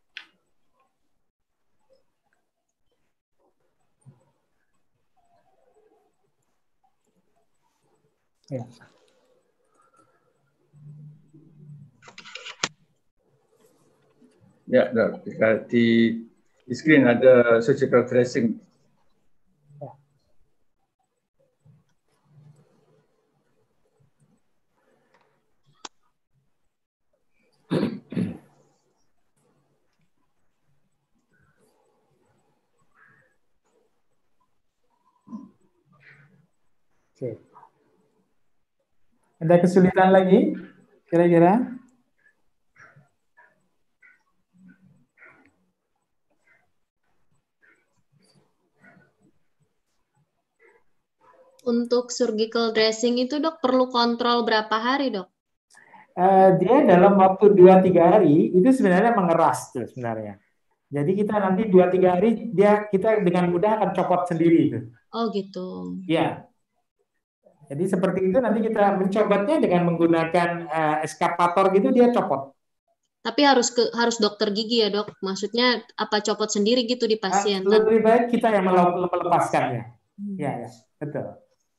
Ya. Ya, di screen ada surgical dressing. Oke. Ada kesulitan lagi kira-kira? Untuk surgical dressing itu dok perlu kontrol berapa hari dok? Dia dalam waktu 2-3 hari itu sebenarnya mengeras tuh sebenarnya. Jadi kita nanti 2-3 hari kita dengan mudah akan copot sendiri itu. Oh gitu. Ya. Jadi seperti itu nanti kita mencopotnya dengan menggunakan eskapator gitu dia copot. Tapi harus dokter gigi ya dok? Maksudnya apa copot sendiri gitu di pasien? Lebih baik kita yang melepaskannya. Ya, betul.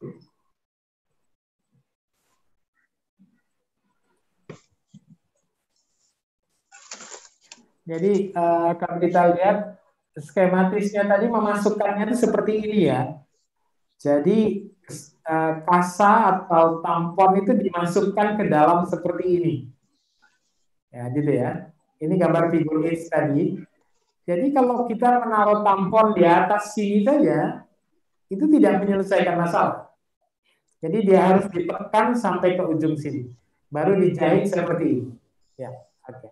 Jadi kalau kita lihat skematisnya tadi memasukkannya itu seperti ini ya. Jadi kasa atau tampon itu dimasukkan ke dalam seperti ini. Ya, gitu ya. Ini gambar figur H tadi. Jadi kalau kita menaruh tampon di atas sini saja, itu tidak menyelesaikan masalah. Jadi dia harus ditekan sampai ke ujung sini. Baru dijahit seperti ini. Ya, oke.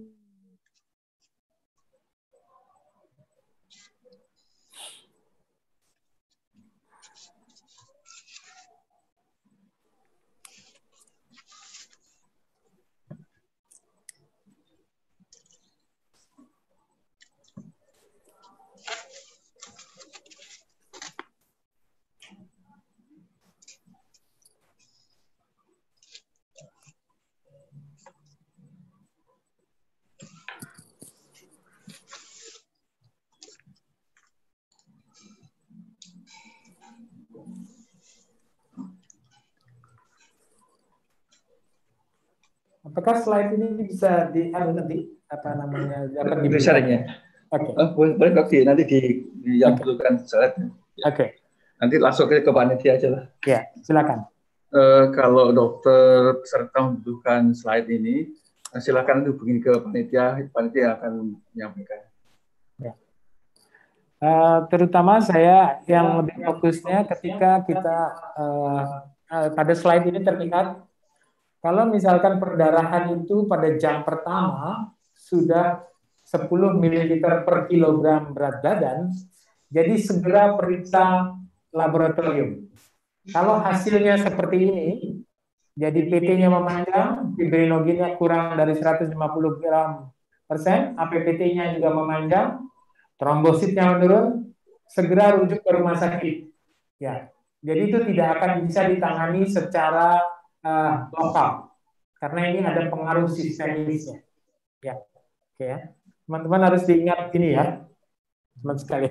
Apakah slide ini bisa nanti apa namanya dapat Di sharing ya. Oke. Boleh nanti diampulkan slide. Oke. Nanti langsung ke panitia aja lah. Ya, silakan. Kalau dokter peserta membutuhkan slide ini, silakan hubungi ke panitia akan menyampaikan. Ya. Terutama saya yang lebih fokusnya ketika kita pada slide ini terlihat kalau misalkan perdarahan itu pada jam pertama sudah 10 ml per kilogram berat badan, jadi segera periksa laboratorium. Kalau hasilnya seperti ini, jadi PT-nya memanjang, fibrinogennya kurang dari 150 gram %, APPT-nya juga memanjang, trombositnya menurun, segera rujuk ke rumah sakit. Ya, jadi itu tidak akan bisa ditangani secara lokal, karena ini ada pengaruh sistemisnya. Ya, oke ya. Teman-teman harus diingat ini ya, teman sekali.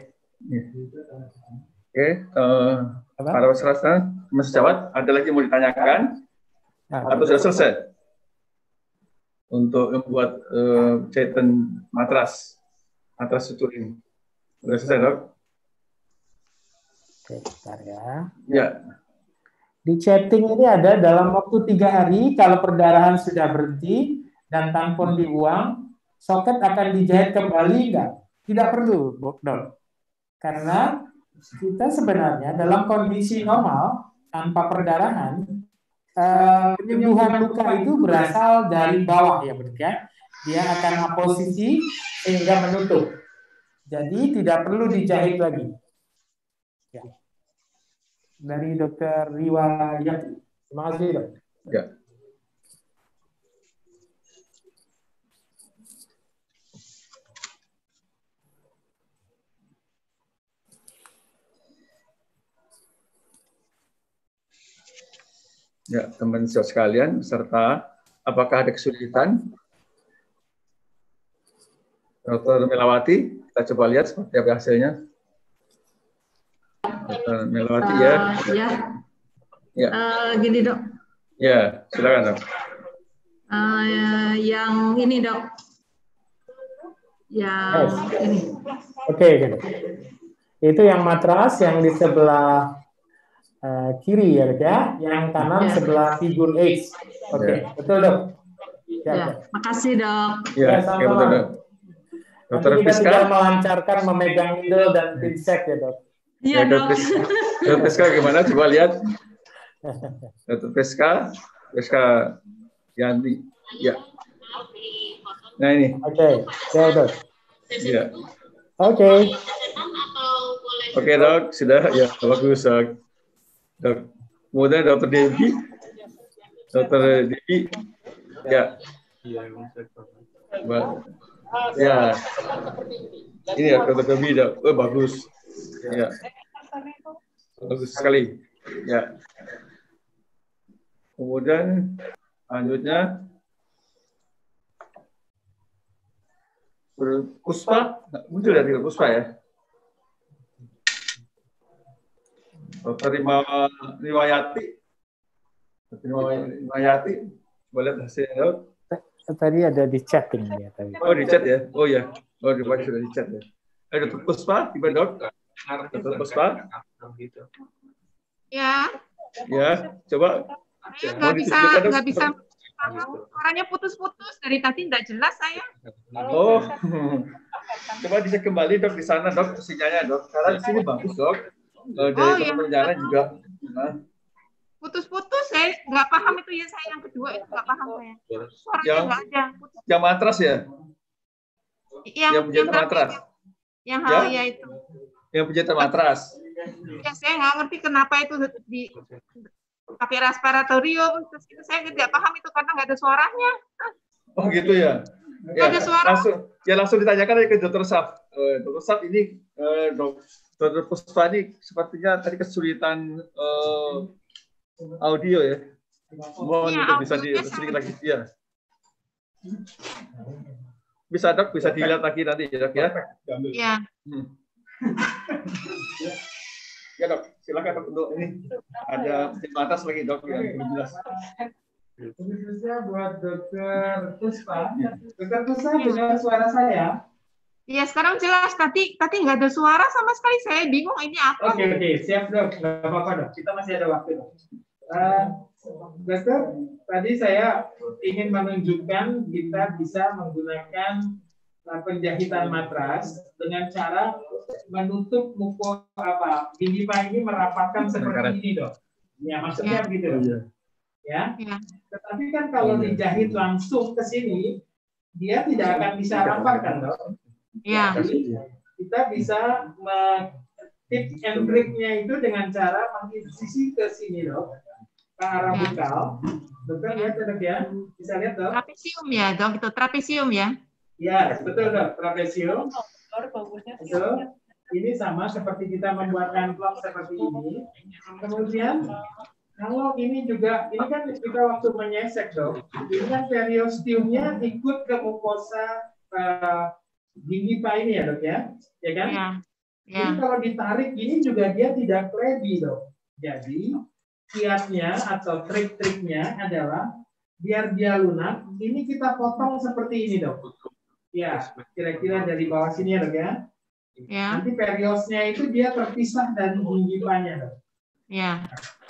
Oke, para peserta, Mas Jawad, ada lagi mau ditanyakan? Atau sudah selesai? Untuk membuat jahitan matras sutur ini. Sudah selesai, dok? Oke, bentar ya. Ya. Di chatting ini ada dalam waktu 3 hari, kalau perdarahan sudah berhenti dan tampon dibuang, soket akan dijahit kembali enggak? Tidak perlu, dok. Karena kita sebenarnya dalam kondisi normal, tanpa perdarahan, penyembuhan luka itu berasal dari bawah ya, betul ya. Dia akan aposisi sehingga menutup. Jadi tidak perlu dijahit lagi. Ya. Dari Dr. Riwa Yati. Terima kasih, dok. Ya. Ya, teman sejawat sekalian, serta apakah ada kesulitan? Dr. Melawati, kita coba lihat seperti apa hasilnya. Dr. Melawati, ya. Ya. Gini dok. Ya, silakan dok. Yang ini dok. Yang ini. Oke, gitu. Itu yang matras yang di sebelah kiri ya, dok ya. Yang kanan sebelah figur H. Oke, betul dok. Ya, makasih dok. Ya, betul dok. Dokter Nanti kita Priska, tinggal melancarkan memegang needle dan pincet ya dok. Iya dok. Dokter Priska gimana? Coba lihat. Dokter Priska Yanti. Ya. Nah ini. Oke, ya dok. Ya. Oke. Oke dok, sudah ya bagus dok. Kemudian Dokter Devi. Dokter Devi. Ya. Ya, ini ya Dokter Devi, oh, bagus, ya, bagus sekali, ya. Kemudian selanjutnya Puspa, muncul dari Puspa ya. Dokter Riwayati, boleh hasilnya dok. Tadi ada di chatting ya tadi. Oh di chat ya? Oh ya. Oh di sudah di chat ya. Dokter Puspa, tiba dok. Dokter Puspa. Ya. Ya, coba. Saya nggak bisa. Suaranya putus-putus dari tadi nggak jelas saya. Oh, coba dicek kembali dok di sana dok sinyalnya dok. Karena di sini bagus dok. Dari perjalanan juga. Putus-putus, saya nggak paham itu ya, saya yang kedua itu nggak paham saya. Suaranya nggak ada. Yang matras ya? Yang penjahit matras. Yang ya itu. Yang penjahit matras. Ya saya nggak ngerti kenapa itu di pakai respiratorium, terus itu saya tidak paham itu karena nggak ada suaranya. Oh gitu ya? Ya, ada suara. Langsung ditanyakan ke Dokter Saf. Dokter Saf ini, Dokter Puspa ini sepertinya tadi kesulitan audio ya. Mohon ya, bisa sedikit lagi ya. Bisa dok, bisa dilihat lagi nanti ya dok ya. Iya. Ya dok, silakan dok untuk ini ada di atas lagi dok yang belum jelas. Khususnya buat Dokter Puspa. Dokter Puspa dengar suara saya? Iya sekarang jelas. Tadi nggak ada suara sama sekali. Saya bingung ini apa. Oke, siap dok. Nggak apa-apa dok. Kita masih ada waktu dok. Dokter, tadi saya ingin menunjukkan kita bisa menggunakan penjahitan matras dengan cara menutup gingiva ini merapatkan seperti ini dok. Ya maksudnya begitu. Ya. Tetapi kan kalau dijahit langsung ke sini, dia tidak akan bisa rapat kan dok. Ya. Jadi kita bisa tips and trick-nya itu dengan cara menginsisi ke sini dok. Ke arah bukal. Dokter lihat dok ya. Bisa lihat dok. Trapesium ya dok, itu trapesium ya. Ya, betul dok. Trapesium. Betul. Ini sama seperti kita membuatkan vlog seperti ini. Kemudian kalau ini juga, ini kan kita waktu menyesek dok. Ini kan periosteumnya ikut ke mukosa gingiva ini ya dok ya. Ya kan? Ya. Jadi kalau ditarik ini juga dia tidak flabby dok. Jadi kiatnya atau trik-triknya adalah biar dia lunak, ini kita potong seperti ini dok. Ya, kira-kira dari bawah sini ya dok ya. Ya. Nanti periosnya itu dia terpisah dari gingivanya dok. Ya.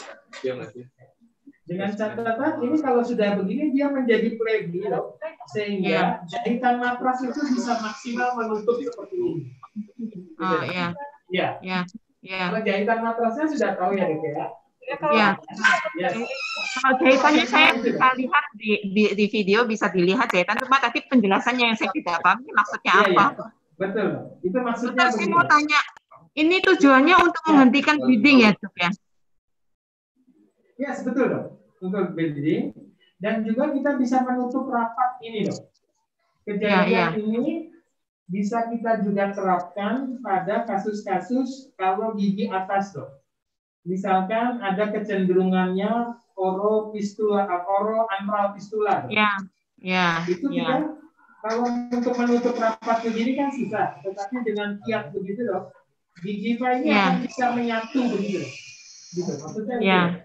Dengan catatan ini kalau sudah begini dia menjadi flabby dok, sehingga jahitan matras itu bisa maksimal menutup seperti ini. Oh iya. Ya. Ya. Ya. Kalau jahitan matrasnya sudah tahu ya dok ya. Ya. Kalau jahitannya saya bisa lihat di video, bisa dilihat jahitan, cuma tadi penjelasannya yang saya tidak paham maksudnya apa. Betul. Itu maksudnya. Saya mau tanya, ini tujuannya untuk menghentikan bleeding ya dok ya? Ya, betul dok. Untuk bleeding. Dan juga kita bisa menutup rapat ini dok. Kejadian ini bisa kita juga terapkan pada kasus-kasus kalau gigi atas dok. misalkan ada kecenderungannya oroantral fistula. Itu kita kalau untuk menutup rapat begini kan susah, tetapi dengan kiat begitu loh, gingiva ini akan bisa menyatu begitu. Gitu, maksudnya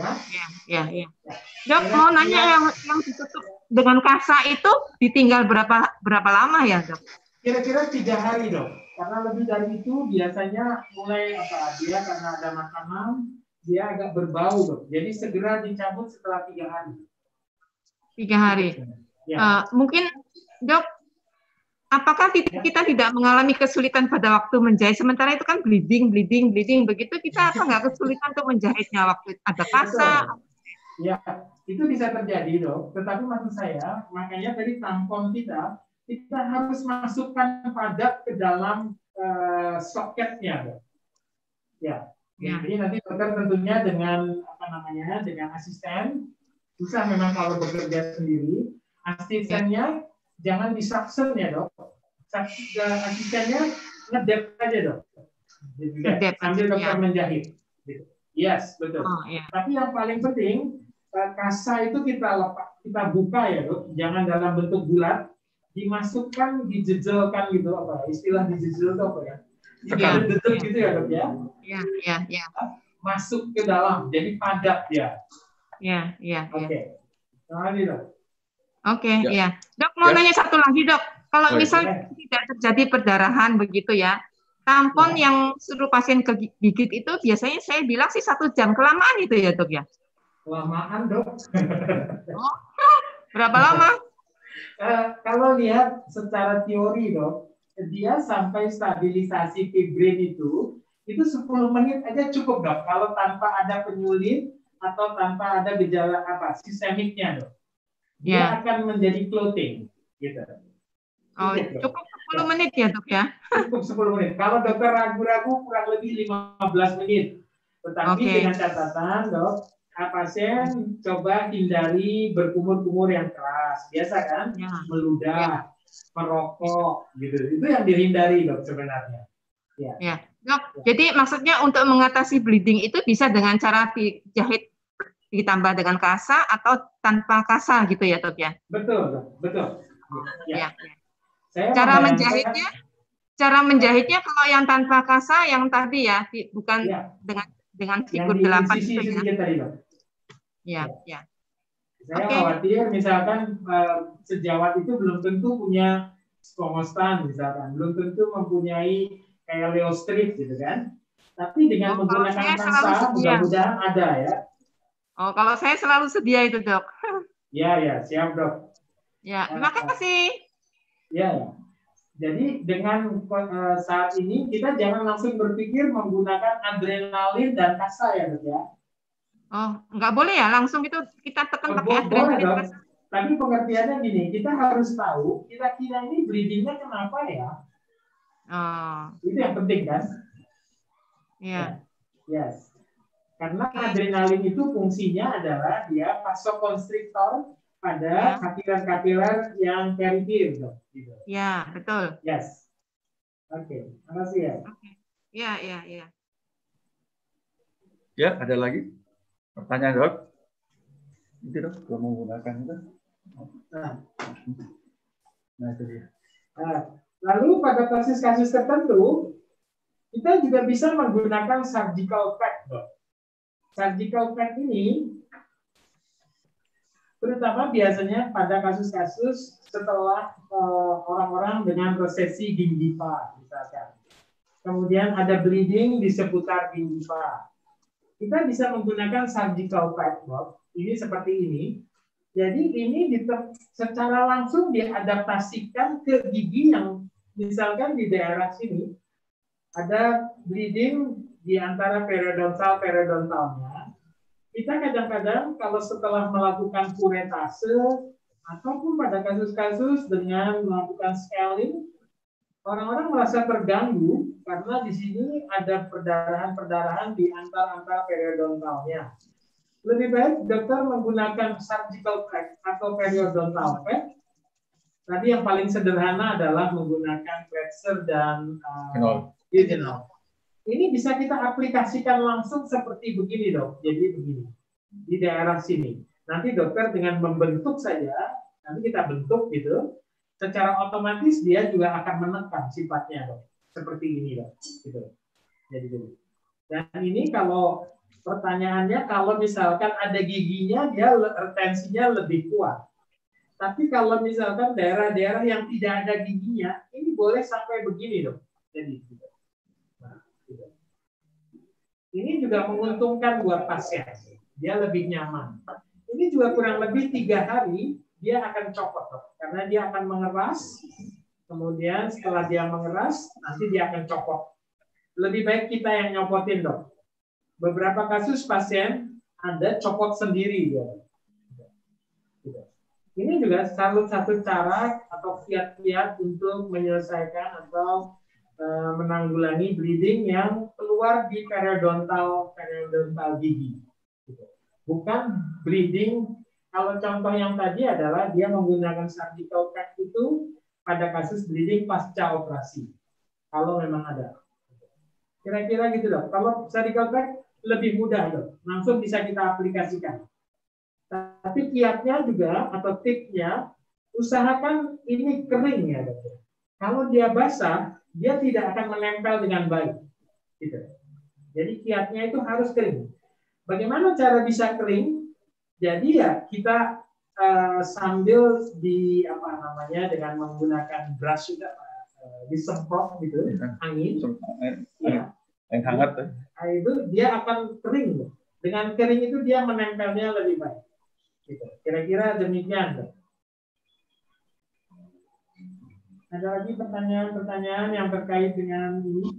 Dok, mau nanya yang ditutup dengan kasa itu ditinggal berapa lama ya, Dok? Kira-kira 3 hari, Dok. Karena lebih dari itu biasanya mulai dia karena ada makanan, dia agak berbau, Dok. Jadi segera dicabut setelah 3 hari. 3 hari. Mungkin, Dok, apakah kita tidak mengalami kesulitan pada waktu menjahit? Sementara itu kan bleeding begitu, kita nggak kesulitan untuk menjahitnya waktu ada kasa? Ya, itu bisa terjadi, Dok. Tetapi maksud saya, makanya dari tampon kita harus masukkan padat ke dalam soketnya, Dok. Jadi nanti dokter tentunya dengan dengan asisten. Susah memang kalau bekerja sendiri. Asistennya jangan disaksen ya, Dok. Asistennya ngedep aja, Dok. Sambil dokter menjahit. Yes, betul. Tapi yang paling penting, kasa itu kita buka ya, Dok. Jangan dalam bentuk bulat. Dimasukkan, dijejelkan gitu, istilah dijejel itu apa ya? Didedek gitu ya, Dok ya? Iya. Masuk ke dalam, jadi padat ya. Iya. Oke. Terima kasih, Dok. Oke, ya. Dok, mau nanya satu lagi, Dok. Kalau misal tidak terjadi perdarahan begitu ya, tampon yang suruh pasien gigit itu biasanya saya bilang sih 1 jam, kelamaan itu ya, Dok ya? Kelamaan, Dok. Berapa lama? Kalau lihat secara teori, Dok, dia sampai stabilisasi fibrin itu 10 menit aja cukup, Dok. Kalau tanpa ada penyulit atau tanpa ada gejala sistemiknya, Dok. Dia akan menjadi clotting, gitu. Cukup 10 menit ya, Dok ya? Cukup 10 menit. Kalau dokter ragu-ragu kurang lebih 15 menit. Tetapi dengan catatan, Dok, pasien coba hindari berkumur-kumur yang keras. Biasa kan? Meludah, merokok, gitu. Itu yang dihindari, Dok, sebenarnya. Ya. Dok, jadi maksudnya untuk mengatasi bleeding itu bisa dengan cara dijahit ditambah dengan kasa atau tanpa kasa gitu ya, Dok ya? Betul, Dok. Betul. Ya. Cara menjahitnya kalau yang tanpa kasa yang tadi ya, bukan dengan figur 8 itu ya. Ya. Saya khawatir misalkan sejawat itu belum tentu punya stomostan misalkan, belum tentu mempunyai kayak Leostrid gitu kan. Tapi dengan menggunakan kasa mudah-mudahan ada ya. Kalau saya selalu sedia itu, Dok. Ya, siap, Dok. Ya, terima kasih. Ya. Jadi dengan saat ini kita jangan langsung berpikir menggunakan adrenalin dan kasa ya, Dok ya. Nggak boleh ya, langsung itu kita tekan pakai adrenalin. Boleh, Dok. Tapi pengertiannya gini, kita harus tahu kira-kira ini bleedingnya kenapa ya. Itu yang penting kan? Iya. Yes. Karena adrenalin itu fungsinya adalah dia vasokonstriktor pada kapiler-kapiler yang periferi, Dok. Gitu. Ya, betul. Yes. Oke, makasih ya. Iya. Ya, ada lagi pertanyaan, Dok? Itu, Dok, kalau menggunakan itu. Nah, itu dia. Lalu pada kasus-kasus tertentu, kita juga bisa menggunakan surgical pack, Dok. Surgical pack ini terutama biasanya pada kasus-kasus setelah orang-orang dengan resesi gingiva misalkan. Kemudian ada bleeding di seputar gingiva. Kita bisa menggunakan surgical pack, Dok. Ini seperti ini. Jadi ini secara langsung diadaptasikan ke gigi yang misalkan di daerah sini ada bleeding di antara periodontalnya. Kita kadang-kadang kalau setelah melakukan kuretase ataupun pada kasus-kasus dengan melakukan scaling, orang-orang merasa terganggu karena di sini ada perdarahan di antara periodontalnya. Lebih baik dokter menggunakan surgical pack atau periodontal pack. Tadi yang paling sederhana adalah menggunakan Kretzer dan Eugenol. Ini bisa kita aplikasikan langsung seperti begini dok. Jadi begini di daerah sini. Nanti dokter dengan membentuk saja, nanti kita bentuk gitu, secara otomatis dia juga akan menekan sifatnya dok. Seperti ini dok. Gitu. Jadi dulu. Dan ini kalau pertanyaannya kalau misalkan ada giginya dia retensinya lebih kuat. Tapi kalau misalkan daerah-daerah yang tidak ada giginya, ini boleh sampai begini dok. Jadi gitu. Nah, gitu. Ini juga menguntungkan buat pasien. Dia lebih nyaman. Ini juga kurang lebih 3 hari dia akan copot dok. Karena dia akan mengeras. Kemudian setelah dia mengeras, nanti dia akan copot. Lebih baik kita yang nyopotin dok. Beberapa kasus pasien ada copot sendiri dia. Ini juga salah satu cara atau kiat-kiat untuk menyelesaikan atau menanggulangi bleeding yang keluar di periodontal gigi. Bukan bleeding. Kalau contoh yang tadi adalah dia menggunakan surgical pack itu pada kasus bleeding pasca operasi. Kalau memang ada. Kira-kira gitu dok. Kalau surgical pack lebih mudah dok. Langsung bisa kita aplikasikan. Tapi kiatnya juga atau tipsnya, usahakan ini kering ya dok. Kalau dia basah, dia tidak akan menempel dengan baik. Gitu. Jadi kiatnya itu harus kering. Bagaimana cara bisa kering? Jadi ya kita sambil dengan menggunakan brush juga disemprot gitu angin, ya. Yang hangat. Nah, itu dia akan kering. Dengan kering itu dia menempelnya lebih baik. Gitu. Kira-kira demikian. Ada lagi pertanyaan-pertanyaan yang terkait dengan ini?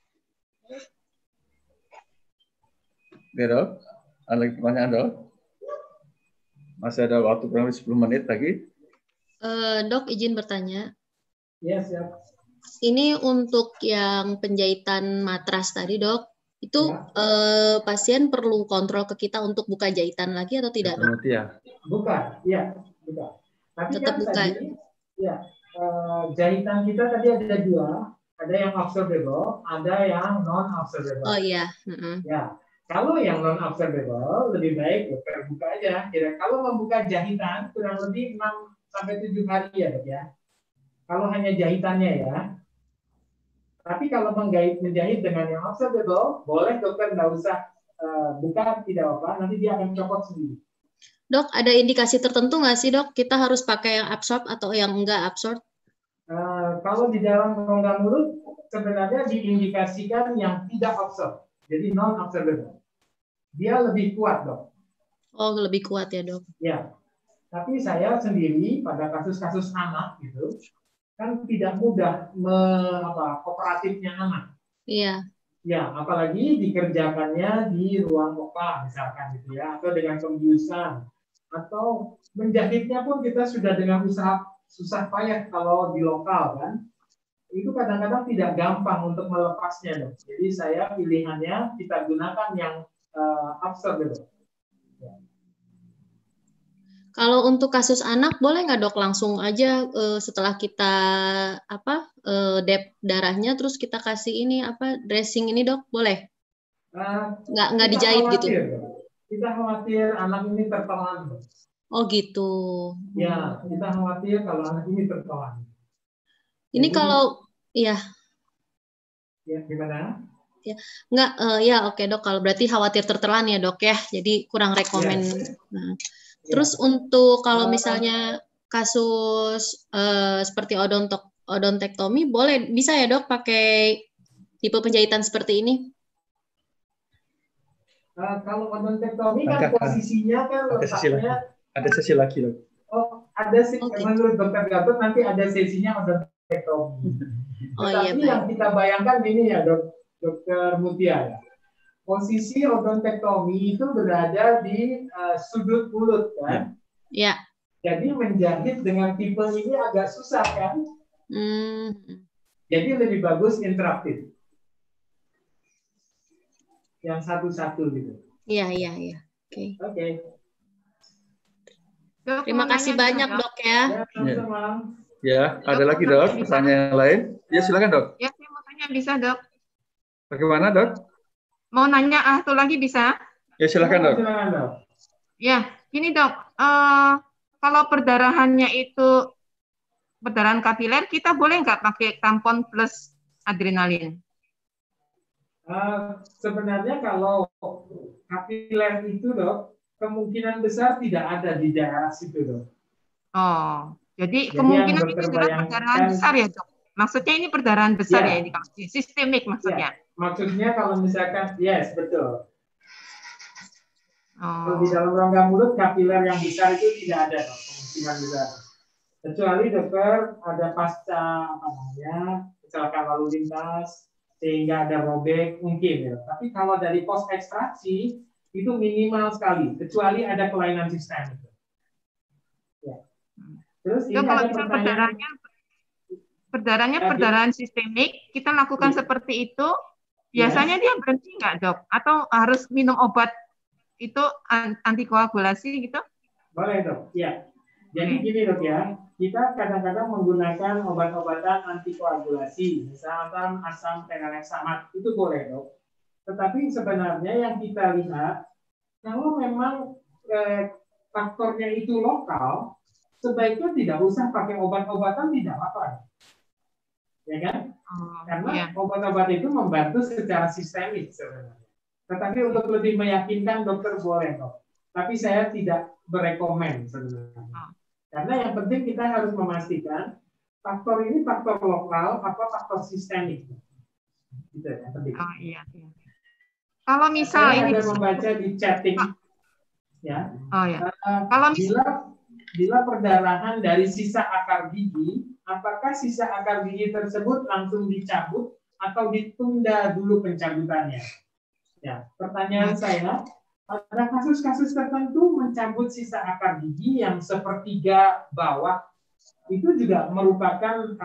Oke, dok. Ada lagi pertanyaan, dok? Masih ada waktu kurang lebih 10 menit lagi. Dok, izin bertanya. Ya, siap. Ini untuk yang penjahitan matras tadi, dok. Itu ya. Pasien perlu kontrol ke kita untuk buka jahitan lagi atau tidak, dok? Buka, ya, buka. Tapi tetap kan buka. Tadi, ya, jahitan kita tadi ada 2. Ada yang observable, ada yang non-observable. Oh iya. Ya. Kalau yang non-observable, lebih baik dokter buka aja. Kalau membuka jahitan, kurang lebih 6-7 hari ya, dok ya. Kalau hanya jahitannya ya. Tapi kalau menjahit dengan yang observable, boleh dokter nggak usah buka, tidak apa, nanti dia akan copot sendiri. Dok, ada indikasi tertentu nggak sih dok? Kita harus pakai yang absorb atau yang enggak absorb? Kalau di dalam rongga mulut, sebenarnya diindikasikan yang tidak absorb. Jadi non-observable. Dia lebih kuat, dok. Oh, lebih kuat ya, dok. Ya. Tapi saya sendiri pada kasus-kasus anak gitu, kan tidak mudah kooperatifnya anak. Iya. Ya, apalagi dikerjakannya di ruang OPA misalkan gitu ya, atau dengan pembiusan, atau menjahitnya pun kita sudah dengan usaha susah payah kalau di lokal kan. Itu kadang-kadang tidak gampang untuk melepasnya dok. Jadi saya pilihannya kita gunakan yang absorbable. Ya. Kalau untuk kasus anak boleh nggak dok langsung aja setelah kita dep darahnya terus kita kasih ini dressing ini dok boleh? Nggak dijahit gitu? Kita khawatir anak ini tertelan. Dok. Oh gitu. Ya kita khawatir kalau anak ini tertelan. Ini jadi, kalau ya. Ya gimana? Ya nggak ya oke dok kalau berarti khawatir tertelan ya dok ya jadi kurang rekomen. Ya. Nah. Terus untuk kalau misalnya kasus seperti odontektomi boleh bisa ya dok pakai tipe penjahitan seperti ini? Kalau odontektomi kan posisinya kan letaknya ada sesi lagi dok. Oh ada sih menurut dokter Gatot nanti ada sesinya odontektomi. Tapi iya, yang kita bayangkan ini ya dokter Mutia ya. Posisi odontektomi itu berada di sudut mulut kan? Ya. Jadi menjahit dengan tipe ini agak susah kan? Jadi lebih bagus interaktif. Yang satu-satu gitu. Iya. Oke. Oke. Terima kasih banyak dok ya. Ya, ada lagi dok pertanyaan lain? Ya silakan dok. Ya saya mau tanya bisa dok. Bagaimana, Dok? Mau nanya satu lagi bisa? Ya, silakan, Dok. Silakan, Dok. Ya, gini dok, kalau perdarahannya itu perdarahan kapiler, kita boleh nggak pakai tampon plus adrenalin? Sebenarnya kalau kapiler itu, Dok, kemungkinan besar tidak ada di daerah situ, Dok. Oh, jadi Yang kemungkinan ini dokter adalah perdarahan besar ya dok? Maksudnya ini perdarahan besar ya ini kalau sistemik maksudnya? Maksudnya kalau misalkan, yes, betul. Oh. Kalau di dalam rongga mulut kapiler yang besar itu tidak ada, Dok, kemungkinan besar. Kecuali dokter ada pasca kecelakaan lalu lintas sehingga ada robek mungkin ya. Tapi kalau dari pos ekstraksi itu minimal sekali, kecuali ada kelainan sistemik. Ya. Terus ini kalau ada bisa pertanyaan. Perdarahannya perdarahan sistemik, kita lakukan seperti itu, biasanya dia berhenti nggak dok? Atau harus minum obat itu antikoagulasi gitu? Boleh dok, ya. Jadi gini dok ya, kita kadang-kadang menggunakan obat-obatan antikoagulasi, misalkan asam phenoleksamat, itu boleh dok. Tetapi sebenarnya yang kita lihat, kalau memang faktornya itu lokal, sebaiknya tidak usah pakai obat-obatan, tidak apa-apa. Ya kan? Karena obat-obat itu membantu secara sistemik sebenarnya. Tetapi untuk lebih meyakinkan dokter boleh dok. Tapi saya tidak berekomen sebenarnya. Karena yang penting kita harus memastikan faktor ini faktor lokal apa faktor sistemik. Gitu ya, penting. Oh iya. Kalau misal saya ini ada membaca di chatting, ya. Oh ya. Kalau bila perdarahan dari sisa akar gigi, apakah sisa akar gigi tersebut langsung dicabut atau ditunda dulu pencabutannya? Ya, pertanyaan saya, pada kasus-kasus tertentu mencabut sisa akar gigi yang sepertiga bawah itu juga merupakan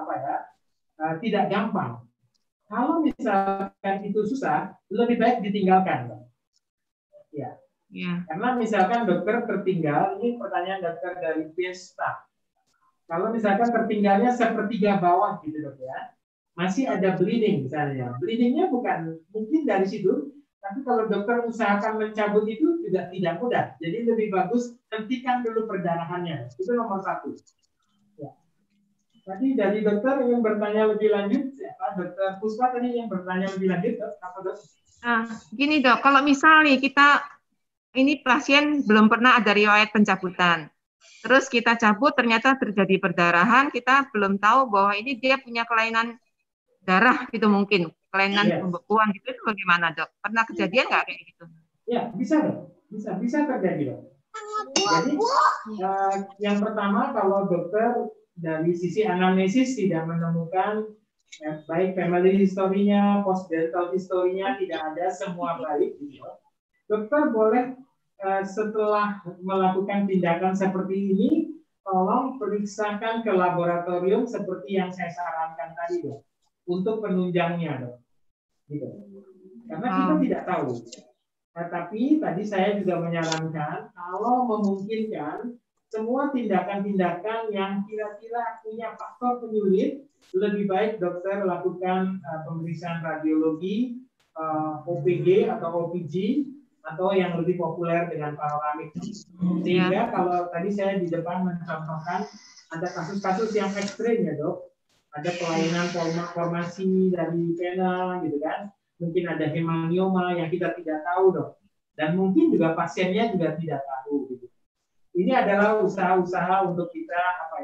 tidak gampang. Kalau misalkan itu susah, lebih baik ditinggalkan. Ya. Karena misalkan dokter tertinggal, ini pertanyaan dokter dari Pesta. Kalau misalkan tertinggalnya sepertiga bawah gitu dok ya, masih ada bleeding misalnya. Bleedingnya bukan mungkin dari situ, tapi kalau dokter usahakan mencabut itu juga tidak mudah. Jadi lebih bagus hentikan dulu perdarahannya. Itu nomor 1. Ya. Tadi dari dokter ingin bertanya lebih lanjut, dokter Puspa tadi yang bertanya lebih lanjut, apa dok? Gini dok, kalau misalnya kita ini pasien belum pernah ada riwayat pencabutan. Terus kita cabut, ternyata terjadi perdarahan, kita belum tahu bahwa ini dia punya kelainan darah gitu mungkin. Kelainan pembekuan gitu, itu bagaimana dok? Pernah kejadian nggak kayak gitu? Ya, bisa dok. Bisa terjadi dok. Jadi, yang pertama kalau dokter dari sisi anamnesis tidak menemukan baik family history-nya, post-dental history-nya tidak ada, semua baik. Gitu. Dokter boleh setelah melakukan tindakan seperti ini, tolong periksakan ke laboratorium seperti yang saya sarankan tadi dok, untuk penunjangnya dok. Gitu. Karena kita tidak tahu. Tapi tadi saya juga menyarankan kalau memungkinkan semua tindakan-tindakan yang kira-kira punya faktor penyulit, lebih baik dokter lakukan pemeriksaan radiologi, OPG atau OPG, atau yang lebih populer dengan panoramik. Sehingga kalau tadi saya di depan mencontohkan ada kasus-kasus yang ekstrim ya dok, ada kelainan formasi dari pena gitu kan, mungkin ada hemangioma yang kita tidak tahu dok, dan mungkin juga pasiennya juga tidak tahu gitu. Ini adalah usaha-usaha untuk kita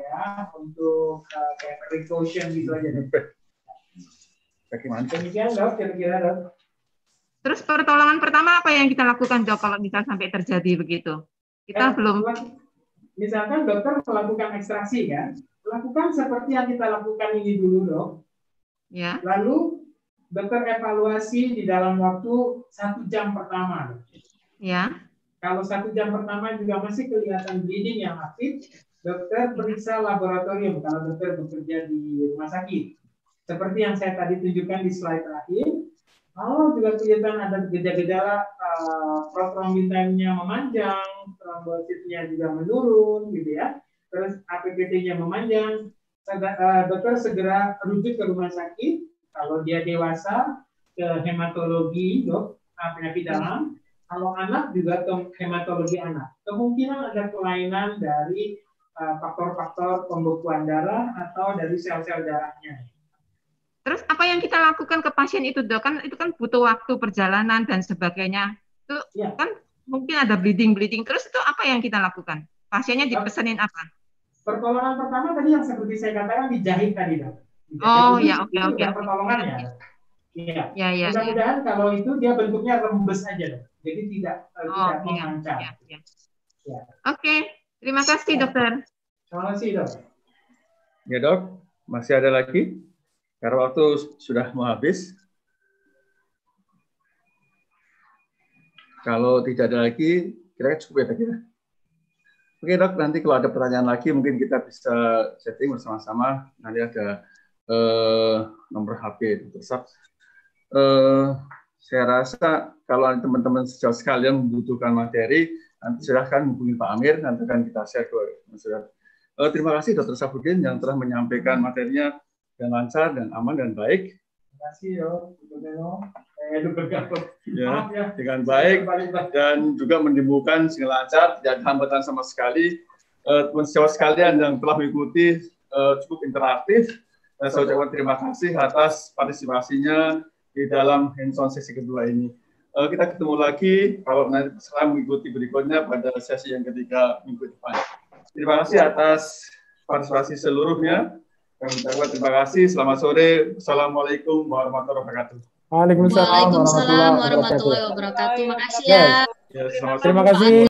untuk kayak precaution gitu aja dok. Bagaimana? Demikian dok, kira-kira dok. Terus pertolongan pertama apa yang kita lakukan dok kalau misal sampai terjadi begitu? Kita belum. Misalkan dokter melakukan ekstraksi kan, lakukan seperti yang kita lakukan ini dulu dok. Ya. Lalu dokter evaluasi di dalam waktu 1 jam pertama. Ya. Kalau 1 jam pertama juga masih kelihatan bleeding yang aktif, dokter periksa laboratorium kalau dokter bekerja di rumah sakit. Seperti yang saya tadi tunjukkan di slide terakhir. Kalau juga kelihatan ada gejala-gejala prothrombin time-nya memanjang, trombositnya juga menurun, gitu ya. Terus APPT-nya memanjang, dokter segera rujuk ke rumah sakit. Kalau dia dewasa, ke ke hematologi, dok, penyakit dalam. Kalau anak juga ke hematologi anak. Kemungkinan ada kelainan dari faktor-faktor pembekuan darah atau dari sel-sel darahnya. Terus apa yang kita lakukan ke pasien itu, dok? Kan itu kan butuh waktu perjalanan dan sebagainya. Itu kan mungkin ada bleeding. Terus itu apa yang kita lakukan? Pasiennya dipesenin apa? Pertolongan pertama tadi yang seperti saya katakan dijahit tadi, dok. Oh ya, oke. Pertolongannya. Iya. Ya. Mudah-mudahan kalau itu dia bentuknya rembes aja, dok. Jadi tidak memancar. Ya. Oke, terima kasih, dokter. Terima kasih, dok. Ya, dok. Masih ada lagi? Karena waktu sudah mau habis. Kalau tidak ada lagi, kira-kira cukup ya, kira. Oke, dok. Nanti kalau ada pertanyaan lagi, mungkin kita bisa setting bersama-sama. Nanti ada nomor HP Dr. Sab. Saya rasa kalau teman-teman sejauh sekalian membutuhkan materi, nanti silahkan hubungi Pak Amir, nanti akan kita share ke masyarakat. Terima kasih Dr. Sabudin yang telah menyampaikan materinya dengan lancar dan aman dan baik. Terima kasih, Dr. Gatot. Ya, dengan baik dan juga menimbulkan dengan lancar, tidak ada hambatan sama sekali. Teman sejauh sekalian yang telah mengikuti cukup interaktif. Saya ucapkan terima kasih atas partisipasinya di dalam hands-on sesi kedua ini. Kita ketemu lagi kalau nanti setelah mengikuti berikutnya pada sesi yang ketiga minggu depan. Terima kasih atas partisipasi seluruhnya. Kami ucapkan terima kasih. Selamat sore. Assalamualaikum warahmatullahi wabarakatuh. Waalaikumsalam Waalaikumsalam warahmatullahi wabarakatuh. Makasih ya. Ya, Terima kasih.